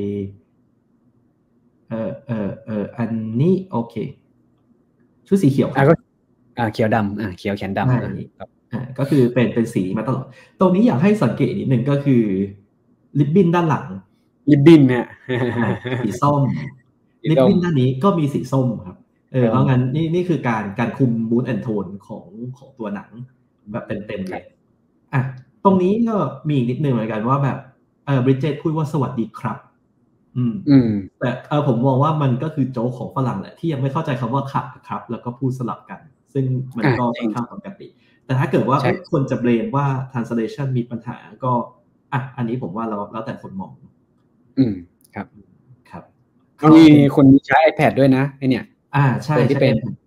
เออเออเอออันนี้โอเคชุดสีเขียวอ่ะก็อ่าเขียวดำอ่าเขียวแขนดำครับอ่าก็คือเป็นเป็นสีมาตลอดตรงนี้อยากให้สังเกตนิดนึงก็คือริบบิ้นด้านหลังริบบิ้นเนี่ยสีส้มริบบิ้นด้านนี้ก็มีสีส้มครับเออเพราะงั้นนี่นี่คือการการคุมมูดแอนโทนของของตัวหนังแบบเต็มๆเลยอ่ะตรงนี้ก็มีอีกนิดนึงเหมือนกันว่าแบบเออบริดเจตพูดว่าสวัสดีครับอืมอืมแต่เออผมมองว่ามันก็คือโจ๊กของฝรั่งแหละที่ยังไม่เข้าใจคำว่าครับครับแล้วก็พูดสลับกันซึ่งมันก็ค่อนข้างปกติแต่ถ้าเกิดว่าคนจะเบรมว่า translation มีปัญหาก็อ่ะอันนี้ผมว่าเราแล้วแต่คนมองอืมครับครับมีคนใช้ iPad ด้วยนะไอเนี่ยอ่าใช่ที่เป็น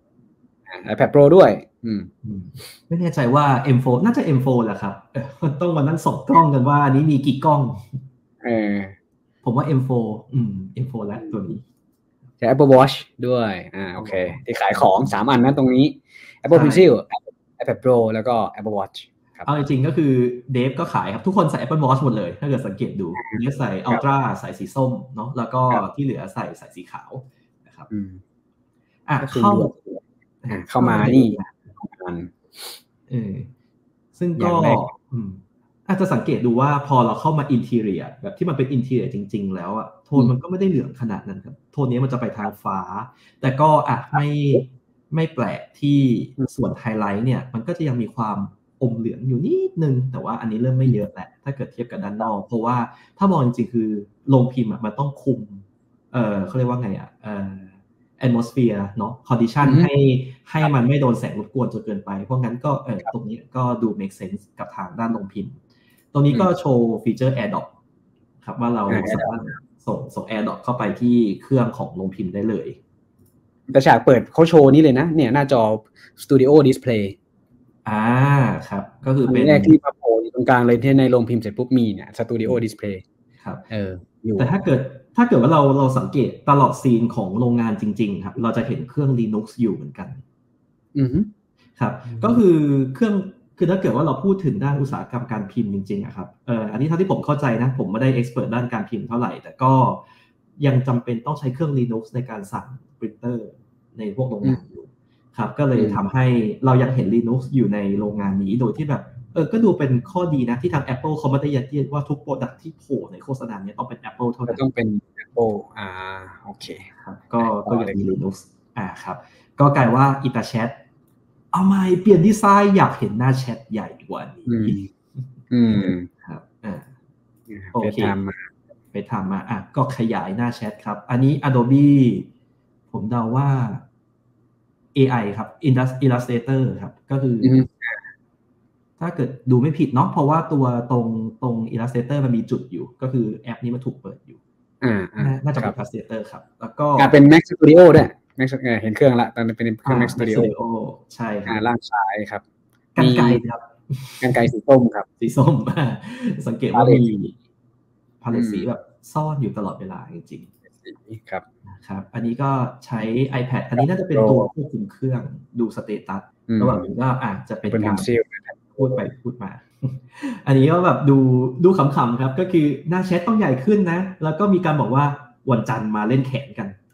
iPad Pro ด้วยอืมไม่แน่ใจว่า เอ็ม โฟร์ น่าจะ เอ็ม โฟร์ แหละครับต้องมานั่งส่องกล้องกันว่าอันนี้มีกี่กล้องเออผมว่า เอ็ม โฟร์ อืม เอ็ม โฟร์ แล้วตัวนี้ใช้ Apple Watch ด้วยอ่าโอเคที่ขายของสามอันนะตรงนี้ Apple Pencil iPad Pro แล้วก็ Apple Watch ครับเอาจริงๆก็คือเดฟก็ขายครับทุกคนใส่ Apple Watch หมดเลยถ้าเกิดสังเกตดูเดฟใส่ Ultra ใส่สีส้มเนาะแล้วก็ที่เหลือใส่ใส่สีขาวนะครับอืมอ่ะเข้าเข้ามานี่เออซึ่งก็อาจจะสังเกตดูว่าพอเราเข้ามาอินทีเรียแบบที่มันเป็นอินทีเรียจริงๆแล้วอะโทนมันก็ไม่ได้เหลืองขนาดนั้นครับโทนนี้มันจะไปทางฟ้าแต่ก็อาจไม่ไม่แปลกที่ส่วนไฮไลท์เนี่ยมันก็จะยังมีความอมเหลืองอยู่นิดนึงแต่ว่าอันนี้เริ่มไม่เยอะแหละถ้าเกิดเทียบกับด้านนอกเพราะว่าถ้ามองจริงๆคือโรงพิมพ์มันต้องคุมเออเขาเรียกว่าไงอะเออatmosphere เนาะ condition ให้ให้มันไม่โดนแสงรบกวนจนเกินไปเพราะงั้นก็เออตรงนี้ก็ดู make sense กับทางด้านโรงพิมพ์ตรงนี้ก็โชว์ฟีเจอร์ AirDrop ครับว่าเราสามารถส่งส่ง AirDrop เข้าไปที่เครื่องของโรงพิมพ์ได้เลยแต่ฉากเปิดเขาโชว์นี่เลยนะเนี่ยหน้าจอ Studio Display อ่าครับก็คือเป็นแรกที่มาโผล่ตรงกลางเลยที่ในโรงพิมพ์เสร็จปุ๊บมีเนี่ย Studio Display ครับเออแต่ถ้าเกิดถ้าเกิดว่าเราเราสังเกตตลอดซีนของโรงงานจริงๆครับเราจะเห็นเครื่อง Linux อยู่เหมือนกันอือฮึครับก็คือเครื่องคือถ้าเกิดว่าเราพูดถึงด้านอุตสาหกรรมการพิมพ์จริงๆอะครับเอ่ออันนี้เท่าที่ผมเข้าใจนะผมไม่ได้เอ็กซ์เพรสด้านการพิมพ์เท่าไหร่แต่ก็ยังจำเป็นต้องใช้เครื่อง Linux ในการสั่งปรินเตอร์ในพวกโรงงานอยู่ครับก็เลยทำให้เรายังเห็น Linux อยู่ในโรงงานนี้โดยที่แบบเออก็ดูเป็นข้อดีนะที่ทาง Apple เขาไม่ได้ยัดเยียดว่าทุกโปรดักต์ที่โผล่ในโฆษณาเนี้ยต้องเป็น Apple เท่านั้นต้องเป็น Apple อ่าโอเคครับก็ก็ยังมี Linux อ่าครับก็กลายว่า ItaChat เอาใหม่เปลี่ยนดีไซน์อยากเห็นหน้าแชทใหญ่กว่านี้อืมครับอ่าโอเคไปทำมาอ่ะก็ขยายหน้าแชทครับอันนี้ Adobe ผมเดาว่า เอ ไอ ครับ Illustrator ครับก็คือถ้าเกิดดูไม่ผิดเนาะเพราะว่าตัวตรงตรง Illustrator มันมีจุดอยู่ก็คือแอปนี้มันถูกเปิดอยู่อ่าน่าจะเป็น Illustrator ครับแล้วก็เป็น Mac Studio ด้วย Mac เห็นเครื่องละตอนนี้เป็นเครื่อง Mac Studio ใช่ครับล่างซ้ายครับกรรไกรครับกรรไกรสีส้มครับสีส้มสังเกตว่ามีพาเลตสีแบบซ่อนอยู่ตลอดเวลาจริงๆครับครับอันนี้ก็ใช้ iPad อันนี้น่าจะเป็นตัวควบคุมเครื่องดูสเตตัสระหว่างนี้ก็อาจจะเป็นการพูดไปพูดมาอันนี้ก็แบบดูดูขำๆครับก็คือหน้าแชทต้องใหญ่ขึ้นนะแล้วก็มีการบอกว่าวันจันทร์มาเล่นแขนกัน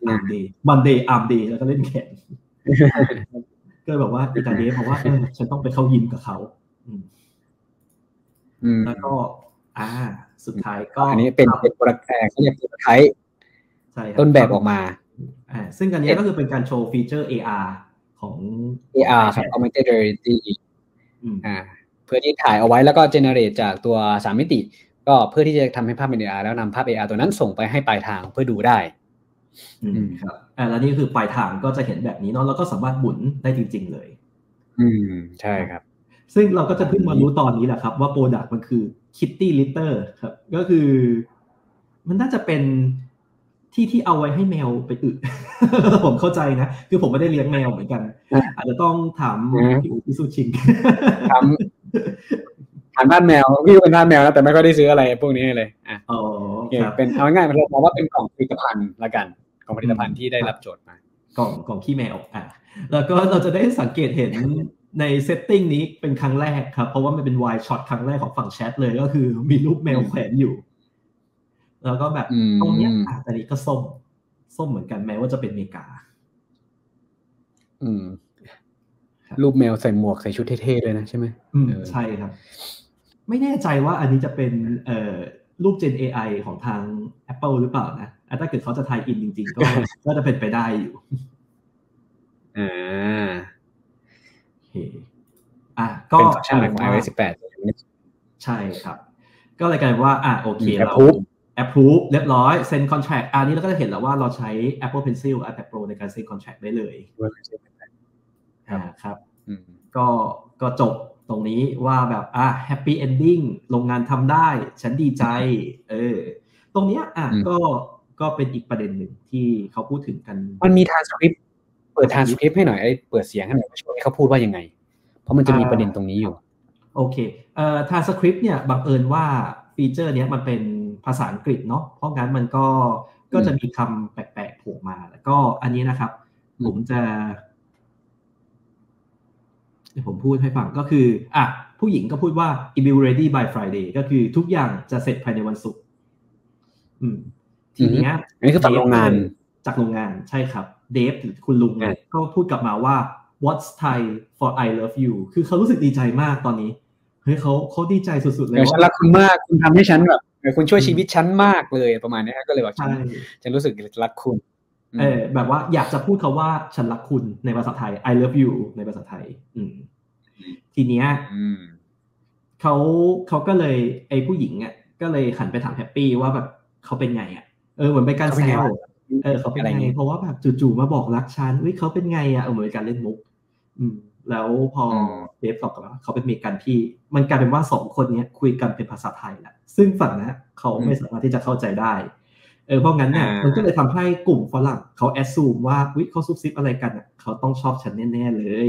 อาร์มเดย์มันเดย์อาร์มเดย์แล้วก็เล่นแข่งก็แบบว่าอิตาเดฟบอกว่าเออฉันต้องไปเข้ายิมกับเขาแล้วก็อ่าสุดท้ายก็อันนี้เป็นเป็นโปรดักต์เขาเรียกโปรดักต์ไทป์ต้นแบบออกมาอ่าซึ่งอันนี้ก็คือเป็นการโชว์ฟีเจอร์ เอ อาร์ ของเอ อาร์ ครับ Augmented Reality อ่าเพื่อที่ถ่ายเอาไว้แล้วก็ generate จากตัวสามมิติก็เพื่อที่จะทำให้ภาพเป็น เอ อาร์ แล้วนำภาพ เอ อาร์ ตัวนั้นส่งไปให้ปลายทางเพื่อดูได้อืมครับอ่าแล้วนี่คือปลายทางก็จะเห็นแบบนี้เนาะแล้วก็สามารถหมุนได้จริงๆเลยอืมใช่ครับซึ่งเราก็จะเพิ่งมารู้ตอนนี้แหละครับว่าโปรดักต์มันคือ Kitty Litter ครับก็คือมันน่าจะเป็นที่ที่เอาไว้ให้แมวไปอึ ผมเข้าใจนะคือผมไม่ได้เลี้ยงแมวเหมือนกันอาจจะต้องถามพี่สุชิงถามถามบ้านแมวพี่เป็นบ้านแมวนะแต่ไม่ค่อยได้ซื้ออะไรพวกนี้เลยอ่ะอ๋อเป็นเอาง่ายๆมันมองว่าเป็นกล่องผลิตภัณฑ์ละกันกล่องผลิตภัณฑ์ที่ได้รับโจทย์มากล่องกล่องขี้แมวอ่ะแล้วก็เราจะได้สังเกตเห็นในเซตติ้งนี้เป็นครั้งแรกครับเพราะว่ามันเป็นไวด์ช็อตครั้งแรกของฝั่งแชทเลยก็คือมีรูปแมวแขวนอยู่แล้วก็แบบตรงเนี้ยอ่ะอันนี้ก็ส้มส้มเหมือนกันแม้ว่าจะเป็นอเมริกาอืมรูปแมวใส่หมวกใส่ชุดเท่ๆเลยนะใช่ไหมอืมใช่ครับไม่แน่ใจว่าอันนี้จะเป็นเอ่อรูป Gen เอ ไอ ของทาง Apple หรือเปล่านะถ้าเกิดเขาจะทายอินจริงๆก็ก็จะเป็นไปได้อยู่อ่าโอเคอ่ะก็เป็นฟังก์ชันของ ไอ โอ เอส สิบแปดใช่ครับก็เลยกลายว่าอ่ะโอเคเราapprove เรียบร้อยเซ็น contract อันนี้เราก็จะเห็นแล้วว่าเราใช้ Apple Pencil iPad Pro ในการเซ็น contract ได้เลยอ่าครับก็ก็จบตรงนี้ว่าแบบอ่ะ happy ending โรงงานทำได้ฉันดีใจเออตรงเนี้ยอ่ะก็ก็เป็นอีกประเด็นหนึ่งที่เขาพูดถึงกันมันมี transcript เปิด transcript ให้หน่อยไอ้เปิดเสียงให้หน่อยว่าช่วงนี้เขาพูดว่ายังไงเพราะมันจะมีประเด็นตรงนี้อยู่โอเคเอ่อ transcript เนี่ยบังเอิญว่าฟีเจอร์เนี้ยมันเป็นภาษาอังกฤษเนาะเพราะงั้นมันก็ก็จะมีคำแปลกๆโผล่มาแล้วก็อันนี้นะครับผมจะผมพูดให้ฟังก็คืออ่ะผู้หญิงก็พูดว่า it will ready by Friday ก็คือทุกอย่างจะเสร็จภายในวันศุกร์อืมทีเนี้ยอันนี้คือจากโรงงานจากโรงงานใช่ครับเดฟหรือคุณลุงเนี่ยก็พูดกลับมาว่า what's Thai for I love you คือเขารู้สึกดีใจมากตอนนี้เฮ้ยเขาเขาดีใจสุดๆเลยว่าฉันรักคุณมากคุณทำให้ฉันแบบคุณช่วยชีวิตฉันมากเลยประมาณนี้ก็เลยบอกฉันฉันรู้สึกรักคุณเออแบบว่าอยากจะพูดคำว่าฉันรักคุณในภาษาไทย I love you ในภาษาไทยอืมทีเนี้ยเขาเขาก็เลยไอ้ผู้หญิงอ่ะก็เลยหันไปถามแฮปปี้ว่าแบบเขาเป็นไงอ่ะเออเหมือนเป็นการแซวเออเขาเป็นไงเพราะว่าแบบจู่ๆมาบอกรักฉันเฮ้ยเขาเป็นไงอ่ะเหมือนการเล่นมุกอืมแล้วพอเดฟตอบกลับว่าเขาเป็นเมกันพี่มันกลายเป็นว่าสองคนนี้คุยกันเป็นภาษาไทยแหละซึ่งฝั่งนั้นเขาไม่สามารถที่จะเข้าใจได้เออเพราะงั้นเนี่ยมันก็เลยทำให้กลุ่มฝรั่งเขาแอสซูมว่าวิเขาซุบซิบอะไรกันอ่ะเขาต้องชอบฉันแน่ๆเลย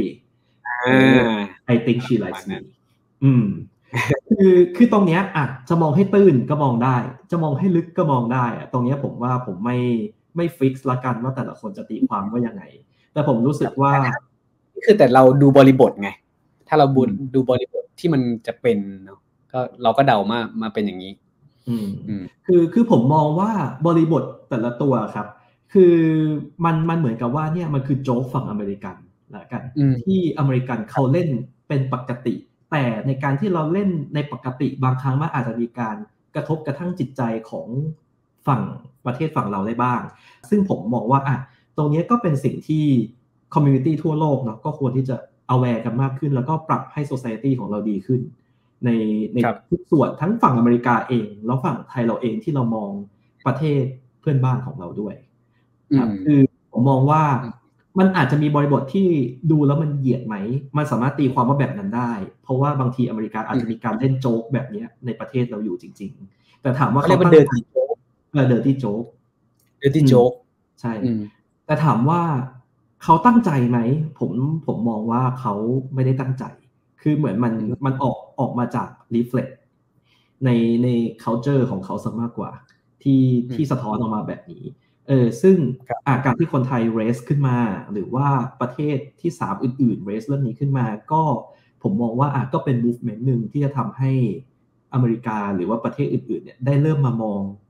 I think she likes me อืมคือคือตรงเนี้ยอ่ะจะมองให้ตื้นก็มองได้จะมองให้ลึกก็มองได้อ่ะตรงเนี้ยผมว่าผมไม่ไม่ฟิกซ์ละกันว่าแต่ละคนจะตีความว่ายังไงแต่ผมรู้สึกว่าคือแต่เราดูบริบทไงถ้าเราดูบริบทที่มันจะเป็นเนาะก็เราก็เดามามาเป็นอย่างนี้อืมคือคือผมมองว่าบริบทแต่ละตัวครับคือมันมันเหมือนกับว่าเนี่ยมันคือโจ๊กฝั่งอเมริกันละกันที่อเมริกันเขาเล่นเป็นปกติแต่ในการที่เราเล่นในปกติบางครั้งมันอาจจะมีการกระทบกระทั่งจิตใจของฝั่งประเทศฝั่งเราได้บ้างซึ่งผมมองว่าอ่ะตรงนี้ก็เป็นสิ่งที่คอมมูนิตี้ทั่วโลกเนาะก็ควรที่จะ aware กันมากขึ้นแล้วก็ปรับให้ society ของเราดีขึ้นในในทุกส่วนทั้งฝั่งอเมริกาเองแล้วฝั่งไทยเราเองที่เรามองประเทศเพื่อนบ้านของเราด้วยครับคือผมมองว่ามันอาจจะมีบริบทที่ดูแล้วมันเหยียดไหมมันสามารถตีความว่าแบบนั้นได้เพราะว่าบางทีอเมริกาอาจจะมีการเล่นโจ๊กแบบนี้ในประเทศเราอยู่จริงๆแต่ถามว่าเขาตั้งใจโจ๊กเออเดอร์ตี้โจ๊กเดอร์ตี้โจ๊กใช่แต่ถามว่าเขาตั้งใจไหมผมผมมองว่าเขาไม่ได้ตั้งใจคือเหมือนมันมันออกออกมาจาก reflect ในใน culture ของเขาซะมากกว่าที่ที่สะท้อนออกมาแบบนี้เออซึ่งอาการที่คนไทย raise ขึ้นมาหรือว่าประเทศที่สามอื่นๆ raise เรื่องนี้ขึ้นมาก็ผมมองว่าอาจก็เป็น movement นึงที่จะทำให้อเมริกาหรือว่าประเทศอื่นๆเนี่ยได้เริ่มมามอง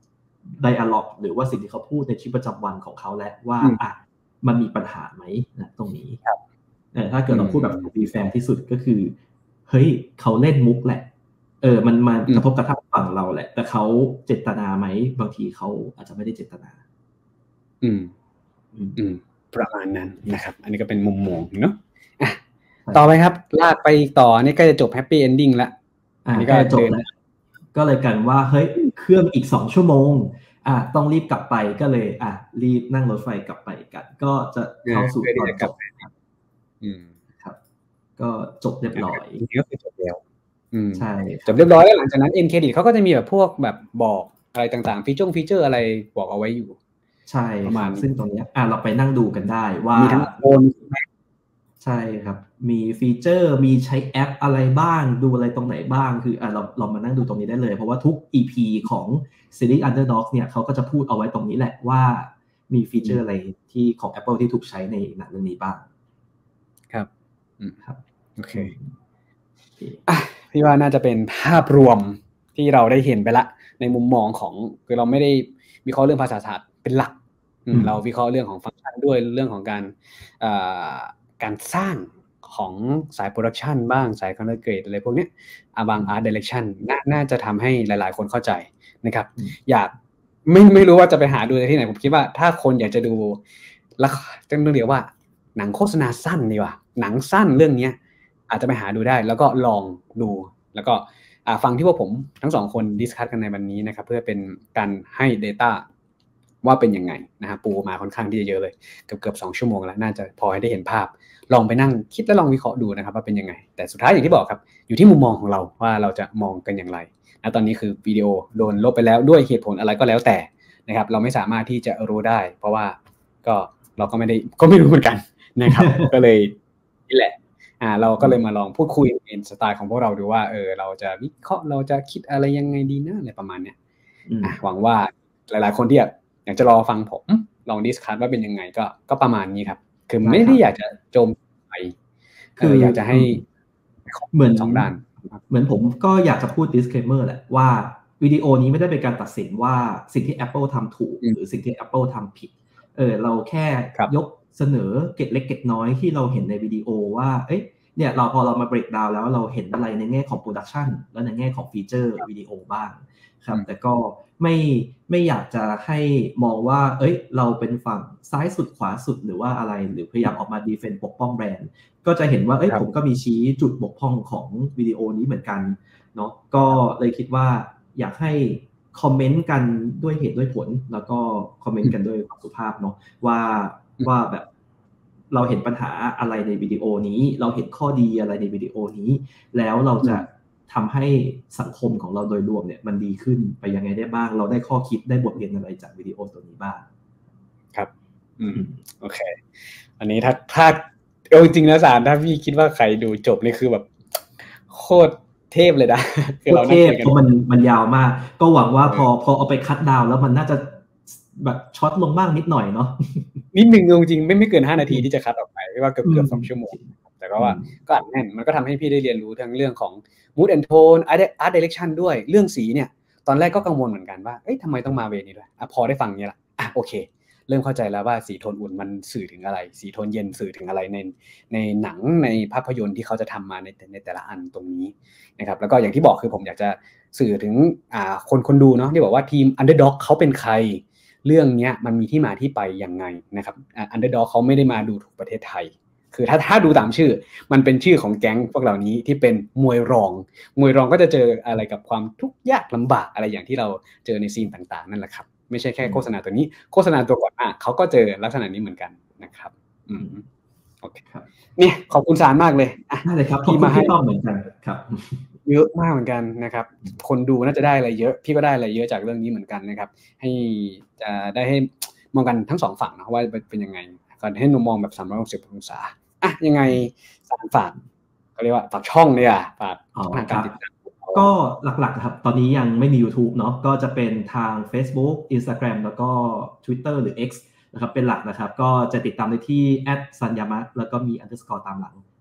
dialogue หรือว่าสิ่งที่เขาพูดในชีวิตประจำวันของเขาและว่าอ่ะมันมีปัญหาไหมนะตรงนี้เออถ้าเกิดเราพูดแบบ to be fair ที่สุดก็คือเฮ้ยเขาเล่นมุกแหละเออมันมันกระทบกระทั่งฝั่งเราแหละแต่เขาเจตนาไหมบางทีเขาอาจจะไม่ได้เจตนาอืมอืมประมาณนั้นนะครับอันนี้ก็เป็นมุมมองเนาะอ่ะต่อไปครับลากไปต่อนี่ก็จะจบแฮปปี้เอนดิ้งละอันนี้ก็จบแล้วก็เลยกันว่าเฮ้ยเครื่องอีกสองชั่วโมงอ่ะต้องรีบกลับไปก็เลยอ่ะรีบนั่งรถไฟกลับไปกันก็จะเข้าสู่ตอนจบอืมครับก็จบเรียบร้อยนี่ก็คือจบแล้วอืมใช่จบเรียบร้อยแล้วหลังจากนั้นเอ็นเครดิตเขาก็จะมีแบบพวกแบบบอกอะไรต่างๆฟีเจอร์ฟีเจอร์อะไรบอกเอาไว้อยู่ใช่ประมาณซึ่งตรงนี้อ่ะเราไปนั่งดูกันได้ว่ามีทั้งโอนใช่ครับมีฟีเจอร์มีใช้แอปอะไรบ้างดูอะไรตรงไหนบ้างคืออ่ะเราเรามานั่งดูตรงนี้ได้เลยเพราะว่าทุก อี พี ของซีรีส์ Underdog เนี่ยเขาก็จะพูดเอาไว้ตรงนี้แหละว่ามีฟีเจอร์อะไรที่ของ Apple ที่ถูกใช้ในหนังเรื่องนี้บ้างครับอืมครับโอเคอ่ะพี่ว่าน่าจะเป็นภาพรวมที่เราได้เห็นไปละในมุมมองของคือเราไม่ได้วิเคราะห์เรื่องภาษาศาสตร์เป็นหลักเราวิเคราะห์เรื่องของฟังก์ชันด้วยเรื่องของการอ่าการสร้างของสายโปรดักชันบ้างสายคอนเทนต์เกรดอะไรพวกนี้อาบางอาร์ตไดเรคชั่นน่าจะทำให้หลายๆคนเข้าใจนะครับอยากไม่ไม่รู้ว่าจะไปหาดูที่ไหนผมคิดว่าถ้าคนอยากจะดูแล้วจะเรียกว่าหนังโฆษณาสั้นดีกว่าหนังสั้นเรื่องนี้อาจจะไปหาดูได้แล้วก็ลองดูแล้วก็ฟังที่พวกผมทั้งสองคนดิสคัสกันในวันนี้นะครับเพื่อเป็นการให้ data ว่าเป็นยังไงนะฮะปูมาค่อนข้างที่จะเยอะเลยเกือบเกือบสองชั่วโมงแล้วน่าจะพอให้ได้เห็นภาพลองไปนั่งคิดและลองวิเคราะห์ดูนะครับว่าเป็นยังไงแต่สุดท้ายอย่างที่บอกครับอยู่ที่มุมมองของเราว่าเราจะมองกันอย่างไรนะตอนนี้คือวิดีโอโดนลบไปแล้วด้วยเหตุผลอะไรก็แล้วแต่นะครับเราไม่สามารถที่จะรู้ได้เพราะว่าก็เราก็ไม่ได้ก็ไม่รู้เหมือนกันนะครับก็เลยนี่แหละอ่าเราก็เลยมาลองพูดคุยในสไตล์ของพวกเราดูว่าเออเราจะวิเคราะห์เราจะคิดอะไรยังไงดีนะอะไรประมาณเนี้ยอ่ะหวังว่าหลายๆคนที่อยากจะรอฟังผมลองดิสคัสว่าเป็นยังไงก็ก็ประมาณนี้ครับคือไม่ได้อยากจะโจมไปคืออยากจะให้เหมือนสองด้านเหมือนผมก็อยากจะพูด disclaimer แหละว่าวิดีโอนี้ไม่ได้เป็นการตัดสินว่าสิ่งที่ Apple ทำถูกหรือสิ่งที่ Apple ทำผิดเออเราแค่ยกเสนอเกร็ดเล็กเกร็ดน้อยที่เราเห็นในวิดีโอว่าเอ๊ะเนี่ยเราพอเรามา break down แล้วเราเห็นอะไรในแง่ของ production และในแง่ของฟีเจอร์วิดีโอบ้างครับแต่ก็ไม่ไม่อยากจะให้มองว่าเอ้ยเราเป็นฝั่งซ้ายสุดขวาสุดหรือว่าอะไรหรือพยายามออกมา defend ปกป้องแบรนด์ก็จะเห็นว่าเอ้ยผมก็มีชี้จุดบกพร่องของวิดีโอนี้เหมือนกันเนาะก็เลยคิดว่าอยากให้คอมเมนต์กันด้วยเหตุด้วยผลแล้วก็คอมเมนต์กันด้วยความสุภาพเนาะว่าว่าแบบเราเห็นปัญหาอะไรในวิดีโอนี้เราเห็นข้อดีอะไรในวิดีโอนี้แล้วเราจะทำให้สังคมของเราโดยรวมเนี่ยมันดีขึ้นไปยังไงได้บ้างเราได้ข้อคิดได้บทเรียนอะไรจากวิดีโอตัวนี้บ้างครับอืมโอเคอันนี้ถ้าถ้าเอาจริงๆนะสารถ้าพี่คิดว่าใครดูจบนี่คือแบบโคตรเทพเลยนะคือเราเทพเพราะมันมันยาวมากก็หวังว่าพอพอเอาไปคัทดาวน์แล้วมันน่าจะแบบช็อตลงบ้างนิดหน่อยเนาะนิดนึงจริงๆไม่ไม่เกินห้านาทีที่จะคัทออกไปไม่ว่าเกือบเกือบสองชั่วโมงแต่ก็ว่าก็อัดแน่นมันก็ทำให้พี่ได้เรียนรู้ทั้งเรื่องของ mood and tone art direction ด้วยเรื่องสีเนี่ยตอนแรกก็กังวลเหมือนกันว่าเอ๊ะทำไมต้องมาเวนี้ด้วยอ่ะพอได้ฟังเนี้ยละอ่ะโอเคเริ่มเข้าใจแล้วว่าสีโทนอุ่นมันสื่อถึงอะไรสีโทนเย็นสื่อถึงอะไรในในหนังในภาพยนตร์ที่เขาจะทำมาในในแต่ละอันตรงนี้นะครับแล้วก็อย่างที่บอกคือผมอยากจะสื่อถึงอ่าคนคนดูเนาะที่บอกว่าทีม Underdog เขาเป็นใครเรื่องนี้มันมีที่มาที่ไปยังไงนะครับอ่า Underdog เขาไม่ได้มาดูถูกประเทศไทยคือถ้าถ้าดูตามชื่อมันเป็นชื่อของแก๊งพวกเหล่านี้ที่เป็นมวยรองมวยรองก็จะเจออะไรกับความทุกข์ยากลำบากอะไรอย่างที่เราเจอในซีนต่างๆนั่นแหละครับไม่ใช่แค่โฆษณาตัวนี้โฆษณาตัวก่อนอ่ะเขาก็เจอลักษณะนี้เหมือนกันนะครับอืมโอเคครับเนี่ยขอบคุณสารมากเลยอ่ะได้เลยครับพี่มาให้ต้องเหมือนกันครับเยอะมากเหมือนกันนะครับคนดูน่าจะได้อะไรเยอะพี่ก็ได้อะไรเยอะจากเรื่องนี้เหมือนกันนะครับให้จะได้ให้มองกันทั้งสองฝั่งนะว่าเป็นยังไงก่อนให้มุมมองแบบสามร้อยหกสิบองศาอ่ะยังไงสารฝากก็เรียกว่าฝากช่องเนี่ยฝากทางการติดตามก็หลักๆครับตอนนี้ยังไม่มี YouTube เนาะก็จะเป็นทาง Facebook Instagram แล้วก็ Twitter หรือ X นะครับเป็นหลักนะครับก็จะติดตามได้ที่ แอท ซันยามะ แล้วก็มี underscore ตามหลัง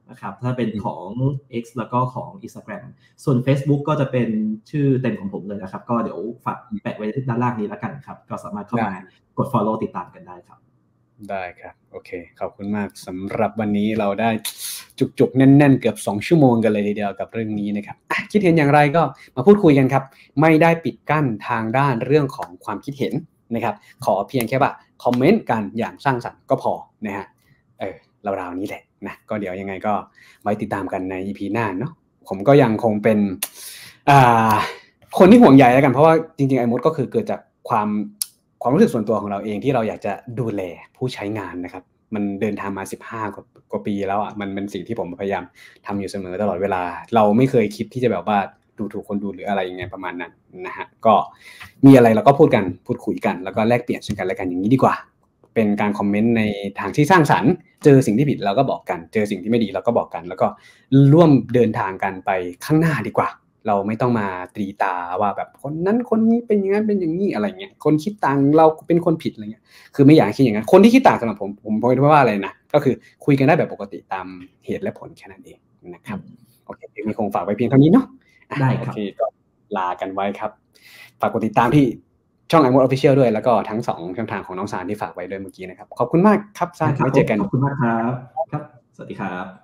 นะครับถ้าเป็นของ X แล้วก็ของ Instagram ส่วน Facebook ก็จะเป็นชื่อเต็มของผมเลยนะครับก็เดี๋ยวฝากแปะไว้ด้านล่างนี้แล้วกันครับก็สามารถเข้ามากด follow ติดตามกันได้ครับได้ครับโอเคขอบคุณมากสำหรับวันนี้เราได้จุกๆแน่นๆเกือบสองชั่วโมงกันเลยทีเดียวกับเรื่องนี้นะครับคิดเห็นอย่างไรก็มาพูดคุยกันครับไม่ได้ปิดกั้นทางด้านเรื่องของความคิดเห็นนะครับขอเพียงแค่ว่าคอมเมนต์กันอย่างสร้างสรรค์ก็พอนะฮะเออราวๆนี้แหละนะก็เดี๋ยวยังไงก็ไว้ติดตามกันใน อี พี หน้าเนาะผมก็ยังคงเป็นอ่าคนที่ห่วงใยแล้วกันเพราะว่าจริงๆไอ้มดก็คือเกิดจากความความรู้สึกส่วนตัวของเราเองที่เราอยากจะดูแลผู้ใช้งานนะครับมันเดินทางมาสิบห้ากว่ากว่าปีแล้วอ่ะมันเป็นสิ่งที่ผมพยายามทำอยู่เสมอตลอดเวลาเราไม่เคยคิดที่จะแบบว่าดูถูกคนดูหรืออะไรยังไงประมาณนั้นนะฮะก็มีอะไรเราก็พูดกันพูดคุยกันแล้วก็แลกเปลี่ยนซึ่งกันและกันอย่างนี้ดีกว่าเป็นการคอมเมนต์ในทางที่สร้างสรรค์เจอสิ่งที่ผิดเราก็บอกกันเจอสิ่งที่ไม่ดีเราก็บอกกันแล้วก็ร่วมเดินทางกันไปข้างหน้าดีกว่าเราไม่ต้องมาตรีตาว่าแบบคนนั้นคนนี้เป็นอย่างนั้นเป็นอย่างนี้อะไรเงี้ยคนคิดต่างเราเป็นคนผิดอะไรเงี้ยคือไม่อยากคิดอย่างนั้นคนที่คิดต่างสำหรับผมผมพูดว่าอะไรนะก็คือคุยกันได้แบบปกติตามเหตุและผลแค่นั้นเองนะครับโอเคมีคงฝากไว้เพียงเท่านี้เนาะได้ครับโอเคก็ลากันไว้ครับฝากกดติดตามที่ช่อง iMode Official ด้วยแล้วก็ทั้งสองช่องทางของน้องสารที่ฝากไว้ด้วยเมื่อกี้นะครับขอบคุณมากครับสารไว้เจอกันขอบคุณมากครับครับสวัสดีครับ